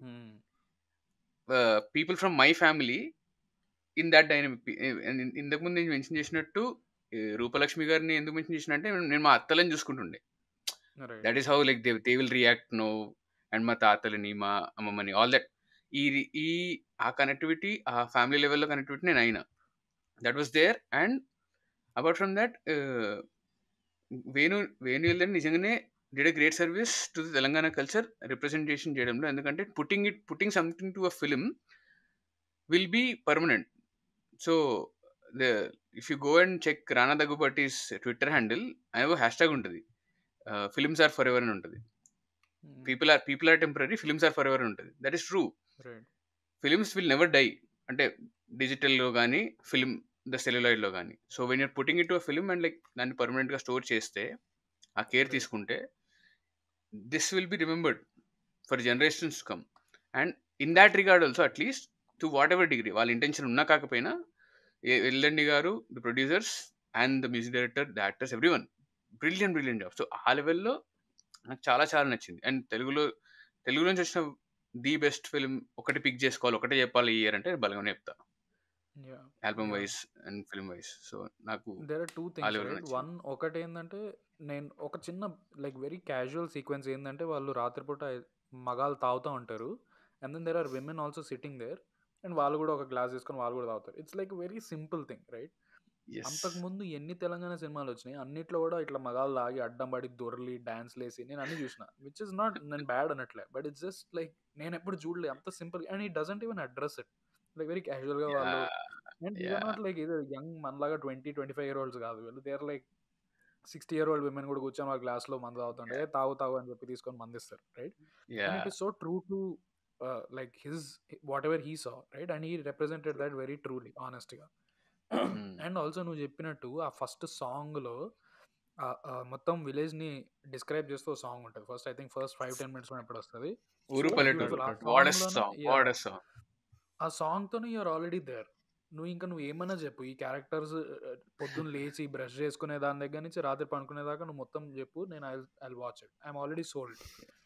Speaker 3: people from my family in that dynamic. ఇంతకుముందు నేను మెన్షన్ చేసినట్టు రూపలక్ష్మి గారిని ఎందుకు మెన్షన్ చేసిన అంటే, నేను మా అత్తలని చూసుకుంటుండే.
Speaker 2: Right.
Speaker 3: That is how like they will react no. And మా తాతలని, మా అమ్మమ్మని, ఆల్ దట్ ఈ ఆ కనెక్టివిటీ, ఆ ఫ్యామిలీ లెవెల్లో కనెక్టివిటీ నేను అయినా, that was there. And apart from that Venu వెళ్ళని నిజంగానే did a great service to the Telangana culture representation చేయడంలో. ఎందుకంటే putting something to a film will be permanent. So if you go and check Rana Daggubati's Twitter handle, ఆయన hashtag ఉంటుంది, films are forever అని ఉంటుంది. People are temporary, films are forever అని ఉంటుంది. That is true. Films will never die, అంటే డిజిటల్లో కానీ film the సెల్యులాయిడ్లో కానీ. So when you're putting it to a film and like దాన్ని పర్మనెంట్గా స్టోర్ చేస్తే, ఆ కేర్ తీసుకుంటే, this will be remembered for generations to come. And in that regard also at least to whatever degree వాళ్ళ intention ఉన్నా కాకపోయినా, Yeldandi garu, the producers and the music director, the actors, every one brilliant job. So ఆ లెవెల్లో నాకు చాలా చాలా నచ్చింది. And Telugu నుంచి వచ్చిన ది బెస్ట్ ఫిల్మ్ ఒకటి పిక్ చేసుకోవాలి, ఒకటే చెప్పాలి ఈ ఇయర్ అంటే బలంగానే చెప్తా, album wise and film wise. So నాకు
Speaker 2: there are two things right. One ఒకటి ఏంటంటే, నేను ఒక చిన్న లైక్ వెరీ క్యాజువల్ సీక్వెన్స్ ఏంటంటే, వాళ్ళు రాత్రిపూట మగాళ్ళు తాగుతూ ఉంటారు, and then there are women also sitting there, and వాళ్ళు కూడా ఒక గ్లాస్ తీసుకొని వాళ్ళు కూడా తాగుతారు. It's like very simple thing right. అంతకుముందు ఎన్ని తెలంగాణ సినిమాలు వచ్చినాయి, అన్నిట్లో కూడా ఇట్లా మగాళ్ళు తాగి అడ్డం పడి దొరలి డాన్స్లు వేసి నేను అన్ని చూసిన, విచ్ ఇస్ నాట్ నేను బ్యాడ్ అనట్లే, బట్ ఇట్స్ జస్ట్ లైక్ నేను ఎప్పుడు చూడలే అంత సింపుల్. అండ్ ఈ doesn't even address it, like very క్యాజువల్గా వాళ్ళు. And they are not like ఇది యంగ్ మనలాగా 20-25 year olds కాదు వీళ్ళు, they are like 60 year old women కూడా కూర్చొని వాళ్ళ గ్లాస్లో మందు తాగుతుంటే తాగు అని చెప్పి తీసుకొని మందిస్తారు right. And it is so true to like his whatever he saw right, and he represented that very truly ఆనెస్ట్గా. అండ్ ఆల్సో నువ్వు చెప్పినట్టు ఆ ఫస్ట్ సాంగ్లో మొత్తం విలేజ్ని డిస్క్రైబ్ చేస్తూ ఒక సాంగ్ ఉంటుంది. First I think first 5-10 minutes ఎప్పుడు వస్తుంది. ఆ సాంగ్తోనే యూఆర్ ఆల్రెడీ దేర్. నువ్వు ఏమన్నా చెప్పు, ఈ క్యారెక్టర్స్ పొద్దున్న లేచి బ్రష్ చేసుకునే దాని దగ్గర నుంచి రాత్రి పనుకునేదాకా నువ్వు మొత్తం చెప్పు, నేను I watch it, I'm already sold.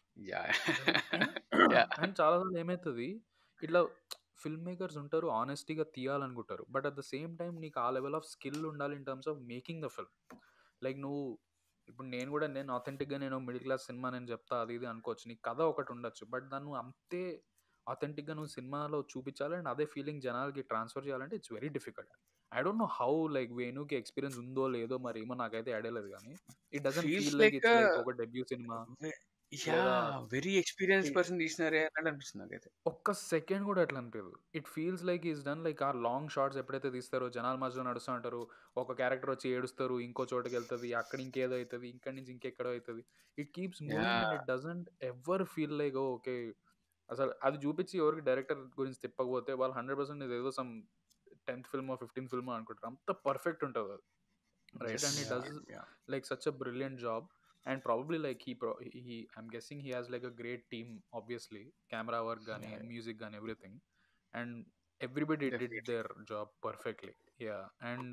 Speaker 2: And చాలాసార్లు ఏమవుతుంది, ఇట్లా ఫిల్మ్ మేకర్స్ ఉంటారు ఆనెస్టీగా తీయాలనుకుంటారు, but at the same time నీకు ఆ లెవెల్ ఆఫ్ స్కిల్ ఉండాలి in terms of making the film. Like నువ్వు ఇప్పుడు నేను కూడా నేను authentic-గా నేను మిడిల్ క్లాస్ సినిమా నేను చెప్తా అది ఇది అనుకోవచ్చు. నీ కథ ఒకటి ఉండొచ్చు. బట్ దాన్ని అంతే authentic-గా నువ్వు సినిమాలో చూపించాలి అండ్ అదే ఫీలింగ్ జనాలకి ట్రాన్స్‌ఫర్ చేయాలంటే it's very difficult. I don't know how like వేణుకి ఎక్స్‌పీరియన్స్ ఉందో లేదో మరి ఏమో నాకైతే ఐడియా లేదు గానీ it doesn't
Speaker 3: feels
Speaker 2: feel like
Speaker 3: like
Speaker 2: it's like ఒక డెబ్యూ సినిమా లేదా
Speaker 3: వెరీ ఎక్స్పీరియన్స్ పర్సన్ తీసినారే అన్నట్టు అనిపిస్తుంది నాకైతే.
Speaker 2: ఒక్క సెకండ్ కూడా అట్లా అనిపించదు. It feels like is done like ఆ లాంగ్ షాట్స్ ఎప్పుడైతే తీస్తారో జనాల మధ్యలో నడుస్తూ ఉంటారు. ఒక క్యారెక్టర్ వచ్చి ఏడుస్తారు, ఇంకో చోటుకి వెళ్తుంది, అక్కడ ఇంకేదో అవుతుంది, ఇక్కడి నుంచి ఇంకెక్కడో అవుతుంది. It keeps moving and it doesn't ever feel like okay అసలు అది చూపించి ఎవరికి డైరెక్టర్ గురించి తిప్పకపోతే వాళ్ళు 100% ఇదేదో some 10th film 15th film అనుకుంటారు. అంత పర్ఫెక్ట్ ఉంటుంది అది right and it does like such a brilliant job and probably like he I'm guessing he has like a great team obviously camera work gani music gani everything and everybody did their job perfectly and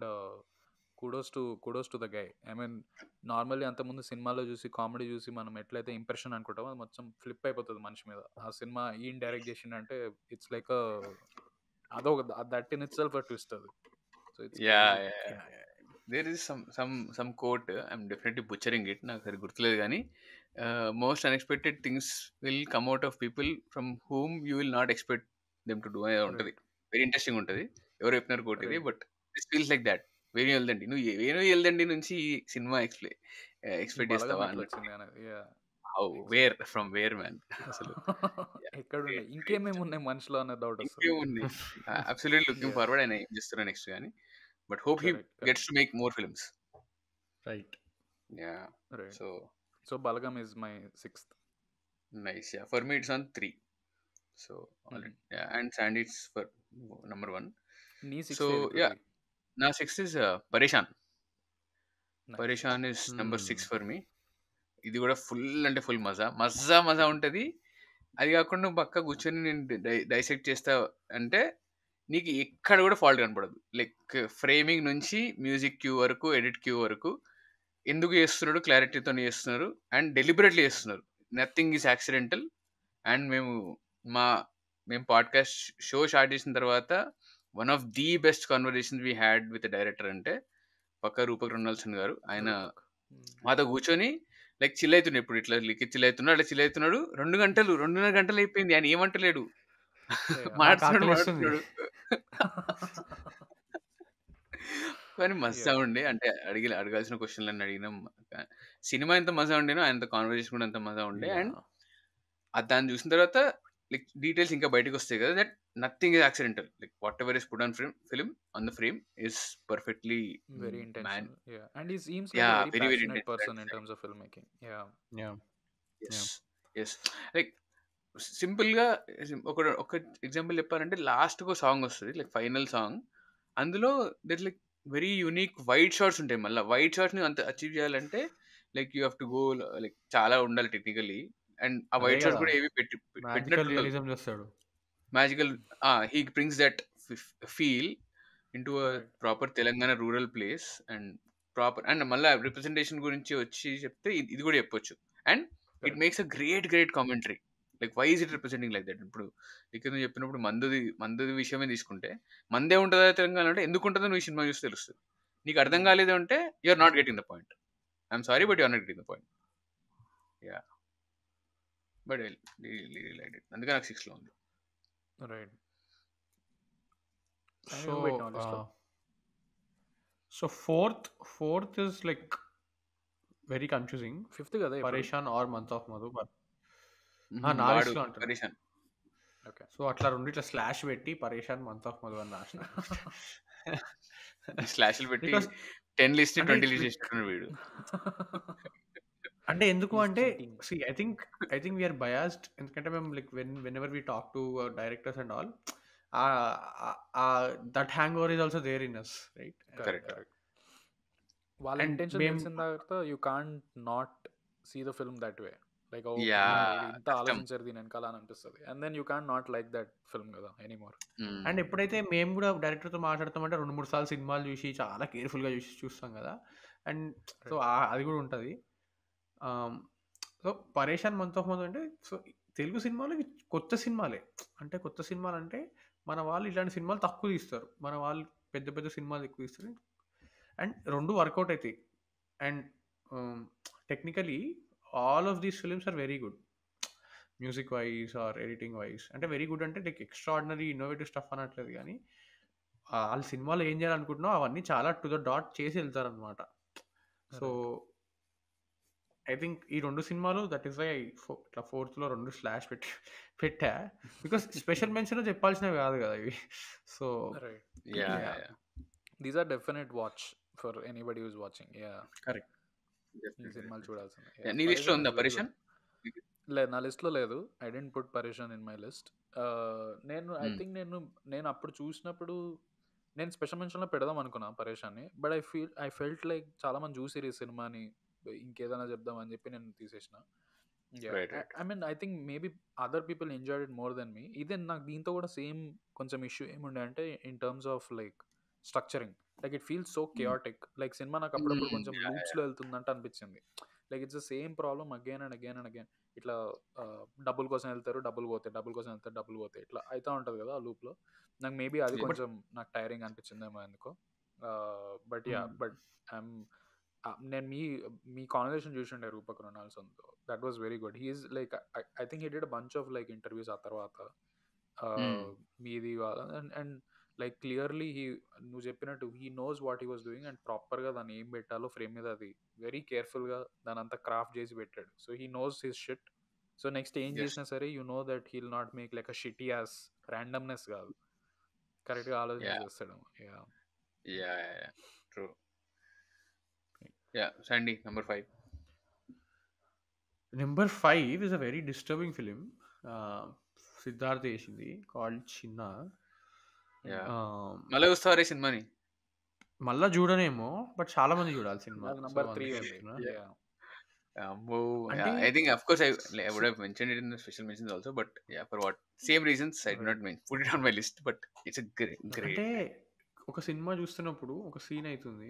Speaker 2: kudos to the guy. I mean normally అంతకుముందు సినిమాలో చూసి comedy చూసి మనం ఎట్లయితే impression అనుకుంటామో అది మొత్తం flip అయిపోతుంది మనిషి మీద. ఆ సినిమా ఈయన డైరెక్ట్ చేసిండంటే ఇట్స్ లైక్ అదొక that in itself twist అది. So it's
Speaker 3: there is some quote I'm definitely butchering it, నాకు సరి గుర్తులేదు కానీ most unexpected things will come out of people from whom you will not expect them to do ఉంటుంది. Very interesting ఉంటుంది. ఎవరు చెప్పినారు quote ఇది, but this feels like that. Venu Yeldandi Yeldandi నుంచి ఈ సినిమా ఎక్స్పెక్ట్ చేస్తావా అన్నట్టు. వేర్ ఫ్రమ్ వేర్ మ్యాన్ అసలు
Speaker 2: ఎక్కడ ఇంకేమేమి ఉన్నాయి మనిషిలో అనే డౌట్ వస్తుంది.
Speaker 3: ఇంకేముంది అబ్సల్యూట్లీ లుకింగ్ ఫార్వర్డ్. ఆయన ఏం చేస్తారో నెక్స్ట్ కానీ, but hope he gets to make more films.
Speaker 1: Right.
Speaker 3: Yeah.
Speaker 2: Right.
Speaker 3: So
Speaker 2: Balagam is my 6th.
Speaker 3: Nice. Yeah. For me it's on 3. So yeah, and Sandy it's for number 1. So yeah, now 6 is Pareshan. Nice. Pareshan is number 6 for me. ఇది కూడా full అంటే full మజా ఉంటుంది. అది కాకుండా నువ్వు పక్క కూర్చొని నేను డైసెక్ట్ చేస్తా అంటే నీకు ఎక్కడ కూడా ఫాల్ట్ కనపడదు. లైక్ ఫ్రేమింగ్ నుంచి మ్యూజిక్ క్యూ వరకు, ఎడిట్ క్యూ వరకు ఎందుకు చేస్తున్నాడు, క్లారిటీతో చేస్తున్నారు అండ్ డెలిబరేట్లీ చేస్తున్నారు. Nothing is accidental. అండ్ మేము పాడ్కాస్ట్ షో స్టార్ట్ చేసిన తర్వాత one of the best conversations we had with director అంటే పక్క రూపక్ రొనాల్సన్ గారు. ఆయన మాతో కూర్చొని లైక్ చిల్ అవుతున్నాడు. ఇప్పుడు ఇట్లా చిల్ అవుతున్నాడు, అట్లా చిల్ అవుతున్నాడు. 2.5 గంటలు అయిపోయింది, ఆయన ఏమంటలేడు, మాట్లాడుతున్నాడు. కానీ మజా ఉండే, అంటే అడగాల్సిన క్వశ్చన్లు అన్నీ అడిగినాం. సినిమా ఎంత మజా ఉండేనో ఆయన కాన్వర్జేషన్ కూడా అంత మజా ఉండే. అండ్ దాన్ని చూసిన తర్వాత లైక్ డీటెయిల్స్ ఇంకా బయటకు వస్తాయి కదా, that nothing is accidental. Like whatever is put on film on the frame is perfectly
Speaker 2: very intentional. Yeah, and he seems like a very passionate person in terms of filmmaking.
Speaker 3: Yes. Like simple గా ఒక example చెప్పాలంటే last ఒక song వస్తుంది, like final song. అందులో that like very unique white shots ఉంటాయి. మళ్ళీ white shots ని అంత అచీవ్ చేయాలంటే like you have to go like చాలా ఉండాలి టెక్నికల్లీ. అండ్ ఆ వైట్ షాట్స్ కూడా ఏవి పెట్టినట్టు magical. He brings that feel into proper Telangana rural place and proper. And మళ్ళీ రిప్రజెంటేషన్ గురించి వచ్చి చెప్తే ఇది కూడా చెప్పొచ్చు. And it makes a great commentary. Like why is it representing like that. ఇప్పుడు ఇక్కడ నువ్వు చెప్పినప్పుడు మందుది విషయమే తీసుకుంటే, మందే ఉంటుందా తెలంగాణ అంటే ఎందుకు ఉంటుందో నువ్వు ఈ సినిమా చూసి తెలుస్తుంది. నీకు అర్థం కాలేదు అంటే you're not getting the point. I'm sorry but you're not getting the point. Yeah but like it, అందుకే నాకు 6 లో ఉంది.
Speaker 2: Right.
Speaker 1: So fourth is like very confusing.
Speaker 2: 5th కదా
Speaker 1: పరేషాన్ ఆర్ మంత్ ఆఫ్ మధు.
Speaker 3: పరేషాన్.
Speaker 1: ఓకే, సో అట్లా రెండు ఇట్లా స్లాష్ పెట్టి పరేషాన్ మంత్ ఆఫ్ మధు అని రాసిన.
Speaker 3: స్లాష్లు పెట్టి 10 లిస్ట్ 20 లిస్ట్ చేసినట్టు వీడు.
Speaker 1: అంటే ఎందుకు అంటే ఐ థింక్ వీఆర్ బయాస్డ్. ఎందుకంటే మేము like whenever we talk to directors and all, that hangover is also there in us, right?
Speaker 3: Correct.
Speaker 2: వాళ్ళ ఇంటెన్షన్ తెలిసిన తర్వాత you can't not see the film that way. Like ఇంత ఆలోచించారు దీని వెనకాల అని అనిపిస్తుంది. And then you can't not like that film కదా ఎనీమోర్.
Speaker 1: అండ్ ఎప్పుడైతే మేము కూడా డైరెక్టర్తో మాట్లాడతామంటే 2-3 సార్లు సినిమాలు చూసి చాలా కేర్ఫుల్గా చూస్తాం కదా. అండ్ సో అది కూడా ఉంటుంది. సో పరేషాన్ మంత్ ఆఫ్ మధు అంటే సో తెలుగు సినిమాలు కొత్త సినిమాలే. అంటే కొత్త సినిమాలు అంటే మన వాళ్ళు ఇలాంటి సినిమాలు తక్కువ తీస్తారు, మన వాళ్ళు పెద్ద సినిమాలు ఎక్కువ తీస్తారు. అండ్ 2 వర్కౌట్ అవుతాయి. And technically all of these films are very good, music wise or editing wise. అంటే వెరీ గుడ్ అంటే లైక్ ఎక్స్ట్రాడినరీ ఇన్నోవేటివ్ స్టఫ్ అనట్లేదు, కానీ వాళ్ళ సినిమాలో ఏం చేయాలనుకుంటున్నావు అవన్నీ చాలా టు ద డాట్ చేసి వెళ్తారనమాట. సో ఐ థింక్ ఈ 2 సినిమాలు దట్ ఈస్ వై ఇట్లా 4th లో 2 స్లాష్ పెట్టా, బికాస్ స్పెషల్ మెన్షన్ చెప్పాల్సినవి కాదు కదా ఇవి. So
Speaker 2: right,
Speaker 3: Yeah.
Speaker 2: These are definite watch for anybody who's watching.
Speaker 1: Correct.
Speaker 2: ఈ సినిమాలు చూడాల్సిందే.
Speaker 3: Yeah, నీ లిస్ట్ లో ఉందా పరేషన్?
Speaker 2: లేదు, నా లిస్ట్లో లేదు. I didn't put Pareshan in my list. నేను ఐ థింక్ నేను అప్పుడు చూసినప్పుడు నేను స్పెషల్ మెన్షన్లో పెడదాం అనుకున్నా పరేషాన్ని, బట్ ఐ ఫెల్ట్ లైక్ చాలా మంది చూసిరు ఈ సినిమాని, ఇంకేదైనా చెప్దామని చెప్పి నేను తీసేసిన. I mean I think maybe other people enjoyed it more than me. ఇదే నాకు దీంతో కూడా సేమ్ కొంచెం ఇష్యూ ఏముండే అంటే in terms of like structuring, like it feels so chaotic. Like cinema నాకు అప్పుడప్పుడు కొంచెం లూప్స్లో వెళ్తుందంటే అనిపించింది. Like it's the same problem again and again and again. ఇట్లా డబ్బుల కోసం వెళ్తారు, డబ్బులు పోతాయి, డబ్బుల కోసం వెళ్తారు, డబ్బులు పోతాయి, ఇట్లా అవుతూ ఉంటుంది కదా ఆ లూప్లో. నాకు మేబీ అది కొంచెం నాకు టైరింగ్ అనిపించిందేమో ఎందుకో. బట్ బట్ నేను మీ కాన్వర్సేషన్ చూసిండే రూపక్ రొనాల్డ్సన్తో, that was very good. He's like I think he did bunch of like interviews ఆ తర్వాత మీది అండ్ లైక్ క్లియర్లీ నువ్వు చెప్పినట్టు he knows what he was doing and ప్రాపర్గా దాన్ని ఏం పెట్టాలో ఫ్రేమ్ మీద అది వెరీ కేర్ఫుల్గా దాని అంతా క్రాఫ్ట్ చేసి పెట్టాడు. So he knows his shit. So next ఏం చేసినా సరే you know that he'll not make like a shitty ass randomness కాదు, కరెక్ట్గా ఆలోచన చేస్తాడు.
Speaker 3: True. Sandy, number 5.
Speaker 1: Number 5 is a very disturbing film. Siddharth చేసింది, కాల్డ్ చిన్న.
Speaker 3: మళ్ళీ చూస్తావా రే సినిమాని?
Speaker 1: మళ్ళా చూడనేమో, బట్ చాలా మంది చూడాలి cinema.
Speaker 2: Number 3
Speaker 3: I think of course I would have mentioned it in the special mentions also, but for what same reasons I did not put it on my list, but it's a great.
Speaker 1: అంటే ఒక cinema చూస్తున్నప్పుడు ఒక scene అవుతుంది,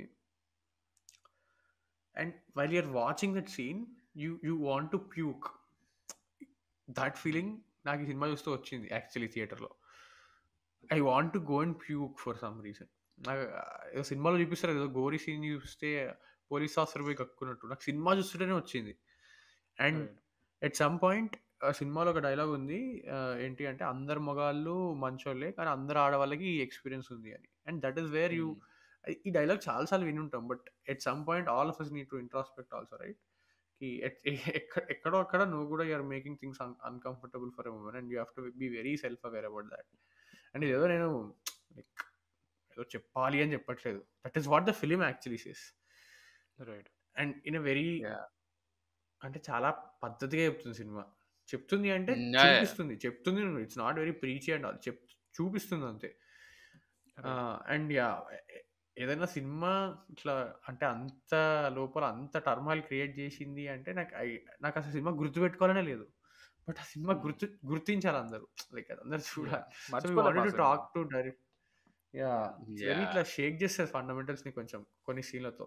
Speaker 1: and while you're watching that scene you want to puke. That feeling నాకు ఈ cinema చూస్తూ వచ్చింది actually థియేటర్లో. I want to go and puke for some reason. నాకు ఏదో సినిమాలో చూపిస్తారు ఏదో గోరీ సీన్ చూస్తే పోలీస్ ఆఫీసర్ పోయి కక్కున్నట్టు నాకు సినిమా చూస్తుంటేనే వచ్చింది. అండ్ ఎట్ సమ్ పాయింట్ సినిమాలో ఒక డైలాగ్ ఉంది, ఏంటి అంటే అందరు మగాళ్ళు మంచోళ్ళే కానీ అందరు ఆడవాళ్ళకి ఈ ఎక్స్పీరియన్స్ ఉంది అని. And that is where you, ఈ డైలాగ్ చాలాసార్లు వినుంటాం, but at some point all of us need to introspect also, right? ఎక్కడో అక్కడ నువ్వు కూడా you're making things uncomfortable for a woman and you have to be very self aware about that. And ఇదేదో నేను like ఏదో చెప్పాలి అని చెప్పట్లేదు, that is what the film actually says,
Speaker 2: right?
Speaker 1: And in a very అంటే చాలా పద్ధతిగా చెప్తుంది సినిమా. చెప్తుంది అంటే చెప్తుంది, it's not very preachy and all, చూపిస్తుంది అంతే. అండ్ ఏదైనా సినిమా ఇట్లా అంటే అంత లోపల అంత టర్మాయిల్ క్రియేట్ చేసింది అంటే నాకు అసలు సినిమా గుర్తుపెట్టుకోవాలనే లేదు, బట్ ఆ సినిమా గుర్తించాలి అందరూ, లైక్ అందరు చూడాలి. టాక్ టు డైరెక్ట్ ఇట్లా షేక్ చేస్తారు ఫండమెంటల్స్ ని కొంచెం కొన్ని సీన్లతో.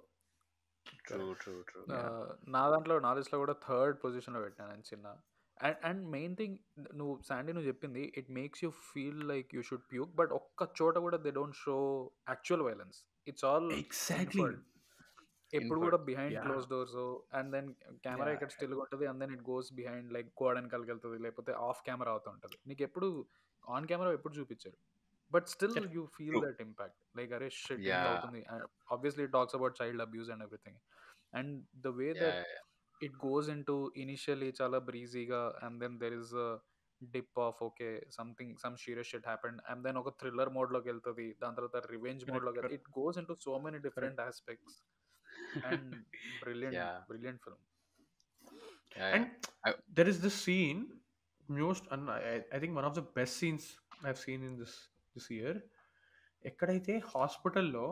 Speaker 2: నా లిస్ట్లో కూడా 3rd పొజిషన్లో పెట్టాను నేను చిన్న. అండ్ మెయిన్ థింగ్ నువ్వు చెప్పింది, it makes you feel like you should puke, but ఒక్క చోట కూడా they don't show actual violence. It's all ఎప్పుడు కూడా behind close doors, and then camera ఇక్కడ స్టిల్గా ఉంటుంది, and then it goes behind like గోడని కలిగి వెళ్తుంది, లేకపోతే ఆఫ్ కెమెరా అవుతూ ఉంటుంది. నీకు ఎప్పుడు ఆన్ కెమెరా ఎప్పుడు చూపించారు, but still you feel that impact, like అరే షిట్ అవుతుంది. Obviously it talks about child abuse and everything, and the way that it goes into initially chala breezyga, and then there is a dip of okay some serious shit happened, and then oka thriller mode loki veltadi, dan tarvata revenge mode loki. It goes into so many different aspects, and brilliant film.
Speaker 1: And there is this scene, and I think one of the best scenes I've seen in this year, ekkadaithe hospital lo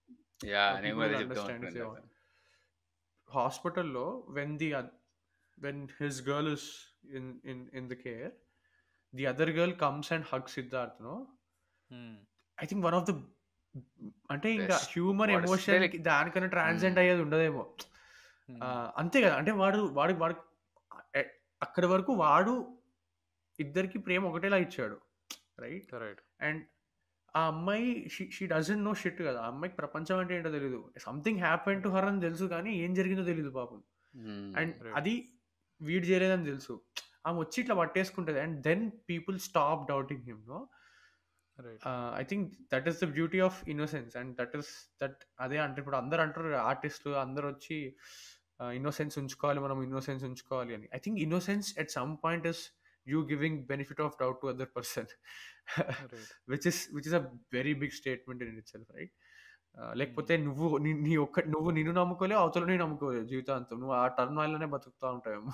Speaker 1: హాస్పిటల్లో when his girl is in the care, the other girl comes and hugs Siddharth, no? I think one of the అంటే ఇంకా human emotion దానికన్నా transcend అయ్యేది ఉండదేమో, అంతే కదా. అంటే వాడు అక్కడి వరకు వాడు ఇద్దరికి ప్రేమ ఒకటేలా ఇచ్చాడు, రైట్? అండ్ ఆ అమ్మాయి షీ డజంట్ నో షిట్ కదా! ఆ అమ్మాయికి ప్రపంచం అంటే ఏంటో తెలీదు. Something happen to
Speaker 2: right
Speaker 1: her అని తెలుసు కానీ ఏం జరిగిందో తెలీదు పాపం. అండ్
Speaker 2: రైట్
Speaker 1: అది వీడు చేయలేదని తెలుసు. ఆమె వచ్చి ఇట్లా పట్టేసుకుంటది. And then people stop doubting him. No
Speaker 2: right
Speaker 1: I think that is the beauty of innocence. And that అదే అంటే ఇప్పుడు అందరూ అంటారు ఆర్టిస్టులు అందరూ వచ్చి ఇన్నోసెన్స్ ఉంచుకోవాలి, మనం ఇన్నోసెన్స్ ఉంచుకోవాలి అని. I think innocence at some point is you giving benefit of doubt to other person,
Speaker 2: right
Speaker 1: which is a very big statement in itself, right? లేకపోతే నువ్వు నిన్ను నమ్ముకోలేవు, అవతలని నమ్ముకోలేవు జీవితాంతం. నువ్వు ఆ టర్న్ లోనే బతుకుతా ఉంటావేమో.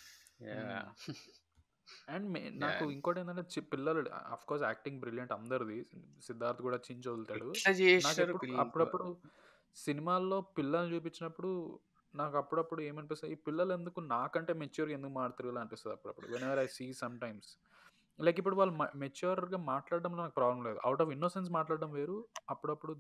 Speaker 2: అండ్ నాకు ఇంకోటి ఏంటంటే పిల్లలు అఫ్ కోర్స్ యాక్టింగ్ బ్రిలియంట్ అందరిది. సిద్ధార్థ్ కూడా చించి వదులుతాడు.
Speaker 3: ఎట్లా
Speaker 2: నాకు
Speaker 3: చేస్తారు
Speaker 2: ఎప్పుడు
Speaker 3: పిల్లలతో?
Speaker 2: అప్పుడప్పుడు సినిమాల్లో పిల్లల్ని చూపించినప్పుడు నాకు అప్పుడప్పుడు ఏమనిపిస్తుంది, ఈ పిల్లలు ఎందుకు నాకంటే మెచ్యూర్గా ఎందుకు మారుతారు ఇలా అనిపిస్తుంది అప్పుడప్పుడు. Whenever I see sometimes like ఇప్పుడు వాళ్ళు మెచ్యూర్గా మాట్లాడడంలో నాకు ప్రాబ్లం లేదు, అవుట్ ఆఫ్ ఇన్నోసెన్స్ మాట్లాడడం వేరు. అప్పుడప్పుడు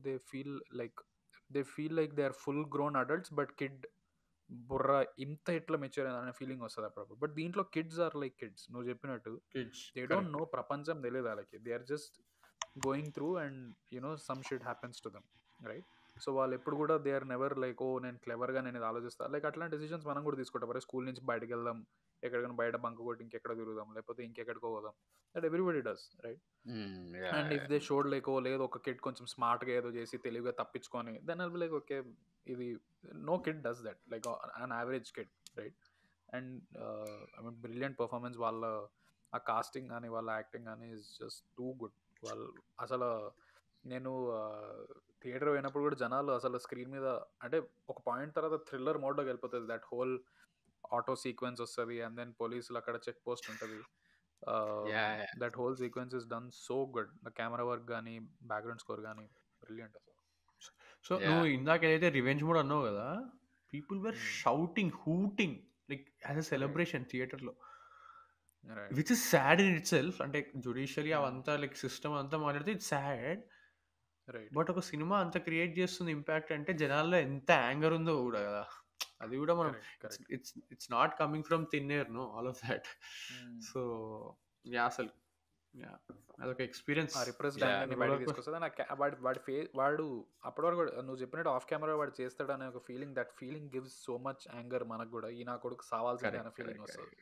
Speaker 2: they feel like they are full grown adults but kid బుర్ర ఇంత ఇట్లా మెచ్యూర్ అనే ఫీలింగ్ వస్తుంది అప్పుడప్పుడు. బట్ దీంట్లో కిడ్స్ ఆర్ లైక్ కిడ్స్, నువ్వు చెప్పినట్టు
Speaker 1: kids
Speaker 2: they don't
Speaker 1: correct.
Speaker 2: No, ప్రపంచం తెలియదు వాళ్ళకి. They are just going through and some shit happens to them, right? So వాళ్ళు ఎప్పుడు కూడా they are never like oh నేను క్లెవర్గా నేను ఇది ఆలోచిస్తాను. లైక్ అట్లాంటి డెసిషన్స్ మనం కూడా తీసుకుంటాం. మరి స్కూల్ నుంచి బయటకు వెళ్దాం, ఎక్కడికైనా బయట బంక్ కొట్టి ఇంకెక్కడ తిరుగుదాం, లేకపోతే ఇంకెక్కడికో పోదాం. That everybody does, right? And if they showed like oh లేదు ఒక కిడ్ కొంచెం స్మార్ట్గా ఏదో చేసి తెలివిగా తప్పించుకొని, then I'll be like okay ఇది no kid does that, like an average kid, right? And I mean brilliant performance. వాళ్ళ ఆ కాస్టింగ్ కానీ వాళ్ళ యాక్టింగ్ కానీ ఇస్ జస్ట్ టూ గుడ్. వాళ్ళు అసలు నేను థియేటర్ పోయినప్పుడు కూడా జనాలు అసలు స్క్రీన్ మీద అంటే ఒక పాయింట్ తర్వాత థ్రిల్లర్ మోడ్లోకి వెళ్ళిపోతుంది. దట్ హోల్ ఆటో సీక్వెన్స్ వస్తుంది అండ్ దెన్ పోలీసులు అక్కడ చెక్ పోస్ట్ ఉంటుంది. That whole sequence is done so good. The camera work కానీ బ్యాక్గ్రౌండ్ స్కోర్ కానీ బ్రిలియంట్ అసలు.
Speaker 1: సో నువ్వు ఇందాక ఏదైతే రివెంజ్ మోడ్ అన్నావు కదా, people were shouting, hooting like as a celebration థియేటర్లో, which is sad in itself. అంటే జుడిషియరీ అవంతా లైక్ సిస్టమ్ అంతా మాట్లాడితే ఇట్స్ సాడ్.
Speaker 2: రైట్
Speaker 1: బట్ ఒక సినిమా అంత క్రియేట్ చేస్తుంది ఇంపాక్ట్ అంటే జనాల్లో ఎంత యాంగర్ ఉందో కూడా కదా. అది కూడా మనం it's not coming from thin air, no, all of that. So yeah అసలు అదొక ఎక్స్పీరియన్స్.
Speaker 2: బయటకు తీసుకొస్తుంది. వాడు అప్పటి వరకు నువ్వు చెప్పినట్టు ఆఫ్ కెమెరా వాడు చేస్తాడు అనే ఒక feeling, that feeling gives so much anger మనకు కూడా. ఈ నా కొడుకు సావాల్సిందే అనే ఫీలింగ్ వస్తుంది.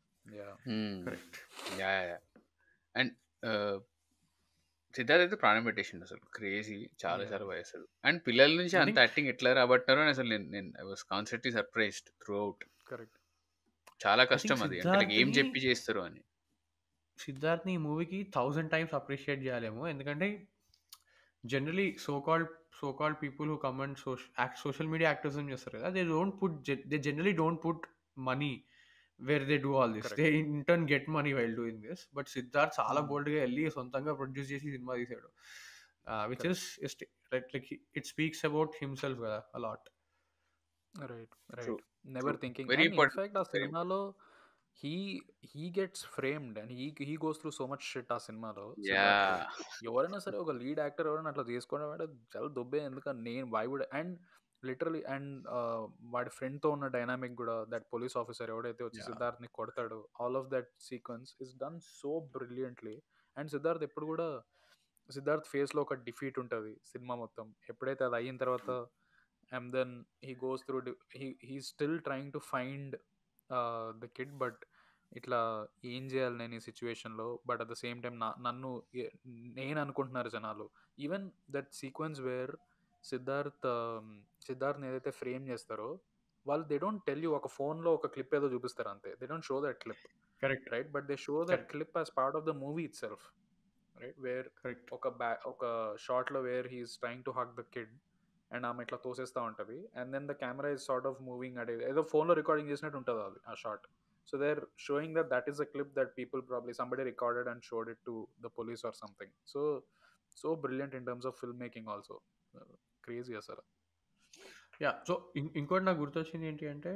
Speaker 3: అండ్ సిద్ధార్థ్ అయితే ప్రాణం పెట్టేసిండు అసలు, క్రేజీ చాలా చాలా వయసు. అండ్ పిల్లల నుంచి అంత యాక్టింగ్ ఎట్లా రాబట్టారో అని అసలు నేను I was constantly surprised throughout.
Speaker 2: Correct,
Speaker 3: చాలా కష్టం అది, అంటే ఏం చెప్పి చేస్తారు అని.
Speaker 1: సిద్ధార్థ్ని ఈ మూవీకి 1000 times అప్రిషియేట్ చేయాలేమో. ఎందుకంటే generally so called people who come and social media activism చేస్తారు కదా, they generally don't put money where they do all this. They in turn get money while doing this. But Siddharth చాలా బోల్డ్గా వెళ్ళి సొంతంగా produce చేసి సినిమా తీసాడు, which is like it speaks about himself కదా a lot.
Speaker 2: Right never thinking. In fact ఆ సినిమాలో he gets framed and he goes through so much shit ఆ సినిమాలో. ఎవరైనా సరే ఒక లీడ్ యాక్టర్ ఎవరైనా అట్లా చేసుకోవడం అంటే చాలా దొబ్బే. ఎందుకంటే నేను why would and literally and వాడి ఫ్రెండ్తో ఉన్న డైనామిక్ కూడా, దట్ పోలీస్ ఆఫీసర్ ఎవడైతే వచ్చి సిద్ధార్థ్ని కొడతాడు, all of that sequence is done so brilliantly. And Siddharth ఎప్పుడు కూడా సిద్ధార్థ్ ఫేస్లో ఒక డిఫీట్ ఉంటుంది సినిమా మొత్తం. ఎప్పుడైతే అది అయిన తర్వాత and then he goes through he's still trying to find the kid, but ఇట్లా ఏం చేయాలి నేను ఈ సిచ్యువేషన్లో. But at the same time నేను అనుకుంటున్నారు జనాలు. ఈవెన్ దట్ సీక్వెన్స్ వేర్ సిద్ధార్థ్ని ఏదైతే ఫ్రేమ్ చేస్తారో వాళ్ళు, దే డోంట్ టెల్ యూ, ఒక ఫోన్లో ఒక క్లిప్ ఏదో చూపిస్తారు అంతే. They don't show that clip,
Speaker 1: correct,
Speaker 2: right? But they show that clip as part of the movie itself, right? Where ఒక షార్ట్లో where he's trying to hug the kid and ఆమె ఇట్లా తోసేస్తూ ఉంటుంది and then the camera is sort of moving at ఏదో ఫోన్లో recording చేసినట్టు ఉంటుంది అది ఆ shot. So they are showing that is a clip that people probably somebody recorded and showed it to the police or something. So brilliant in terms of film making also. Crazy అసలు.
Speaker 1: So ఇంకోటి నాకు గుర్తొచ్చింది ఏంటి అంటే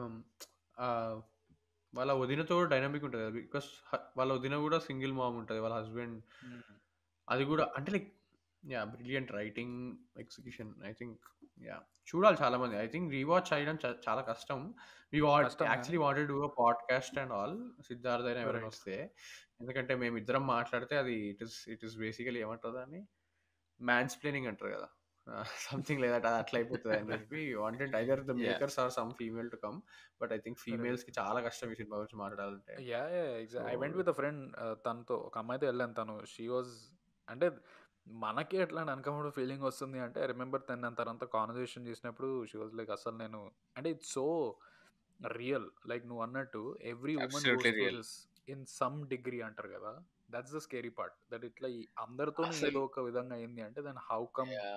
Speaker 1: వాళ్ళ వదినతో dynamic ఉంటుంది కదా, because వాళ్ళ వదిన కూడా సింగిల్ మామ్ ఉంటుంది, వాళ్ళ హస్బెండ్. అది కూడా అంటే like brilliant writing, execution. I think చూడాలి చాలా మంది. ఐ థింక్ రీవాచ్ చేయడం చాలా కష్టం. Actually wanted to do a podcast and all, Siddharth అయినా ఎవరైనా వస్తే. ఎందుకంటే మేము ఇద్దరం మాట్లాడితే అది ఇట్ ఇస్ బేసికలీ ఏమంటుంది అని మ్యాన్స్‌ప్లెయినింగ్ అంటారు కదా! సంథింగ్ లైక్ దట్ అట్లా అయిపోతది అని చెప్పి wanted either the
Speaker 3: yeah
Speaker 1: makers or some female to come. But I think
Speaker 2: right
Speaker 1: ఫీమేల్స్‌కి చాలా కష్టం ఈ సినిమా గురించి మాట్లాడాలంటే.
Speaker 2: Yeah
Speaker 1: so
Speaker 2: I went with a friend తనతో ఒక అమ్మాయితో వెళ్ళాను. తను షీ వాజ్ అంటే మనకి ఎట్లా అన్కంఫర్టబుల్ ఫీలింగ్ వస్తుంది అంటే ఐ రిమెంబర్ తనంతా కాన్వర్జేషన్ చేసినప్పుడు షీ వాజ్ లైక్ అసలు నేను అంటే ఇట్స్ సో రియల్ లైక్ నువ్వు అన్నట్టు every women
Speaker 3: absolutely
Speaker 2: goes through
Speaker 3: real.
Speaker 2: This in some degree అంటారు కదా. That's the scary part that ఇట్లా అందరితోనూ
Speaker 3: అసలు
Speaker 2: ఏదో ఒక విధంగా అయింది అంటే then how come
Speaker 3: yeah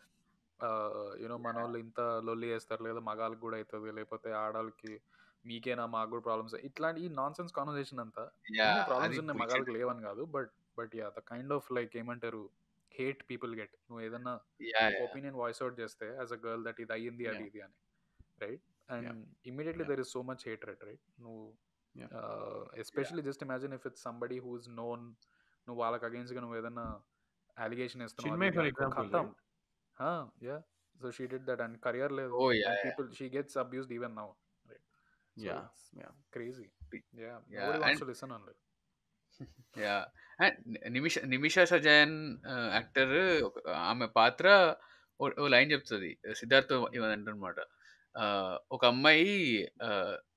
Speaker 2: you know మన
Speaker 3: యా
Speaker 2: వాళ్ళు ఇంత లొల్లి చేస్తారు లేదా మగాళ్ళకి కూడా అవుతుంది లేకపోతే ఆడవాళ్ళకి మీకేనా మాకు కూడా ప్రాబ్లమ్స్ ఇట్లాంటి ఈ నాన్ సెన్స్ కాన్వర్సేషన్ అంతా
Speaker 3: యా
Speaker 2: ఉన్నాయి.
Speaker 3: అది
Speaker 2: ప్రాబ్లమ్స్ ఉన్నాయి,
Speaker 3: బుల్‌షిట్.
Speaker 2: మగాళ్ళకి లేవని కాదు. But yeah the kind of like ఏమంటారు హేట్ పీపుల్ గెట్ నువ్వు ఏదన్నా
Speaker 3: యా
Speaker 2: ఒక
Speaker 3: యా
Speaker 2: ఒపీనియన్ వాయిస్ అవుట్ చేస్తే యాజ్ అ గర్ల్ దట్ ఇది అయ్యింది
Speaker 1: యా
Speaker 2: అది ఇది అని right and
Speaker 1: yeah
Speaker 2: immediately
Speaker 1: yeah
Speaker 2: there is so much hatred right నువ్వు
Speaker 1: yeah
Speaker 3: yeah
Speaker 2: especially just imagine if it's somebody who's known నువ్వు వాళ్ళకి అగేన్స్ట్గా నువ్వు ఏదన్నా అలిగేషన్ ఇస్తున్నావు అది
Speaker 1: చిన్మయ్
Speaker 2: ఇది
Speaker 1: ఫర్
Speaker 2: అనుకో
Speaker 1: ఎగ్జాంపుల్
Speaker 2: ఖతం.
Speaker 1: Right.
Speaker 2: Yeah so she did that and career లేదు
Speaker 3: oh! Yeah
Speaker 2: and
Speaker 3: yeah
Speaker 2: people she gets abused even now right. So
Speaker 1: yeah
Speaker 2: it's
Speaker 1: yeah
Speaker 2: crazy. Yeah
Speaker 3: yeah
Speaker 2: nobody wants
Speaker 3: and
Speaker 2: to listen on like
Speaker 3: yeah and Nimisha Sajayan actor ఆమె పాత్ర ఓ line చెప్తుంది సిద్ధార్థ్ ఇవన్ అంటారనమాట. ఒక అమ్మాయి ఆ,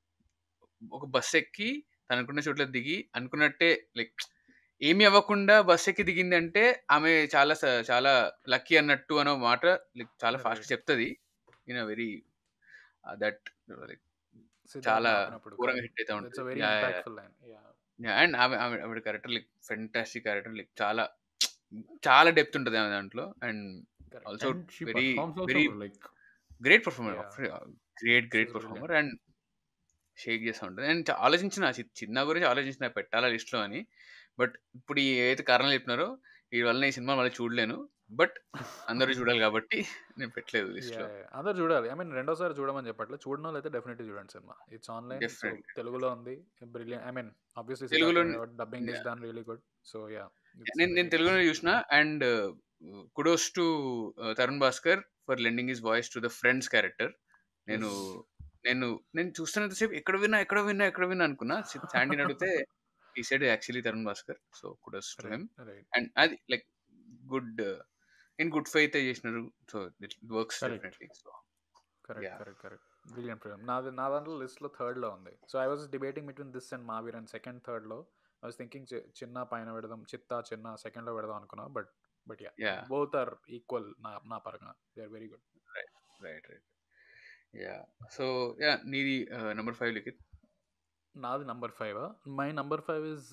Speaker 3: ఒక బస్ ఎక్కి తను అనుకున్న చోట్ల దిగి అనుకున్నట్టే లైక్ ఏమి అవ్వకుండా బస్ ఎక్కి దిగింది అంటే ఆమె చాలా చాలా లక్కీ అన్నట్టు అనే మాట లైక్ చాలా ఫాస్ట్
Speaker 2: రైట్
Speaker 3: చెప్తుంది in very that like
Speaker 2: Siddharth
Speaker 3: చాలా
Speaker 2: ఆపినప్పుడు
Speaker 3: ఘోరంగా
Speaker 2: కరెక్ట్.
Speaker 3: హిట్ అవుతా
Speaker 2: ఇట్స్
Speaker 3: ఉంటుంది.
Speaker 2: A very
Speaker 3: yeah
Speaker 2: impactful line. Yeah
Speaker 3: and ఆవిడ character like fantastic character like చాలా చాలా డెప్త్ ఉంటుంది ఆమె దాంట్లో and
Speaker 2: correct.
Speaker 3: Also
Speaker 1: and she
Speaker 3: very
Speaker 1: performs also
Speaker 3: very
Speaker 1: bro like
Speaker 3: great performer
Speaker 2: yeah
Speaker 3: great
Speaker 2: she's
Speaker 3: performer
Speaker 2: brilliant.
Speaker 3: And shake చేస్తూ ఉంటుంది. నేను ఆలోచించిన చిన్న గురించి ఆలోచించిన పెట్టాలా లిస్ట్లో అని. బట్ ఇప్పుడు ఈ ఏదైతే కారణాలు చెప్పినారో ఈ వల్ల ఈ సినిమా మళ్ళీ చూడలేను. బట్ అందరూ చూడాలి కాబట్టి నేను పెట్టలేదు
Speaker 2: యా
Speaker 3: లిస్ట్లో.
Speaker 2: అందరు చూడాలి. ఐ మీన్ రెండోసారి చూడమని చెప్పట్లేదు. చూడడం వాళ్ళు అయితే డెఫినెట్లీ చూడండి సినిమా. ఇట్స్ ఆన్లైన్ సో
Speaker 3: డెఫినెట్లీ
Speaker 2: తెలుగులో ఉంది. Brilliant. I mean obviously Siddharth
Speaker 3: తెలుగులో
Speaker 2: dubbing is done really good. So yeah it's
Speaker 3: నేను నేను
Speaker 2: వెరీ నైస్.
Speaker 3: తెలుగులో చూసిన and kudos to Tarun Bhaskar for lending his voice to the friends character. నేను
Speaker 1: ఎస్
Speaker 3: నేను నేను చూస్తున్నంతసేపు ఎక్కడ విన్నా అనుకున్నా. శాండీని అడిగితే ఈ side actually Tarun Bhaskar. So kudos to him.
Speaker 2: Right right
Speaker 3: and అది like good in good faith చేసినారు. So it works
Speaker 1: correct.
Speaker 3: Definitely. So
Speaker 2: correct
Speaker 3: yeah
Speaker 2: correct correct brilliant film. నా దాంట్లో లిస్ట్లో థర్డ్లో ఉంది. So I was debating between this and మావీర్ and second థర్డ్లో I was thinking చిన్న పైన పెడదాం, చిన్న సెకండ్లో పెడదాం అనుకున్నా. But yeah
Speaker 3: yeah
Speaker 2: both are equal నా పరంగా. They are very good.
Speaker 3: Right right yeah. So yeah నీది నెంబర్ 5 లిఖిత్.
Speaker 2: నాది number 5. My number 5 is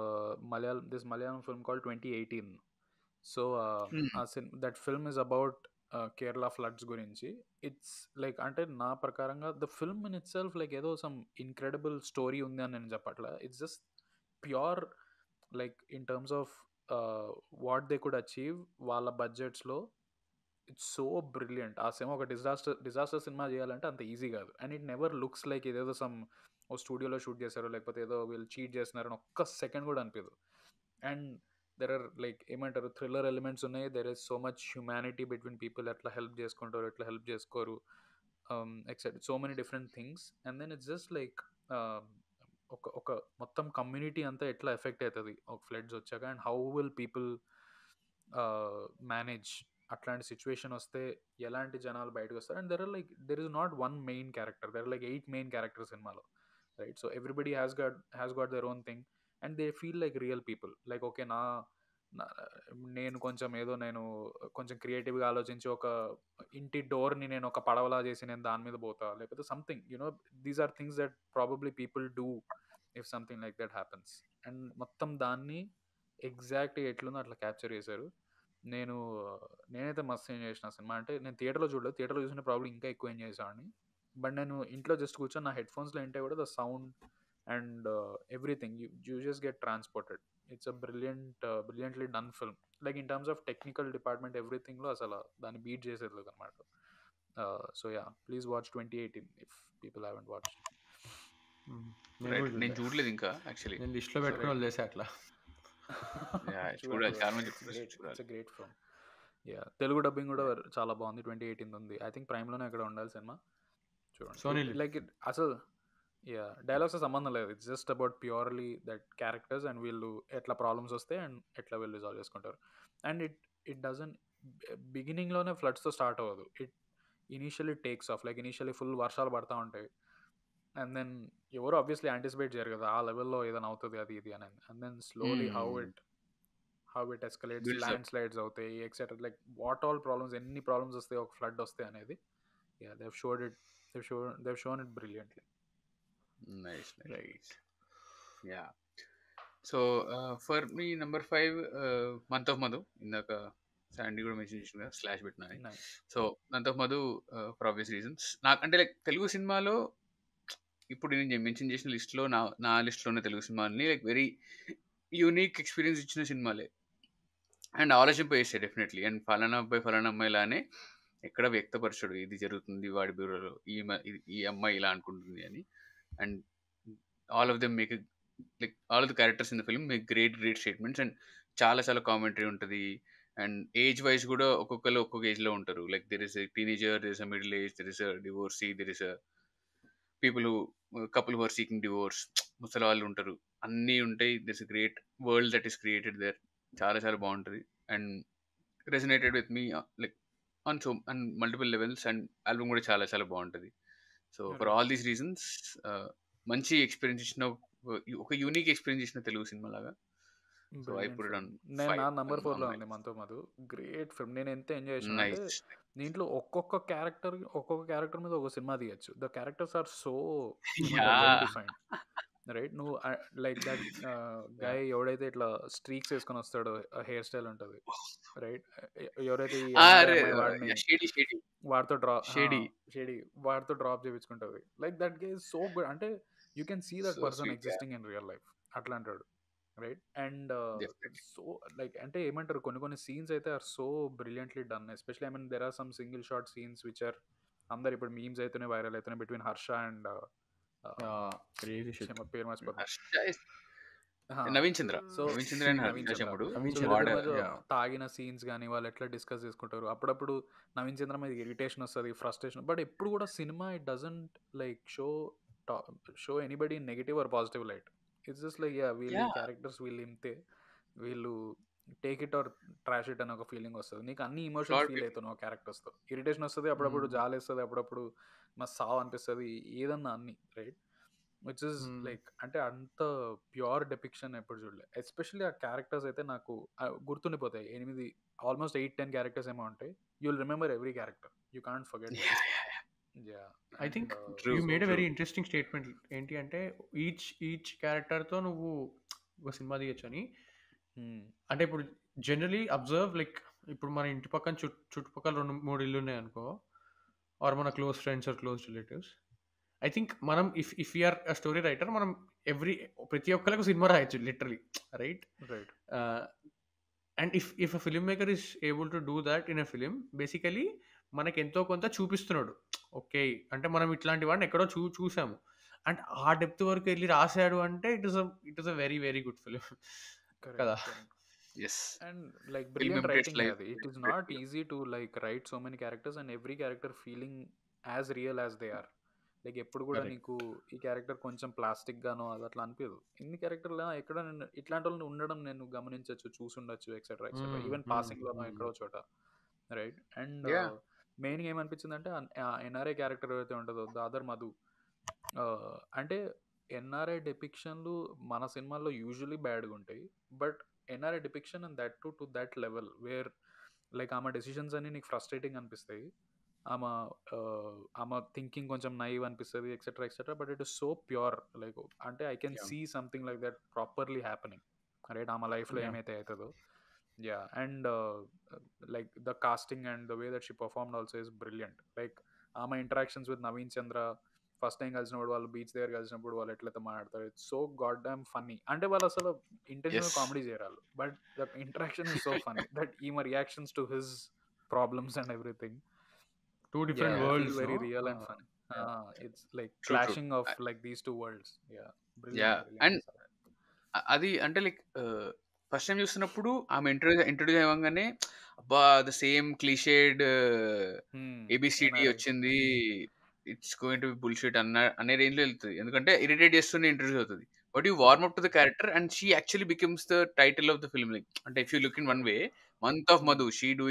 Speaker 2: Malayalam film called 2018. So that film is about Kerala floods గురించి. ఇట్స్ లైక్ అంటే నా ప్రకారంగా the film in itself like ఏదో some incredible story ఉంది అని నేను చెప్పట్లా. It's just pure like in terms of what they could achieve వాళ్ళ బడ్జెట్స్లో. It's so brilliant. ఆ సినిమా ఒక డిజాస్టర్ సినిమా చేయాలంటే అంత ఈజీ కాదు. And it never looks like ఇదేదో సమ్ ఓ స్టూడియోలో షూట్ చేశారు లేకపోతే ఏదో వీళ్ళు చీట్ చేస్తున్నారని ఒక్క సెకండ్ కూడా అనిపించదు. అండ్ దెర్ ఆర్ లైక్ ఏమంటారు థ్రిల్లర్ ఎలిమెంట్స్ ఉన్నాయి. There is so much humanity between people. ఎట్లా హెల్ప్ చేసుకుంటారు, ఎట్లా హెల్ప్ చేసుకోరు, except so many different things. And then it's just like ఒక ఒక మొత్తం కమ్యూనిటీ అంతా ఎట్లా ఎఫెక్ట్ అవుతుంది ఒక ఫ్లడ్స్ వచ్చాక and how will people manage అట్లాంటి సిచ్యువేషన్ వస్తే ఎలాంటి జనాలు బయటకు వస్తారు. And there is not one main character, there are like 8 main character సినిమాలో right. So everybody has got their own thing and they feel like real people. Like okay నేను కొంచెం క్రియేటివ్గా ఆలోచించి ఒక ఇంటి డోర్ని నేను ఒక పడవలా చేసి నేను దాని మీద పోతా లేకపోతే something these are things that probably people do if something like that happens. And మొత్తం దాన్ని ఎగ్జాక్ట్గా ఎట్లుందో అట్లా క్యాప్చర్ చేశారు. నేనైతే మస్తు ఎంజాయ్ చేసిన సినిమా. అంటే నేను థియేటర్లో చూడలేదు. థియేటర్లో చూసిన ప్రాబ్లమ్ ఇంకా ఎక్కువ ఎంజాయ్ చేసేవాడిని. బట్ నేను ఇంట్లో జస్ట్ కూర్చొని నా హెడ్ ఫోన్స్లో వింటే కూడా the sound and everything you just get transported. It's a brilliantly done film. Like in terms of technical department ఎవ్రీథింగ్లో అసలు దాన్ని బీట్ చేసేది అనమాట. So yeah please watch 2018 if people haven't watch.
Speaker 3: నేను చూడలేదు ఇంకా యాక్చువల్లీ.
Speaker 1: నేను లిస్ట్లో పెట్టుకుని వదిలేసా అట్లా.
Speaker 3: చూడాలి చాలా మంది
Speaker 2: it's great film. Yeah Telugu dubbing కూడా చాలా బాగుంది. 2018 ఉంది. ఐ థింక్ ప్రైమ్లోనే అక్కడ ఉండాలి సినిమా. చూడండి లైక్ అసలు యా డైలాగ్స్ సంబంధం లేదు. It's just about purely that characters and వీళ్ళు ఎట్లా ప్రాబ్లమ్స్ వస్తాయి అండ్ ఎట్లా వీళ్ళు రిజాల్వ్ చేసుకుంటారు. అండ్ ఇట్ డజన్ బిగినింగ్లోనే ఫ్లడ్స్తో స్టార్ట్ అవ్వదు. It initially takes off, like initially full వర్షాలు పడతా ఉంటాయి. అండ్ దెన్ ఎవరు ఆబ్వియస్లీ యాంటిసిపేట్ చేయరు కదా ఆ లెవెల్లో ఏదైనా అవుతుంది అది ఇది అని. And then slowly how it escalates,
Speaker 3: builds up.
Speaker 2: Landslides అవుతాయి etcetera, like what all problems, ఎన్ని ప్రాబ్లమ్స్ వస్తాయి ఒక ఫ్లడ్ వస్తే అనేది. Yeah they've shown it brilliantly.
Speaker 3: Nice
Speaker 1: right.
Speaker 3: Yeah. So for me number 5 month of Madhu. ఇందాక Sandy కూడా mention చేసింది కదా స్లాష్ పెట్టినా.
Speaker 2: Nice.
Speaker 3: So month of Madhu for obvious reasons. నాకు అంటే లైక్ తెలుగు సినిమాలో ఇప్పుడు నేను మెన్షన్ చేసిన లిస్ట్లో నా లిస్ట్లోనే తెలుగు సినిమాని లైక్ వెరీ యూనిక్ ఎక్స్పీరియన్స్ ఇచ్చిన సినిమాలే. And ఆలోచింపేస్తాయి definitely. అండ్ ఫలానా అబ్బాయి ఫలానా అమ్మాయి లానే ఎక్కడ వ్యక్తపరచడు ఇది జరుగుతుంది వాడి బ్యూరోలో, ఈ అమ్మాయి ఇలా అనుకుంటుంది అని. And all of them make like all of the characters in the film make great statements. And చాలా చాలా కామెంటరీ ఉంటుంది. అండ్ ఏజ్ వైజ్ కూడా ఒక్కొక్కరు ఒక్కొక్క ఏజ్లో ఉంటారు. Like there is a teenager, there is a middle age, there is a divorcee, there is a people couple who are seeking divorce, ముసలి వాళ్ళు ఉంటారు, అన్నీ ఉంటాయి. This great world that is created there. చాలా చాలా బాగుంటుంది. And resonated with me like on multiple levels. And album కూడా చాలా చాలా బాగుంటుంది. So for all these reasons మంచి ఎక్స్పీరియన్స్ ఇచ్చిన, ఒక యూనిక్ ఎక్స్పీరియన్స్ ఇచ్చిన తెలుగు సినిమా లాగా. So I put it on
Speaker 2: నేను
Speaker 3: 5
Speaker 2: నా నంబర్ 4లో
Speaker 3: on
Speaker 2: ఉంది
Speaker 3: my
Speaker 2: month of Madhu. Great film. నేను ఎంత ఎంజాయ్ చేసాను అంటే
Speaker 3: nice.
Speaker 2: దీంట్లో ఒక్కొక్క క్యారెక్టర్ మీద ఒక సినిమా తీయచ్చు. The characters are so well
Speaker 3: Yeah.
Speaker 2: Defined, right? నువ్వు లైక్ దట్ గాయ్ ఎవడైతే ఇట్లా స్ట్రీక్స్ వేసుకొని వస్తాడో హెయిర్ స్టైల్ ఉంటుంది, రైట్? ఎవరైతే ఈ అమ్మాయి వాడిని
Speaker 3: షేడీ
Speaker 2: వాడితో
Speaker 3: షేడీ
Speaker 2: వాడితో డ్రాప్ చేయించుకుంటుంది, like that guy so good. అంటే you can see that
Speaker 3: so
Speaker 2: person
Speaker 3: sweet.
Speaker 2: Existing in real life అట్లా అంటాడు, right? And
Speaker 3: Definitely.
Speaker 2: So like అంటే ఏమంటారు, కొన్ని సీన్స్ అయితే are so brilliantly done. Especially I mean there are some single short scenes which are అందరు ఇప్పుడు memes అయితేనే viral అవుతున్నాయి between Harsha and
Speaker 1: crazy shit.
Speaker 2: పేరు మర్చిపోతాను.
Speaker 3: Harsha is Naveen Chandra.
Speaker 2: So
Speaker 3: Naveen Chandra and
Speaker 2: Naveen
Speaker 3: Harsha
Speaker 2: Chandra.
Speaker 3: చెంబుడు.
Speaker 1: నవీన్
Speaker 2: సో
Speaker 1: చంద్ర
Speaker 3: వాడ
Speaker 2: వీళ్ళిద్దరి మధ్య
Speaker 1: yeah.
Speaker 2: తాగిన సీన్స్ కానీ వాళ్ళు ఎట్లా డిస్కస్ చేసుకుంటారు. అప్పుడప్పుడు నవీన్ చంద్ర మీద ఇరిటేషన్ వస్తుంది, ఫ్రస్ట్రేషన్, బట్ ఎప్పుడు కూడా సినిమా it doesn't like show anybody in negative or positive light. It's just like వీళ్ళు
Speaker 3: Yeah.
Speaker 2: క్యారెక్టర్స్ వీళ్ళు ఇంతే, వీళ్ళు take it or trash it అని ఒక ఫీలింగ్ వస్తుంది. నీకు అన్ని
Speaker 3: Flawed
Speaker 2: ఇమోషన్స్ ఫీల్
Speaker 3: people.
Speaker 2: అవుతావు క్యారెక్టర్స్తో. ఇరిటేషన్ వస్తుంది, అప్పుడప్పుడు జాలేస్తుంది, అప్పుడప్పుడు మా సావ్ అనిపిస్తుంది, ఏదన్నా అన్ని, రైట్? విచ్ ఇస్ లైక్ అంటే అంత ప్యూర్ డెపిక్షన్ ఎప్పుడు చూడలే. ఎస్పెషల్లీ ఆ క్యారెక్టర్స్ అయితే నాకు గుర్తుండిపోతాయి. ఆల్మోస్ట్ 8-10 క్యారెక్టర్స్ ఏమో ఉంటాయి. You will remember every character, you can't forget.
Speaker 3: Yeah, yeah, yeah.
Speaker 1: I think
Speaker 3: True,
Speaker 1: you made a
Speaker 3: true.
Speaker 1: Very interesting statement. ఏంటి అంటే ఈచ్ క్యారెక్టర్తో నువ్వు ఒక సినిమా తీయచ్చు అని. అంటే ఇప్పుడు జనరలీ అబ్జర్వ్ లైక్ ఇప్పుడు మన ఇంటి పక్కన చుట్టుపక్కల 2-3 ఇల్లు ఉన్నాయి అనుకో, ఆర్ మన close friends or close relatives. I think మనం ఇఫ్ యూఆర్ స్టోరీ రైటర్, మనం ప్రతి ఒక్కరికి సినిమా రాయొచ్చు literally, right?
Speaker 2: Right.
Speaker 1: And if a film maker is able to do that in a film, basically మనకి ఎంతో కొంత చూపిస్తున్నాడు. ఓకే, అంటే మనం ఇట్లాంటి వాడిని ఎక్కడో చూసాము, అండ్ ఆ డెప్త్ వరకు వెళ్ళి రాశాడు అంటే it is a very very good film కదా.
Speaker 3: Yes.
Speaker 2: And like
Speaker 3: Film
Speaker 2: brilliant
Speaker 3: impressed
Speaker 2: writing
Speaker 3: life.
Speaker 2: అది. It is not easy to like write so many characters and every character feeling as real as they are. Like ఎప్పుడు కూడా
Speaker 1: Correct.
Speaker 2: నీకు ఈ character కొంచెం plastic గానో అది అట్లా అనిపించదు. ఇన్ని క్యారెక్టర్లు ఎక్కడ ఇట్లాంటి వాళ్ళని ఉండడం నేను గమనించవచ్చు, చూసుండొచ్చు, ఎక్సెట్రా ఎక్సెట్రా, ఈవెన్ పాసింగ్ లోనో ఎక్కడో చోట, రైట్? And
Speaker 3: Yeah.
Speaker 2: మెయిన్గా ఏమనిపించింది అంటే ఎన్ఆర్ఐ క్యారెక్టర్ ఏదైతే ఉంటుందో దాదర్ మధు, అంటే ఎన్ఆర్ఐ డెపిక్షన్లు మన సినిమాల్లో యూజువలీ బ్యాడ్గా ఉంటాయి, but NRI depiction and that to that level where like ఆమె డెసిషన్స్ అన్ని నీకు ఫ్రస్ట్రేటింగ్ అనిపిస్తాయి, ఆమె థింకింగ్ కొంచెం నైవ్ అనిపిస్తుంది, etcetera etcetera, but it is so pure. Like అంటే I can see something like that properly happening, right? ఆమె లైఫ్లో
Speaker 1: Yeah.
Speaker 2: ఏమైతే అవుతుందో. Yeah. And like the casting and the way that she performed also is brilliant. Like ఆమె interactions with Naveen Chandra, first time కలిసినప్పుడు వాళ్ళు beach దగ్గర కలిసినప్పుడు వాళ్ళు ఎట్లయితే మాట్లాడతారు, it's so god damn funny. అంటే వాళ్ళు అసలు ఇంటెన్షనల్
Speaker 3: Yes.
Speaker 2: కామెడీ చేయరాలు, but the interaction is so funny that ఈమె reactions to his problems and everything,
Speaker 1: Two different worlds,
Speaker 2: very
Speaker 1: no?
Speaker 2: real and funny. It's like
Speaker 3: True, true.
Speaker 2: clashing of like these two worlds. Yeah, brilliant.
Speaker 3: Yeah.
Speaker 2: brilliant
Speaker 3: And
Speaker 2: అసలు.
Speaker 3: అది అంటే like first time చూస్తున్నప్పుడు ఆమె introduce అవ్వగానే అబ్బా the same clichéd ABCD
Speaker 2: NRI.
Speaker 3: వచ్చింది, it's going to be bullshit అనే range లో వెళ్తుంది. ఎందుకంటే ఇరిటేట్ చేస్తూనే ఇంట్రొడ్యూస్ అవుతుంది. But you warm up to the character and she actually becomes the title of the film. Like అంటే if you look in one way, month of Madhu, she doing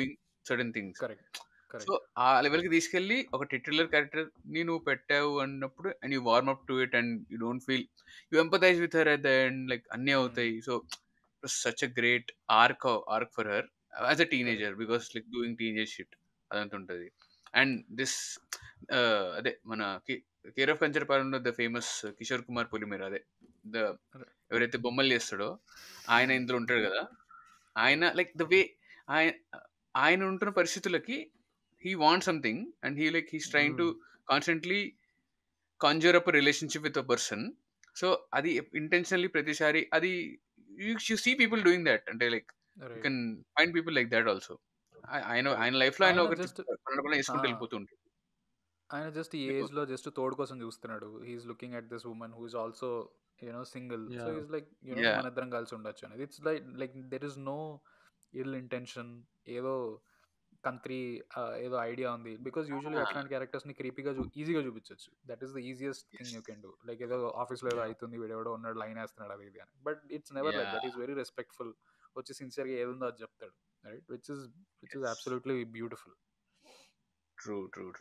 Speaker 3: certain things.
Speaker 2: Correct
Speaker 3: so
Speaker 2: correct
Speaker 3: ఆ లెవెల్కి తీసుకెళ్ళి ఒక titular character ని నువ్వు పెట్టావు అన్నప్పుడు and you warm up to it and you don't feel you empathize with her at the end, like అన్నీ అవుతాయి. So such a great arc for her as a teenager because like doing teenage shit అదంతా ఉంటుంది. And this అదే మన care of కంచరపాలెంలో the famous Kishore Kumar Polimera, అదే the ఎవరైతే బొమ్మలు చేస్తాడో ఆయన ఇందులో ఉంటాడు కదా. ఆయన లైక్ ద వే ఆయన ఆయన ఉంటున్న పరిస్థితులకి he wants something and he's trying to constantly conjure up a relationship with a person. So adi intentionally pratisari adi you see people doing that, and like you
Speaker 2: right.
Speaker 3: can find people like that also. I know
Speaker 2: correct.
Speaker 3: ఆయన life లో ఆయన
Speaker 2: ఆయన
Speaker 3: ఒక
Speaker 2: just
Speaker 3: వేసుకుంటూ వెళ్ళిపోతూ ఉంటాడు.
Speaker 2: ఆయన just ఈ ఏజ్ లో జస్ట్ తోడు కోసం చూస్తున్నాడు. He's looking at this woman who is also single. So is like
Speaker 3: Yeah.
Speaker 2: మన ఇద్దరం కలిసి ఉండొచ్చు అనేది. It's like there is no ill intention. ఏదో కంత్రి ఏదో ఐడియా ఉంది. బికాస్ యూజువల్లీ అట్లాంటి క్యారెక్టర్స్ ని క్రీపీగా ఈజీగా చూపించవచ్చు. That is the easiest thing you can do. Like ఏదో ఆఫీస్ లో ఏదో అవుతుంది, వీడెవడో ఉన్నాడు లైన్ వేస్తున్నాడు అది ఇది అని. But it's never like that. Is very respectful. వచ్చి సిన్సియర్ గా ఏదుందో అది చెప్తాడు. Right, which is absolutely beautiful.
Speaker 3: True.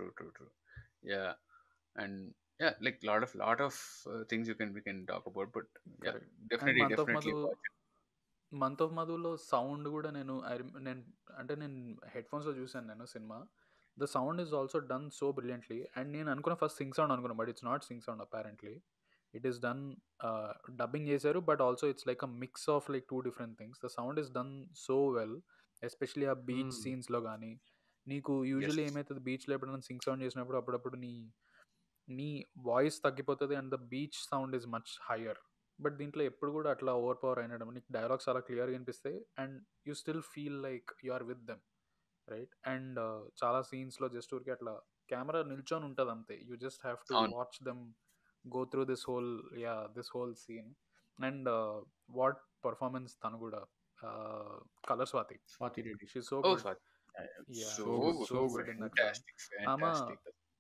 Speaker 3: Yeah, and yeah, like lot of things we can talk about, but yeah,
Speaker 2: Correct.
Speaker 3: definitely
Speaker 2: Month of Madhu,
Speaker 3: watch it.
Speaker 2: Month of మధులో sound కూడా నేను head ఫోన్స్లో చూసాను నేను సినిమా. The sound is also done so brilliantly. And నేను అనుకున్న first sync sound అనుకున్నాను, but it's not sync sound apparently. It is done dubbing చేశారు, but also it's like a mix of like two different things. The sound is done so well, especially ఆ beach సీన్స్లో కానీ. నీకు usually
Speaker 3: Yes.
Speaker 2: ఏమవుతుంది, బీచ్లో ఎప్పుడైనా Singh sound చేసినప్పుడు అప్పుడప్పుడు నీ వాయిస్ తగ్గిపోతుంది and the beach sound is much higher. But దీంట్లో ఎప్పుడు కూడా అట్లా ఓవర్ పవర్ అయినడం, నీకు డైలాగ్స్ చాలా క్లియర్గా వినిపిస్తాయి and you still feel like you are with them. Right. And చాలా సీన్స్లో జస్ట్ ఊరికి అట్లా కెమెరా నిల్చొని ఉంటుంది అంతే. యూ జస్ట్ హ్యావ్ టు
Speaker 3: అవును.
Speaker 2: Watch them go through this whole scene. And what performance తను కూడా, colour Swathi
Speaker 1: Reddy.
Speaker 2: She so
Speaker 3: Oh,
Speaker 2: good.
Speaker 3: sorry.
Speaker 2: Yeah,
Speaker 3: So
Speaker 2: so
Speaker 3: good.
Speaker 2: good in that film.
Speaker 3: Fantastic.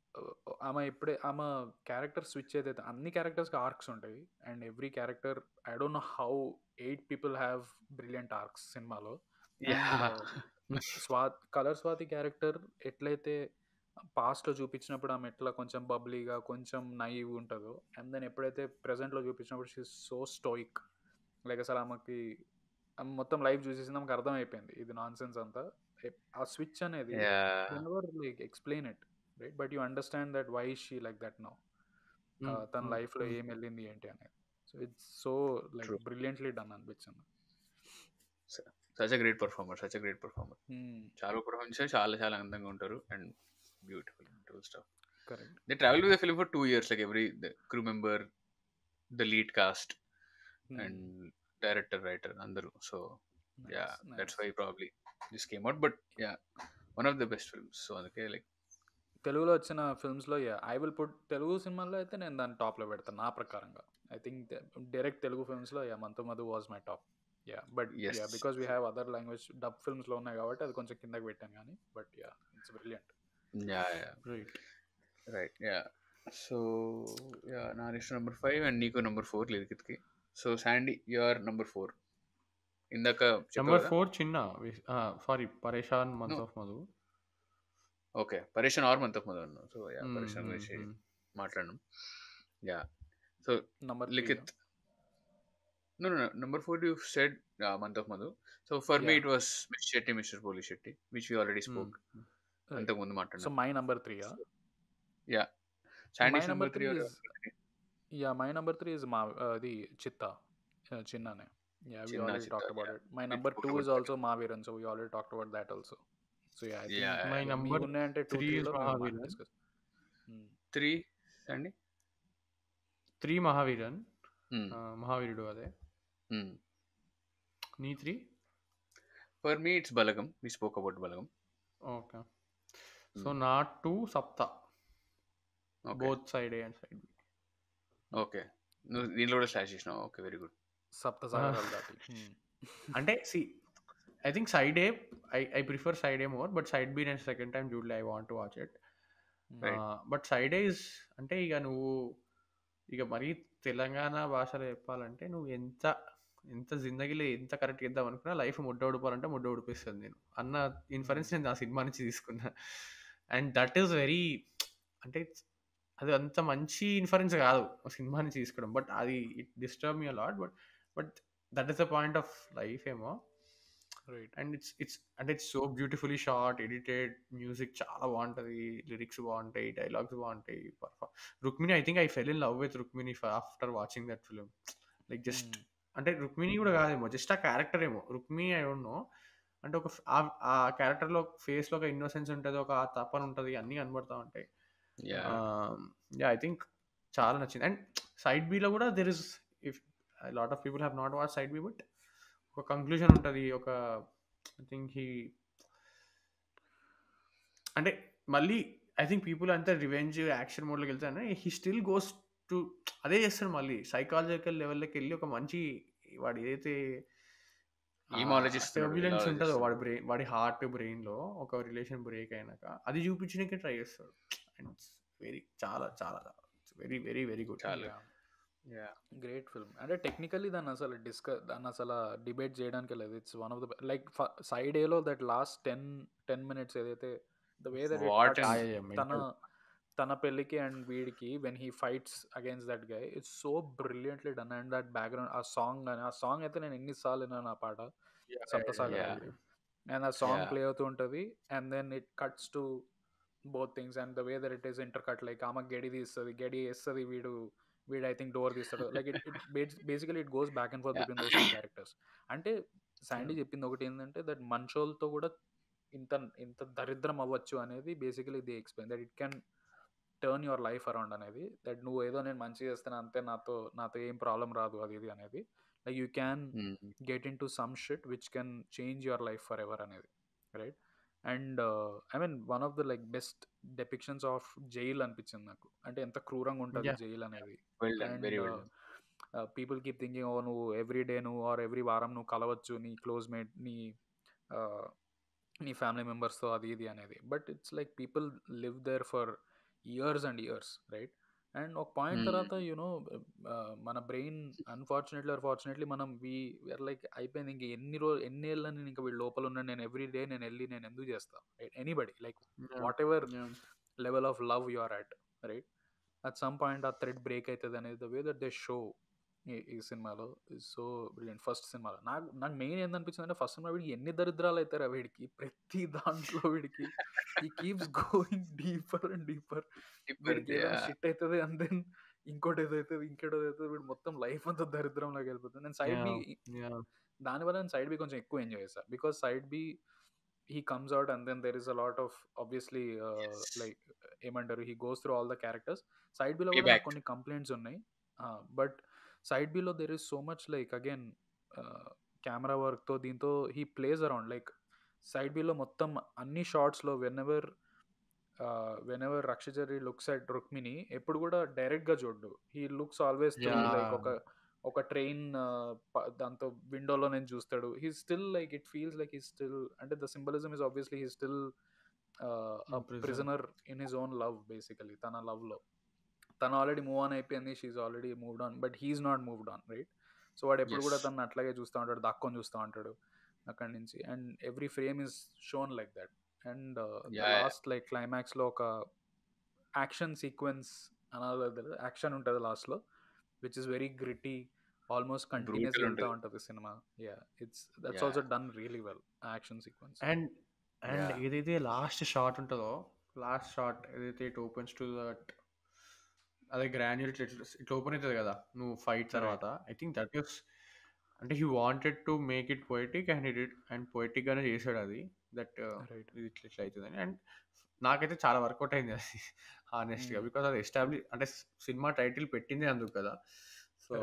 Speaker 2: ఆమె character switch ఏదైతే, అన్ని క్యారెక్టర్స్కి arcs ఉంటాయి and every character, I don't know how 8 people have brilliant arcs సినిమాలో.
Speaker 3: Yeah.
Speaker 2: Colour Swathi character ఎట్లయితే పాస్ట్లో చూపించినప్పుడు ఆమె ఎట్లా కొంచెం బబ్లీగా కొంచెం నైవ్ ఉంటుందో, అండ్ దెన్ ఎప్పుడైతే ప్రెజెంట్లో చూపించినప్పుడు షీ సో స్టోయిక్. లైక్ అసలు ఆమె మొత్తం లైఫ్ చూసేసింది, ఆమెకు అర్థమైపోయింది ఇది నాన్ సెన్స్ అంతా. ఆ స్విచ్ అనేది
Speaker 3: Yeah.
Speaker 2: Never like explain it, right, but you understand that why she like that now. తన లైఫ్లో ఏం వెళ్ళింది ఏంటి అనేది. So it's so like
Speaker 3: True.
Speaker 2: Brilliantly done అనిపించింది.
Speaker 3: Such a great performer. చాలా పర్ఫార్మెన్స్ చాలా అందంగా ఉంటారు and beautiful stuff.
Speaker 2: Correct.
Speaker 3: They travel with the film for 2 years, like the crew member, the lead cast, and director, writer, andaru. So yeah, that's why probably this came out. But yeah, one of the best films. So అందుకే like
Speaker 2: తెలుగులో వచ్చిన ఫిల్మ్స్లో I will put, Telugu సినిమాల్లో అయితే నేను దాన్ని టాప్లో పెడతాను నా ప్రకారంగా. ఐ థింక్ డైరెక్ట్ తెలుగు ఫిల్మ్స్లో month of Madhu was my top. But
Speaker 3: Yes.
Speaker 2: Because we have other language dub ఫిల్మ్స్లో ఉన్నాయి కాబట్టి అది కొంచెం కిందకి పెట్టాను కానీ, but it's brilliant.
Speaker 3: yeah, right, yeah. So yeah, నా లిస్ట్ నెంబర్ 5 అండ్ నీకు నెంబర్ 4 లిరికిత్కి. So Sandy, you are number 4. ఇందాక
Speaker 1: నెంబర్ 4 చిన్న, sorry, Pareshan month of Madhu.
Speaker 3: Okay, Pareshan or month of Madhu అన్నాను. సో యా, పరేషాన్ గురించి మాట్లాడడం. Yeah, so
Speaker 2: number
Speaker 3: Likhith. No, number 4 you said month of Madhu. So for me it was Mr. Shetty, Mr. Poli Shetty, which we already spoke. అంతకు ముందు మాట్లాడాం.
Speaker 2: So my number 3.
Speaker 3: Yeah. Sandy's number 3
Speaker 2: is my number 3 is the Chitta, Chinnane. Yeah, we already talked about it. My number 2 is also Mahaviran, so we already talked about that also. So yeah, I think
Speaker 1: my number 3 is Mahaviran.
Speaker 3: 3 Sandy?
Speaker 1: 3 Mahaviran. మహావీరుడు అదే. నీ 3?
Speaker 3: For me it's Balagam. We spoke about Balagam.
Speaker 1: Okay. So నా 2 సప్త. Both side A and side B.
Speaker 3: Okay. నువ్వు దీనిలో కూడా slash చేసినావు. Okay, very good.
Speaker 2: Sapta Sagaralu దాటి.
Speaker 1: అంటే I think side A, I prefer side A more, but side B నేను second time చూడలే. I want to watch it. But side A is అంటే ఇక నువ్వు ఇక మరీ తెలంగాణ భాషలో చెప్పాలంటే నువ్వు ఎంత ఎంత జిందగీలో ఎంత కరెక్ట్ చేద్దాం అనుకున్నా లైఫ్ ముడ్డ ఉడిపోవాలంటే ముడ్డ ఉడిపిస్తుంది నేను అన్న ఇన్ఫరెన్స్ నేను ఆ సినిమా నుంచి తీసుకున్నా. అండ్ దట్ ఈస్ వెరీ అంటే అది అంత మంచి ఇన్ఫరెన్స్ కాదు ఆ సినిమా నుంచి తీసుకోవడం, బట్ అది it disturb me a lot, but that is the point of life ఏమో.
Speaker 2: Right.
Speaker 1: And it's so beautifully shot, edited, music చాలా బాగుంటుంది, లిరిక్స్ బాగుంటాయి, డైలాగ్స్ బాగుంటాయి. Rukmini, I think I fell in love with Rukmini after watching that film. Like just అంటే రుక్మిణి కూడా కాదేమో, just ఆ character ఏమో రుక్మిణి, ఐ డోంట్ నో. అంటే ఒక ఆ క్యారెక్టర్లో ఫేస్లో ఒక ఇన్నోసెన్స్ ఉంటుంది, ఒక తపన ఉంటుంది, అన్నీ కనబడతా ఉంటాయి. యా ఐ థింక్ చాలా నచ్చింది. అండ్ సైడ్ బిలో కూడా there is, if lot of people have not watch side B, but ఒక కంక్లూజన్ ఉంటుంది, ఒక ఐ థింక్ అంటే మళ్ళీ ఐ థింక్ పీపుల్ అంతా రివెంజ్ యాక్షన్ మోడ్లోకి వెళ్తాను, హీ స్టిల్ గోస్ టు అదే చేస్తాడు మళ్ళీ సైకాలజికల్ లెవెల్లోకి వెళ్ళి ఒక మంచి వాడు ఏదైతే టర్బ్యులెన్స్ ఉంటుందో వాడి హార్ట్ బ్రెయిన్లో ఒక రిలేషన్ బ్రేక్ అయినాక అది చూపించడానికి ట్రై చేస్తాడు. అండ్ వెరీ చాలా చాలా very very very good.
Speaker 2: Great film. అంటే టెక్నికలీ దాన్ని అసలు డిబేట్ చేయడానికి లేదు. It's one of the like side ఏలో దట్ లాస్ట్ 10 minutes ఏదైతే ద వే దట్ తన పెళ్ళికి అండ్ వీడికి when he fights against that guy, it's so brilliantly done. And that background ఆ సాంగ్ అయితే నేను ఎన్నిసార్లు విన్నాను ఆ పాట, సప్తసాగర్. అండ్ ఆ సాంగ్ ప్లే అవుతూ ఉంటుంది and then it cuts to both things and the way that it is intercut, like ఆమె గడి తీస్తుంది, గడి వేస్తుంది, వీడు ఐ థింక్ డోర్ తీస్తాడు. Like it basically it goes back and forth between those two characters. అంటే Sandy చెప్పింది ఒకటి ఏంటంటే దట్ మనుషులతో కూడా ఇంత దరిద్రం అవ్వచ్చు అనేది basically the explain that it can turn your life around అనేది. దట్ నువ్వు ఏదో నేను మంచిగా చేస్తాను అంతే, నాతో ఏం ప్రాబ్లం రాదు అది ఇది అనేది. Like you can get into some shit which can change your life forever అనేది, right? And I mean one of the like best depictions of jail అనిపించింది నాకు. అంటే ఎంత క్రూరంగా ఉంటుంది జైల్ అనేది. And people keep thinking, oh నువ్వు every day or every వారం నువ్వు కలవచ్చు నీ క్లోజ్మేట్, నీ ఫ్యామిలీ మెంబర్స్తో అది ఇది అనేది. But it's like people live there for years and years, right? And ఒక పాయింట్ తర్వాత యూనో మన బ్రెయిన్ అన్ఫార్చునేట్లీ మనం వీఆర్ లైక్ అయిపోయింది, ఇంక ఎన్ని ఏళ్ళ నేను ఇంకా వీళ్ళ లోపల ఉన్నాను, నేను ఎవ్రీ డే నేను ఎందుకు చేస్తా, right? Anybody like whatever level of love you are at, right? At some point ఆ థ్రెడ్ బ్రేక్ అవుతుంది అనేది the way that they show ఈ సినిమాలో ఇస్ సో బ్రిలియంట్. ఫస్ట్ సినిమాలో నాకు మెయిన్ ఏందనిపించింది అంటే, ఫస్ట్ సినిమా వీడికి ఎన్ని దరిద్రాలు అవుతారా వీడికి, ప్రతి దాంట్లో వీడికి ఈ keeps going deeper and deeper. వీడికి ఏదైనా షిట్ అవుతుంది అండ్ దెన్ ఇంకోటి ఏదైతుంది, వీడు మొత్తం లైఫ్ అంతా దరిద్రంలోకి వెళ్ళిపోతుంది. నేను సైడ్ బి దానివల్ల నేను సైడ్ బి కొంచెం ఎక్కువ ఎంజాయ్ చేస్తాను, because side B he comes out and then there is a lot of obviously like ఏమంటారు, he goes through all the characters. Side బిలో కూడా నాకు కొన్ని కంప్లైంట్స్ ఉన్నాయి, బట్ సైడ్ బిలో there is so much like again camera వర్క్తో దీంతో he plays around. Like side బిలో మొత్తం అన్ని షార్ట్స్లో వెన్ ఎవర్ రక్షిచరి లుక్స్ అట్ రుక్మిణి ఎప్పుడు కూడా డైరెక్ట్గా చూడ్డు, he looks always through like ఒక ట్రైన్ దాంతో విండోలో నేను చూస్తాడు. He still like it feels like he still, అంటే the symbolism is obviously he still prisoner in his own love. Basically తన లవ్లో తను ఆల్రెడీ మూవ్ ఆన్ అయిపోయింది, she's already moved on, but he's not moved on, right? So వాడు ఎప్పుడు కూడా తను అట్లాగే చూస్తూ ఉంటాడు, దాక్కొని చూస్తూ ఉంటాడు అక్కడి నుంచి. And every frame is shown like that. And last like క్లైమాక్స్లో ఒక యాక్షన్ సీక్వెన్స్ అనాలి, యాక్షన్ ఉంటుంది లాస్ట్లో, which is very gritty, almost continuous వెళ్తూ ఉంటుంది సినిమా. That's also done really well action sequence.
Speaker 1: And ఏదైతే లాస్ట్ షాట్ ఉంటుందో, లాస్ట్ షాట్ ఏదైతే ఇట్ ఓపెన్స్ టు దట్, అదే గ్రాన్యుల్ ఇట్లా ఓపెన్ అవుతుంది కదా నువ్వు ఫైట్ తర్వాత, ఐ థింక్ దట్ ఈస్ అంటే he wanted to make it poetic and పోయిటిక్గానే చేశాడు అది, దట్ ఇది ఇట్లా అవుతుందని. అండ్ నాకైతే చాలా వర్కౌట్ అయింది అది హానెస్ట్గా, బికాస్ అది ఎస్టాబ్లిష్ అంటే సినిమా టైటిల్ పెట్టింది అందుకు కదా. So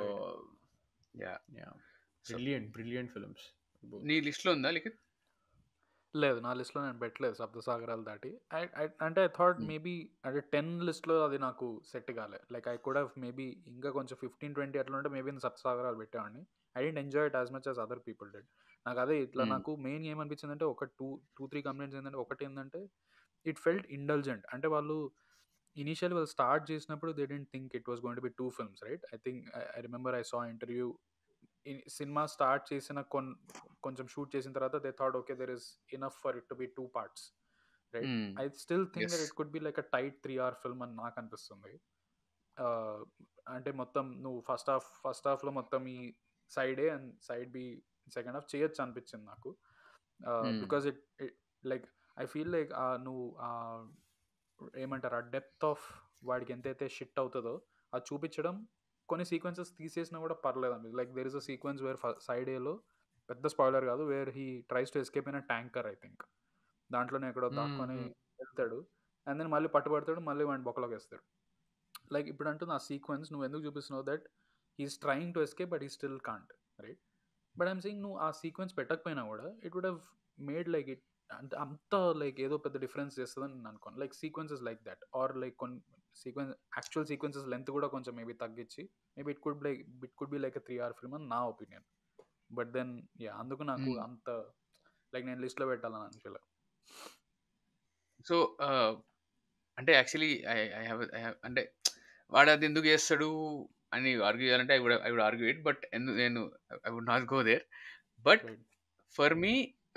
Speaker 1: brilliant films.
Speaker 3: నీ లిస్ట్లో ఉందా లిఖిత్?
Speaker 2: లేదు, నా లిస్ట్లో నేను పెట్టలేదు సప్తసాగరాలు దాటి. అంటే ఐ థాట్ మేబీ అంటే 10 లిస్ట్లో అది నాకు సెట్ కాలే. Like I could have maybe ఇంకా కొంచెం 15-20 అట్లా ఉంటే మేబీ సప్తసాగరాలు పెట్టేవాడిని. I didn't enjoy it as much as other people did. నాకు అదే ఇట్లా నాకు మెయిన్ ఏమనిపించింది అంటే ఒక 2-3 కంప్లైంట్స్ ఏంటంటే, ఒకటి ఏంటంటే ఇట్ ఫెల్ట్ ఇండల్జెంట్. అంటే వాళ్ళు ఇనీషియల్ వాళ్ళు స్టార్ట్ చేసినప్పుడు they didn't think it was going to be 2 films, right? I think I remember I saw interview సినిమా స్టార్ట్ చేసిన కొంచెం షూట్ చేసిన తర్వాత they thought okay there is enough for it to be 2 parts, right? I still think
Speaker 3: as
Speaker 2: that it could be like a tight 3 hour film అని నాకు అనిపిస్తుంది. అంటే మొత్తం నువ్వు ఫస్ట్ హాఫ్లో మొత్తం ఈ side A and side B second half చేయొచ్చు అనిపించింది నాకు. Because it like I feel like నువ్వు ఏమంటారు ఆ డెప్త్ ఆఫ్ వాడికి ఎంతైతే షిట్ అవుతుందో అది చూపించడం, కొన్ని సీక్వెన్సెస్ తీసేసినా కూడా పర్లేదు అండి. Like there is a sequence where side ఏలో, పెద్ద స్పాయిలర్ కాదు, where he tries to escape in a tanker I think. దాంట్లోనే ఎక్కడో దాక్కొని వెళ్తాడు అండ్ దెన్ మళ్ళీ పట్టుబడతాడు, మళ్ళీ వాడిని బొక్కలోకి వేస్తాడు. లైక్ ఇప్పుడు అంటుంది ఆ సీక్వెన్స్ నువ్వు ఎందుకు చూపిస్తున్నావు that he's trying to escape but he still can't, right? But I'm saying నువ్వు ఆ సీక్వెన్స్ పెట్టకపోయినా కూడా it would have made like it అంత లైక్ ఏదో పెద్ద డిఫరెన్స్ చేస్తుందని నేను అనుకోను. Like sequences like that are like కొన్ని యాక్చువల్ సీక్వెన్సెస్ లెంత్ కూడా కొంచెం మేబీ తగ్గించి maybe it could be like 3 hour film అని నా ఒపీనియన్. బట్ దెన్ యా అందుకు నాకు అంత లైక్ నేను లిస్ట్లో పెట్టాలని అనిపించలే.
Speaker 3: సో అంటే యాక్చువల్లీ ఐ హ్యావ్ అంటే వాడు అది ఎందుకు చేస్తాడు అని ఆర్గ్యూ చేయాలంటే I would argue it, but నేను I would not go there. But for me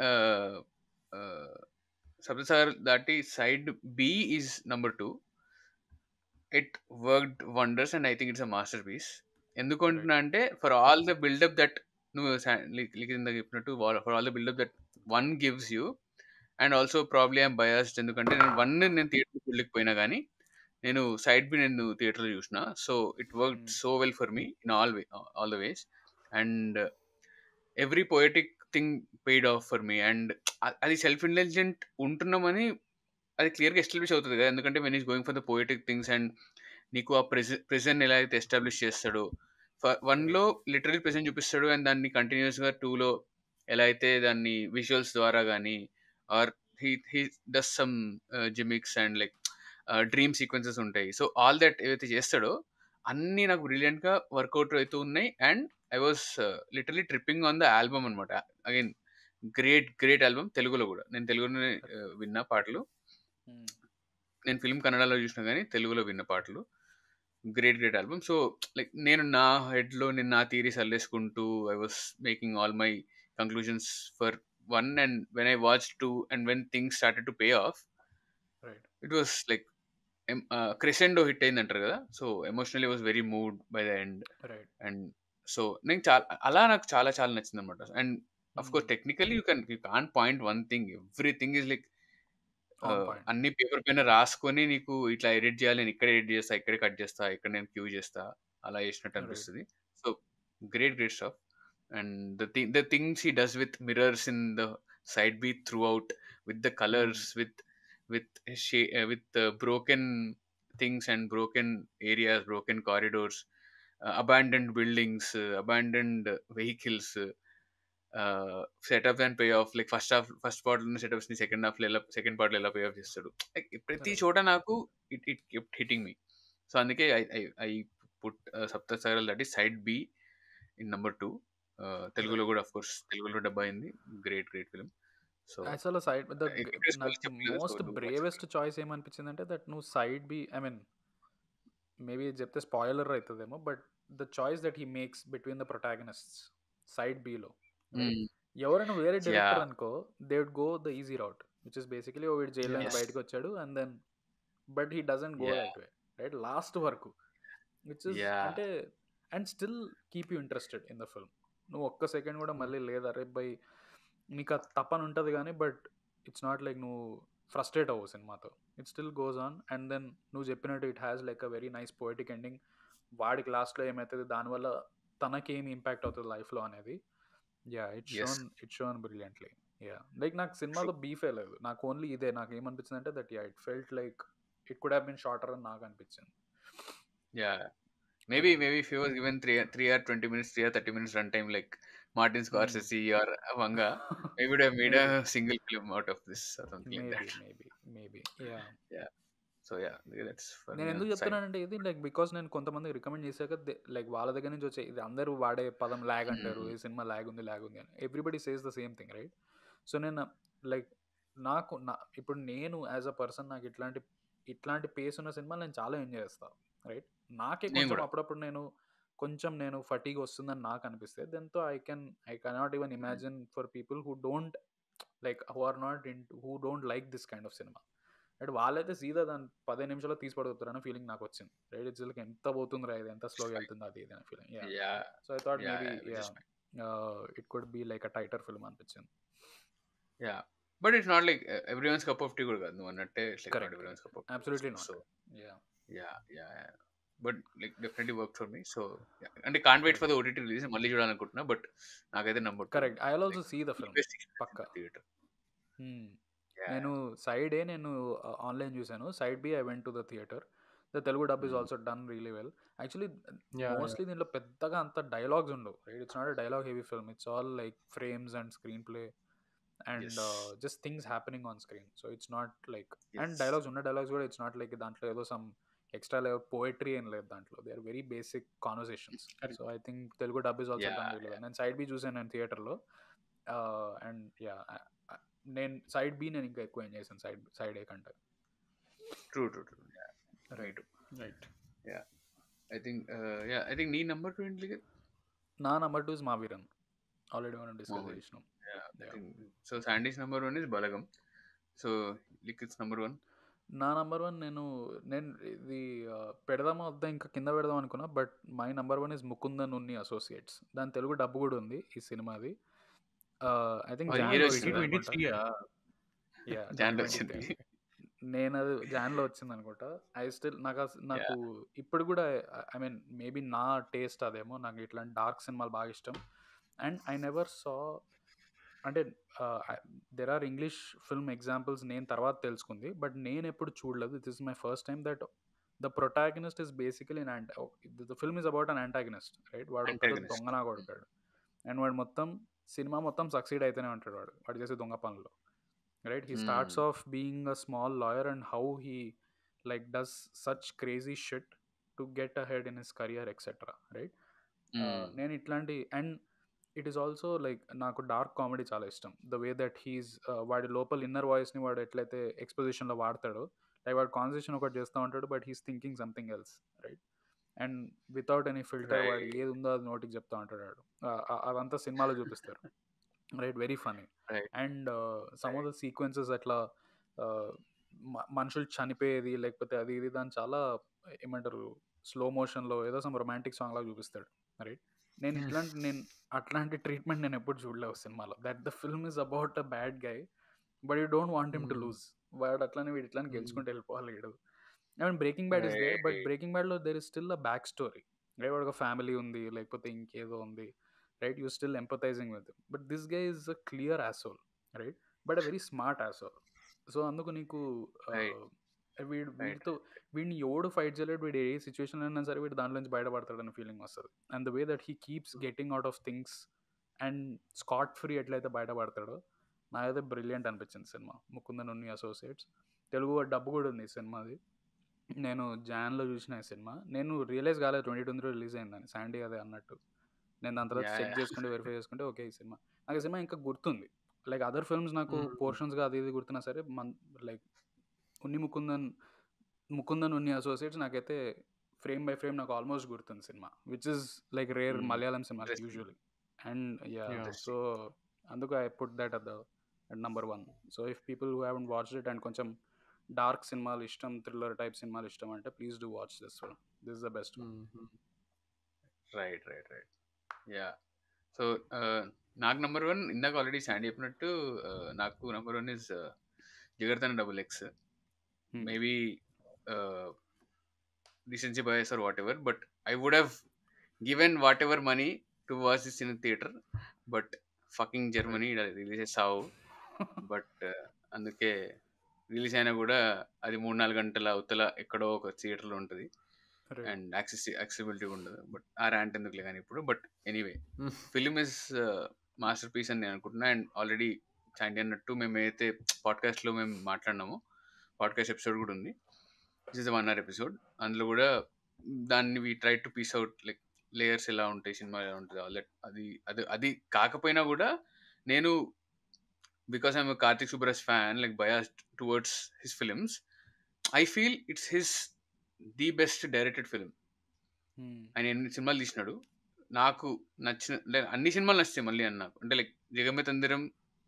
Speaker 3: సబ్సార్ Dhaati side B is number 2. It worked wonders and I think it's a masterpiece. ఎందుకు అంటున్నా అంటే for all the buildup that నువ్వు కింద చెప్పినట్టు for all the buildup that one gives you, and also probably I'm biased ఎందుకంటే నేను థియేటర్కి వెళ్ళకపోయినా కానీ నేను సైడ్ బి నేను థియేటర్లో చూసిన. So it work so well for me in all the ways, and every poetic thing paid off for me. And అది సెల్ఫ్ ఇంటెలిజెంట్ ఉంటున్నామని అది క్లియర్గా ఎస్టాబ్లిష్ అవుతుంది కదా, ఎందుకంటే when is going for the poetic things and నీకు ఆ present ఎలా అయితే ఎస్టాబ్లిష్ చేస్తాడో, 1లో లిటరల్ ప్రెజెంట్ చూపిస్తాడు అండ్ దాన్ని కంటిన్యూస్గా 2లో ఎలా అయితే దాన్ని విజువల్స్ ద్వారా కానీ or he does some gimmicks and like dream sequences ఉంటాయి. సో ఆల్ దట్ ఏవైతే చేస్తాడో అన్నీ నాకు బ్రిలియంట్గా వర్కౌట్ అవుతూ ఉన్నాయి. And I was literally tripping on the album అనమాట. Again great album. తెలుగులో కూడా నేను తెలుగులోనే విన్నా పాటలు. నేను ఫిల్మ్ కన్నడలో చూసినా కానీ తెలుగులో విన్న పాటలు. Great album. సో లైక్ నేను నా హెడ్లో నేను నా థియరీస్ అల్లేసుకుంటూ I was making all my conclusions for 1, and when I watch 2 and when things started to pay off, it was like crescendo hit అయింది అంటారు కదా. So emotionally was very moved by the end. And so నేను నాకు చాలా నచ్చింది అనమాట. And of course technically you can't point one thing, everything is like అన్ని paper పైన రాసుకొని నీకు ఇట్లా ఎడిట్ చేయాలి, నేను ఇక్కడ ఎడిట్ చేస్తా, ఇక్కడ కట్ చేస్తా, ఇక్కడ నేను క్యూ చేస్తా, అలా చేసినట్టు అనిపిస్తుంది. So great stuff. And the things he does with mirrors in the side B throughout, with the colours, with broken things and broken areas, broken corridors, abandoned buildings, abandoned vehicles, setup and pay off. Like first part లో setups ని second part లో ఎలా pay off చేస్తాడు, ప్రతి చోట నాకు it kept hitting me. So అందుకే I put Saptasagaralu Dhaati side be in number 2. తెలుగులో కూడా అఫ్ కోర్స్ తెలుగులో డబ్బా అయింది. Great film. సో
Speaker 2: అసలు సైడ్ నాకు మోస్ట్ బ్రేవెస్ట్ చాయిస్ ఏమనిపించింది అంటే దట్ నువ్వు side B, I mean maybe చెప్తే స్పాయిలర్ అవుతుందేమో, but the choice that he makes between the protagonists side బిలో, ఎవరైనా వేరే డైరెక్టర్ అనుకో they would go the easy route, which is basically వీడు జైల్లో బయటకు వచ్చాడు and then, but he doesn't go that way, right? Last వరకు విచ్ ఇస్ అంటే and still keep you interested in the film. నువ్వు ఒక్క సెకండ్ కూడా మళ్ళీ లేదా రేపు బై నీకు ఆ తప్పని ఉంటుంది కానీ, బట్ ఇట్స్ నాట్ లైక్ నువ్వు ఫ్రస్ట్రేట్ అవ్వవు సినిమాతో. It still goes on and then నువ్వు చెప్పినట్టు it has like a very nice poetic ending. వాడికి లాస్ట్లో ఏమవుతుంది, దానివల్ల తనకేమి ఇంపాక్ట్ అవుతుంది లైఫ్లో అనేది. It shown brilliantly. లైక్ నాకు సినిమాతో బీఫే లేదు, నాకు ఓన్లీ ఇదే. నాకు ఏమనిపించింది అంటే that it felt like it could have been shorter అని నాకు అనిపించింది.
Speaker 3: Maybe if he was given 3 hour 20 minutes, 3 hour 30 minutes runtime like Martin Scorsese or Wanga, maybe would have made a single film out of this or something like that.
Speaker 2: Maybe.
Speaker 3: So that's for
Speaker 2: నేను ఎందుకు చెప్తున్నానంటే ఇది like because నేను కొంతమంది recommend చేశాక like వాళ్ళ దగ్గర నుంచి వచ్చే ఇది అందరూ వాడే పదం ల్యాగ్ అంటారు, ఈ సినిమా ల్యాగ్ ఉంది అని. Everybody says the same thing, right? So నేను లైక్ ఇప్పుడు నేను యాజ్ అ పర్సన్ నాకు ఇట్లాంటి పేస్ ఉన్న సినిమా నేను చాలా ఎంజాయ్ చేస్తాను, రైట్? నాకే కొంచెం అప్పుడప్పుడు నేను కొంచెం నేను ఫటీగ్ వస్తుందని నాకు అనిపిస్తే దాంతో I cannot even imagine for people who don't like who don't like this kind of సినిమా. అండ్ వాళ్ళైతే సీదా దాన్ని 15 నిమిషాల్లో తీసి పడుగుతారన్న ఫీలింగ్ నాకు వచ్చింది. రైట్, ఇట్స్ లైక్ ఎంత పోతుంది రా ఇది, ఎంత స్లోగా వెళ్తుంది అది ఇది అనే feeling.
Speaker 3: Yeah,
Speaker 2: so I thought
Speaker 3: yeah,
Speaker 2: maybe
Speaker 3: yeah, which is fine.
Speaker 2: It could be like a tighter film అనిపించింది.
Speaker 3: Yeah, but it's not like everyone's cup of tea కూడా కాదు నువ్వు అన్నట్టే. It's like not
Speaker 2: Correct,
Speaker 3: everyone's cup of tea.
Speaker 2: Absolutely not.
Speaker 3: So
Speaker 2: Yeah.
Speaker 3: yeah. But like definitely worked for me. So yeah, and I can't wait for the OTT release. మళ్ళీ చూడాలనుకుంటున్నా, but నాకైతే number 2
Speaker 2: correct, I will also see the film
Speaker 3: best experience in
Speaker 2: పక్కా.
Speaker 3: the theater. Yeah.
Speaker 2: నేను side A నేను online చూసాను, side B I went to the theatre. The Telugu dub is also done really well. Actually mostly దీంట్లో పెద్దగా అంత dialogues ఉండవు. Right, it's not a dialogue heavy film, it's all like frames and screenplay and
Speaker 3: Yes.
Speaker 2: Just things happening on screen. So it's not like, and
Speaker 3: Yes.
Speaker 2: Dialogues కూడా it's not like దాంట్లో ఏదో some extra level poetry ఏం లేదు దాంట్లో. They are very basic conversations. So I think Telugu dub is also done really well. నేను side B చూసాను నేను థియేటర్లో, అండ్ నేను సైడ్ బి నేను ఇంకా ఎక్కువ ఎంజాయ్ చేశాను సైడ్ ఏ కంటే.
Speaker 3: True. Yeah.
Speaker 2: Right.
Speaker 3: Yeah. I think నీ number 2 ఏంటి?
Speaker 2: నా నెంబర్ 2 ఇస్ మావీరన్. ఆల్రెడీ మనం డిస్కస్
Speaker 3: Maviran.
Speaker 2: చేసినాం.
Speaker 3: Yeah. I think so. Sandy's number 1 is Balagam. So Likit's number 1.
Speaker 2: నా నెంబర్ 1 నేను ఇది పెడదామా వద్దా ఇంకా కింద పెడదాం అనుకున్నా, but my number 1 is Mukundan Unni associates. దాని తెలుగు డబ్బు కూడా ఉంది ఈ సినిమాది. I think
Speaker 3: January 23.
Speaker 2: జాన్లో
Speaker 3: వచ్చింది.
Speaker 2: నేను అది జాన్లో వచ్చింది అనుకుంటా. నాకు ఇప్పుడు కూడా ఐ మీన్ మేబీ నా టేస్ట్ అదేమో, నాకు ఇట్లాంటి డార్క్ సినిమాలు బాగా ఇష్టం. అండ్ ఐ నెవర్ సా, అంటే there are English film examples నేను తర్వాత తెలుసుకుంది, బట్ నేను ఎప్పుడు చూడలేదు. This is my first time that the protagonist is basically the film is about an antagonist. Right, వాడు దొంగనా కొడతాడు అండ్ వాడు మొత్తం సినిమా మొత్తం సక్సీడ్ అయితేనే ఉంటాడు వాడు చేసే దొంగ పనులు. Right, he starts off being a small lawyer and how he like does such crazy shit to get ahead in his career, etc. Right, నేను ఇట్లాంటి, and it is also like నాకు డార్క్ కామెడీ చాలా ఇష్టం. The way that he's వాడి లోపల inner వాయిస్ని వాడు ఎట్లయితే ఎక్స్పోజిషన్లో వాడతాడో, లైక్ వాడు కాన్వర్సేషన్ ఒకటి చేస్తూ ఉంటాడు but he's thinking something else. Right, and without any filter వాడు ఏది ఉందో అది నోటికి చెప్తా ఉంటాడు వాడు. అదంతా సినిమాలో చూపిస్తారు. Right, very funny. And some of the sequences అట్లా మనుషులు చనిపోయేది లేకపోతే అది ఇది దాన్ని చాలా ఏమంటారు స్లో మోషన్లో ఏదో సమ్ రొమాంటిక్ సాంగ్ లాగా చూపిస్తాడు. రైట్, నేను అట్లాంటి ట్రీట్మెంట్ నేను ఎప్పుడు చూడలేవు సినిమాలో. That the film is about a bad guy but you don't want him to lose. వాడు అట్లానే వీడు ఇట్లానే గెలుచుకుంటూ వెళ్ళిపోవాలి. వీడు I mean Breaking Bad is there, but Breaking బ్యాడ్లో there is still a back story. Right, వాడు ఒక ఫ్యామిలీ ఉంది లేకపోతే ఇంకేదో ఉంది. Right, you're still empathizing with him, but this guy is a clear asshole, right, but a very smart asshole. So అందుకు నీకు వీడిని ఎవడు ఫైట్ చేయలేడు, వీడు ఏ సిచ్యువేషన్ అయినా సరే వీడు దాంట్లో నుంచి బయటపడతాడన్న ఫీలింగ్ వస్తుంది. And the way that he keeps getting out of things and scot free ఎట్లయితే బయటపడతాడో నాకైతే బ్రిలియంట్ అనిపించింది సినిమా ముకుందన్ ఉన్ని అసోసియేట్స్. తెలుగు డబ్బు కూడా ఉంది ఈ సినిమాది. నేను జాన్లో చూసిన ఈ సినిమా, నేను రియలైజ్ కాలేదు 2023 రిలీజ్ అయిందని. శాండీ అదే అన్నట్టు నేను దాని తర్వాత చెక్ చేసుకుంటే వెరిఫై చేసుకుంటే ఓకే ఈ సినిమా నాకు ఈ సినిమా ఇంకా గుర్తుంది. లైక్ అదర్ ఫిల్మ్స్ నాకు పోర్షన్స్గా అది ఇది గుర్తున్నా సరే లైక్ ముకుందన్ ఉన్ని అసోసియేట్స్ నాకైతే ఫ్రేమ్ బై ఫ్రేమ్ నాకు ఆల్మోస్ట్ గుర్తుంది సినిమా, which is like rare Malayalam సినిమా యూజువలీ. అండ్ సో అందుకు I put that at number 1. So if people who haven't watched it and కొంచెం డార్క్ సినిమాలు ఇష్టం, థ్రిల్లర్ టైప్ సినిమాలు ఇష్టం అంటే please do watch this film. This is the best one.
Speaker 3: Right. Yeah, so నాకు number 1 ఇందాక already Sandy చెప్పినట్టు నాకు number 1 is Jigarthanda XX. Maybe recency bias or whatever, but I would have given whatever money to watch this in theatre, but fucking Germany release చేసావు. But అందుకే release అయినా కూడా అది 3-4 గంటల అవతల ఎక్కడో ఒక థియేటర్లో ఉంటుంది అండ్ యాక్సెసిబిలిటీ ఉండదు. బట్ ఆ ర్యాంట్ ఎందుకులే కానీ ఇప్పుడు. But anyway, film is masterpiece అని నేను అనుకుంటున్నా. అండ్ ఆల్రెడీ చాండి అన్నట్టు మేమైతే పాడ్కాస్ట్లో మేము మాట్లాడినాము, పాడ్కాస్ట్ ఎపిసోడ్ కూడా ఉంది. This is 1 hour episode. అందులో కూడా దాన్ని we try to piece out like layers ఎలా ఉంటాయి, సినిమా ఎలా ఉంటుంది, ఆల్ దట్. అది కాకపోయినా కూడా నేను because I'm Karthik Subbaraj fan, like biased towards his films, I feel it's his the best directed film. ఆయన ఎన్ని సినిమాలు తీసినాడు, నాకు నచ్చిన అన్ని సినిమాలు నచ్చాయి మళ్ళీ అని నాకు. అంటే లైక్ జగమే తందిరం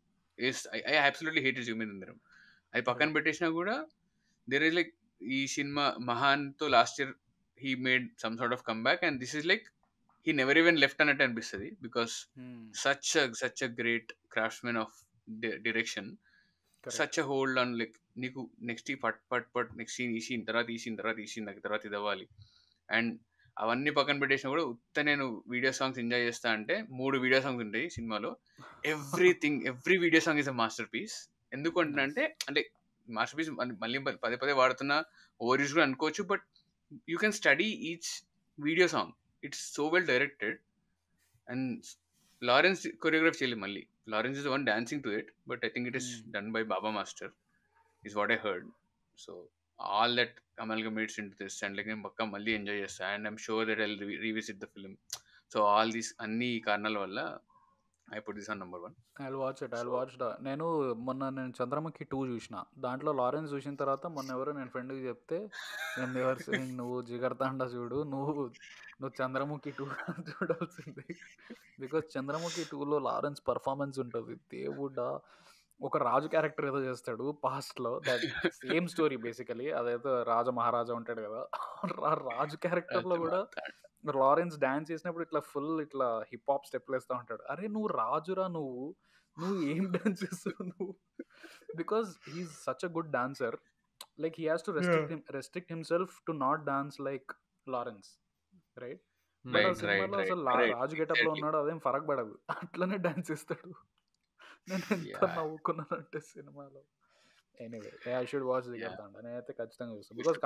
Speaker 3: ఐ అబ్సల్యూట్లీ హేట్ జగమే తందిరం. అది పక్కన పెట్టేసినా కూడా దేర్ ఇస్ లైక్ ఈ సినిమా మహాన్తో last year he made some sort of comeback and this is like he never even left అన్నట్టు అనిపిస్తుంది because such a great craftsmen of direction, such a hold on like నీకు next ఈ పట్ next scene ఈ scene తర్వాత ఈ scene తర్వాత ఈ సీన్ తర్వాత ఇది అవ్వాలి. అండ్ అవన్నీ పక్కన పెట్టేసినా కూడా ఉత్త నేను వీడియో సాంగ్స్ ఎంజాయ్ చేస్తా అంటే 3 వీడియో సాంగ్స్ ఉంటాయి సినిమాలో. Every video song is a masterpiece. ఎందుకు అంటే మాస్టర్ పీస్ మళ్ళీ పదే పదే వాడుతున్న ఓవర్ యూజ్ కూడా అనుకోవచ్చు, but you can study each video song. It's so well directed and Lawrence choreograph చేయలేదు మళ్ళీ. Lawrence is one dancing to it, but I think it is done by Baba master is what I heard. So all that amalgamates into this and like నేను పక్కా మళ్ళీ enjoy చేస్తా and I'm sure that I'll revisit the film. So all these అన్ని కారణాల వల్ల I put this on number 1.
Speaker 2: I'll watch it. నేను మొన్న చంద్రముఖి 2 చూసిన. దాంట్లో లారెన్స్ చూసిన తర్వాత మొన్న ఎవరో నేను ఫ్రెండ్కి చెప్తే నువ్వు జిగర్తాండా చూడు, నువ్వు చంద్రముఖి 2 చూడాల్సింది. బికాస్ చంద్రముఖి 2లో లారెన్స్ పర్ఫార్మెన్స్ ఉంటుంది దేవుడా. ఒక రాజు క్యారెక్టర్ ఏదో చేస్తాడు పాస్ట్లో, దట్ సేమ్ స్టోరీ బేసికలీ. అదేదో మహారాజా ఉంటాడు కదా, ఆ రాజు క్యారెక్టర్లో కూడా లారెన్స్ డాన్స్ చేసినప్పుడు ఇట్లా హిప్ హాప్ స్టెప్లు వేస్తూ ఉంటాడు. అరే నువ్వు రాజురా, నువ్వు ఏం డాన్స్ చేస్తావు నువ్వు? Because he's such a good dancer. Like he has to restrict himself to not dance like Lawrence, right? But ఆ సినిమాలో అసలు రాజు గెటప్ లో ఉన్నాడు, అదేం ఫరక్ పడదు, అట్లనే డాన్స్ చేస్తాడు. నేను ఎంత నవ్వుకున్నానంటే సినిమాలో. Anyway I should watch Jigarthanda. నేనైతే ఖచ్చితంగా చూస్తాను. Because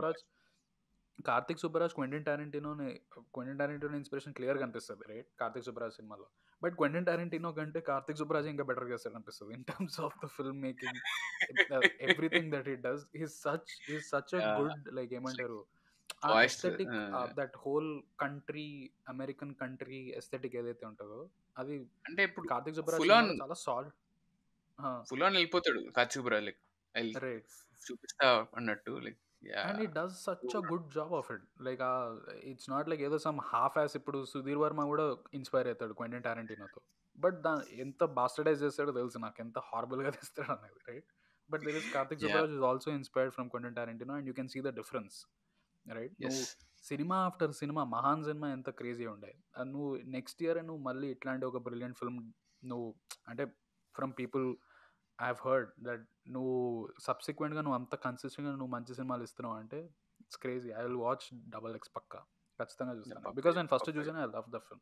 Speaker 2: Karthik Subbaraj Quentin Tarantino inspiration క్లియర్గా అనిపిస్తుంది, రైట్? కార్తిక్ సుబ్బరాజ్ సినిమాలో. బట్ క్వెంటిన్ టారెంటినో కంటే కార్తిక్ సుబ్బరాజ్ ఇంకా బెటర్ చేస్తాడు అనిపిస్తుంది in terms of the film making, everything that he does. He's such a good, like ఏమంటారు, aesthetic, that whole country, American country aesthetic ఏదైతే ఉంటుందో అది
Speaker 3: అంటే ఇప్పుడు
Speaker 2: కార్తిక్ సుబ్బరాజ్ చాలా సాలిడ్.
Speaker 3: ఫుల్ ఆన్ వెళ్ళిపోతాడు కార్తిక్ సుబ్బరాజ్, లైక్
Speaker 2: రైట్,
Speaker 3: చూపిస్తా అన్నట్టు. Like
Speaker 2: and he does such a good job of it. Like it's not like ఏదో some half ass. ఇప్పుడు సుధీర్ వర్మ కూడా ఇన్స్పైర్ అవుతాడు క్వెంటిన్ టారెంటినోతో, బట్ ఎంత బాస్టర్డైజ్ చేస్తాడో తెలుసు నాకు, ఎంత హారబుల్గా తీస్తాడు అనేది, right? But there is Karthik Subbaraj is also inspired from Quentin Tarantino and you can see the difference, right? నువ్వు సినిమా ఆఫ్టర్ సినిమా, మహాన్ సినిమా ఎంత క్రేజీ ఉండే, నువ్వు నెక్స్ట్ ఇయర్ నువ్వు మళ్ళీ ఇట్లాంటి ఒక బ్రిలియంట్ ఫిల్మ్ నువ్వు, అంటే from people I have heard that నువ్వు సబ్సిక్వెంట్గా నువ్వు అంత కన్సిస్టెంట్గా నువ్వు మంచి సినిమాలు ఇస్తున్నావు అంటే it's crazy. I will watch XX పక్కా, ఖచ్చితంగా చూస్తాను. బికాస్ నేను ఫస్ట్ చూసాను, I love the film.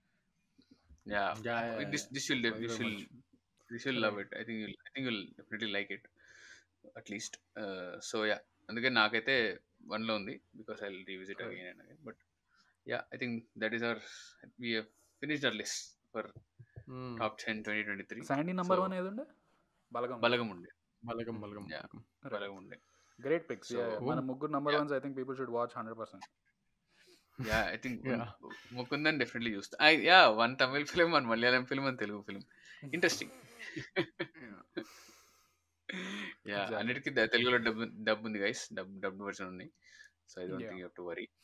Speaker 3: This will love it. I think you'll definitely like it at least. So yeah, అందుకే నాకైతే 1 లో ఉంది, because I'll revisit again and again. But yeah, I think that is we have finished our list for top 10 2023.
Speaker 2: Sandy number 1 ఏదుండే?
Speaker 3: బలగం ఉండే.
Speaker 2: Great picks. మన ముగ్గురు number 1s. I think people should watch 100%.
Speaker 3: Yeah, I think Mukundan definitely చూస్తా. One Tamil film, one Malayalam film, one Telugu film. Interesting. అన్నిటికీ తెలుగులో dub ఉంది guys, dub version ఉంది. So I don't think you have to worry.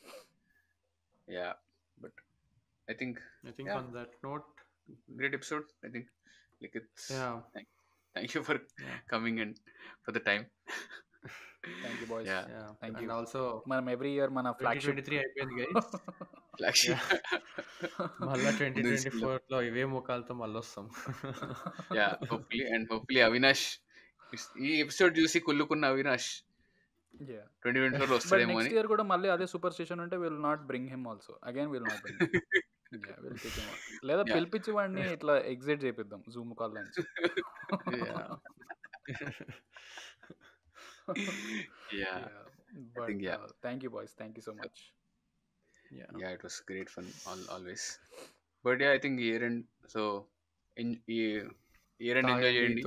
Speaker 3: But I think
Speaker 1: on that note,
Speaker 3: great episode. I think like it's thank you for coming and for the time.
Speaker 2: Thank you boys. Thank you.
Speaker 1: And also
Speaker 2: మనం every year మన flagship
Speaker 1: 2023 అయిపోయింది guys.
Speaker 3: Flagship.
Speaker 1: మళ్ళా 2024 లో ఇవే ముఖాలతో మళ్ళీ వస్తాం.
Speaker 3: hopefully Avinash ఈ episode చూసి కుళ్ళుకున్న అవినాష్ 2024 వస్తాడేమో అని.
Speaker 2: నెక్స్ట్ ఇయర్ కూడా మళ్ళీ అదే సూపర్ స్టేషన్ ఉంటే will not bring him also again. Will not bring లేదా పిలిపించి వాడిని ఇట్లా ఎగ్జిట్ చేపిద్దాం జూమ్ కాల్ నుంచి. But thank you boys, thank you so much.
Speaker 3: Yeah, it was great fun always. But yeah, I think year end, so year end enjoy చేయండి.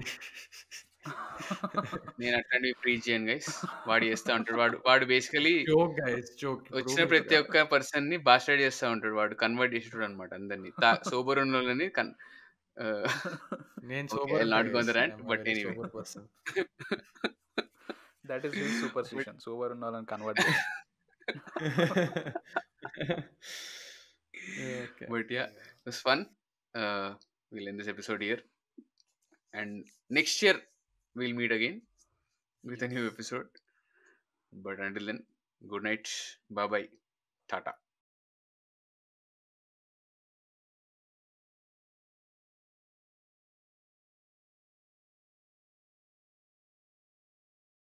Speaker 3: నేను అట్లాంటి preach చేయను గైస్, వాడు చేస్తా ఉంటాడు. వాడు బేసికలీ వచ్చిన ప్రతి ఒక్క పర్సన్ ని బాస్టర్డ్ చేస్తా ఉంటాడు. వాడు కన్వర్ట్ చేసేటాడు అనమాట అందరినీ. సోబర్ ఉన్న వాళ్ళని not gone the rant, but anyway
Speaker 2: that is his superstition. Sober ఉన్న వాళ్ళని convert
Speaker 1: okay.
Speaker 3: But yeah, it was fun. We'll end this episode here, and next year we'll meet again with a new episode. But until then, good night, bye bye, tata.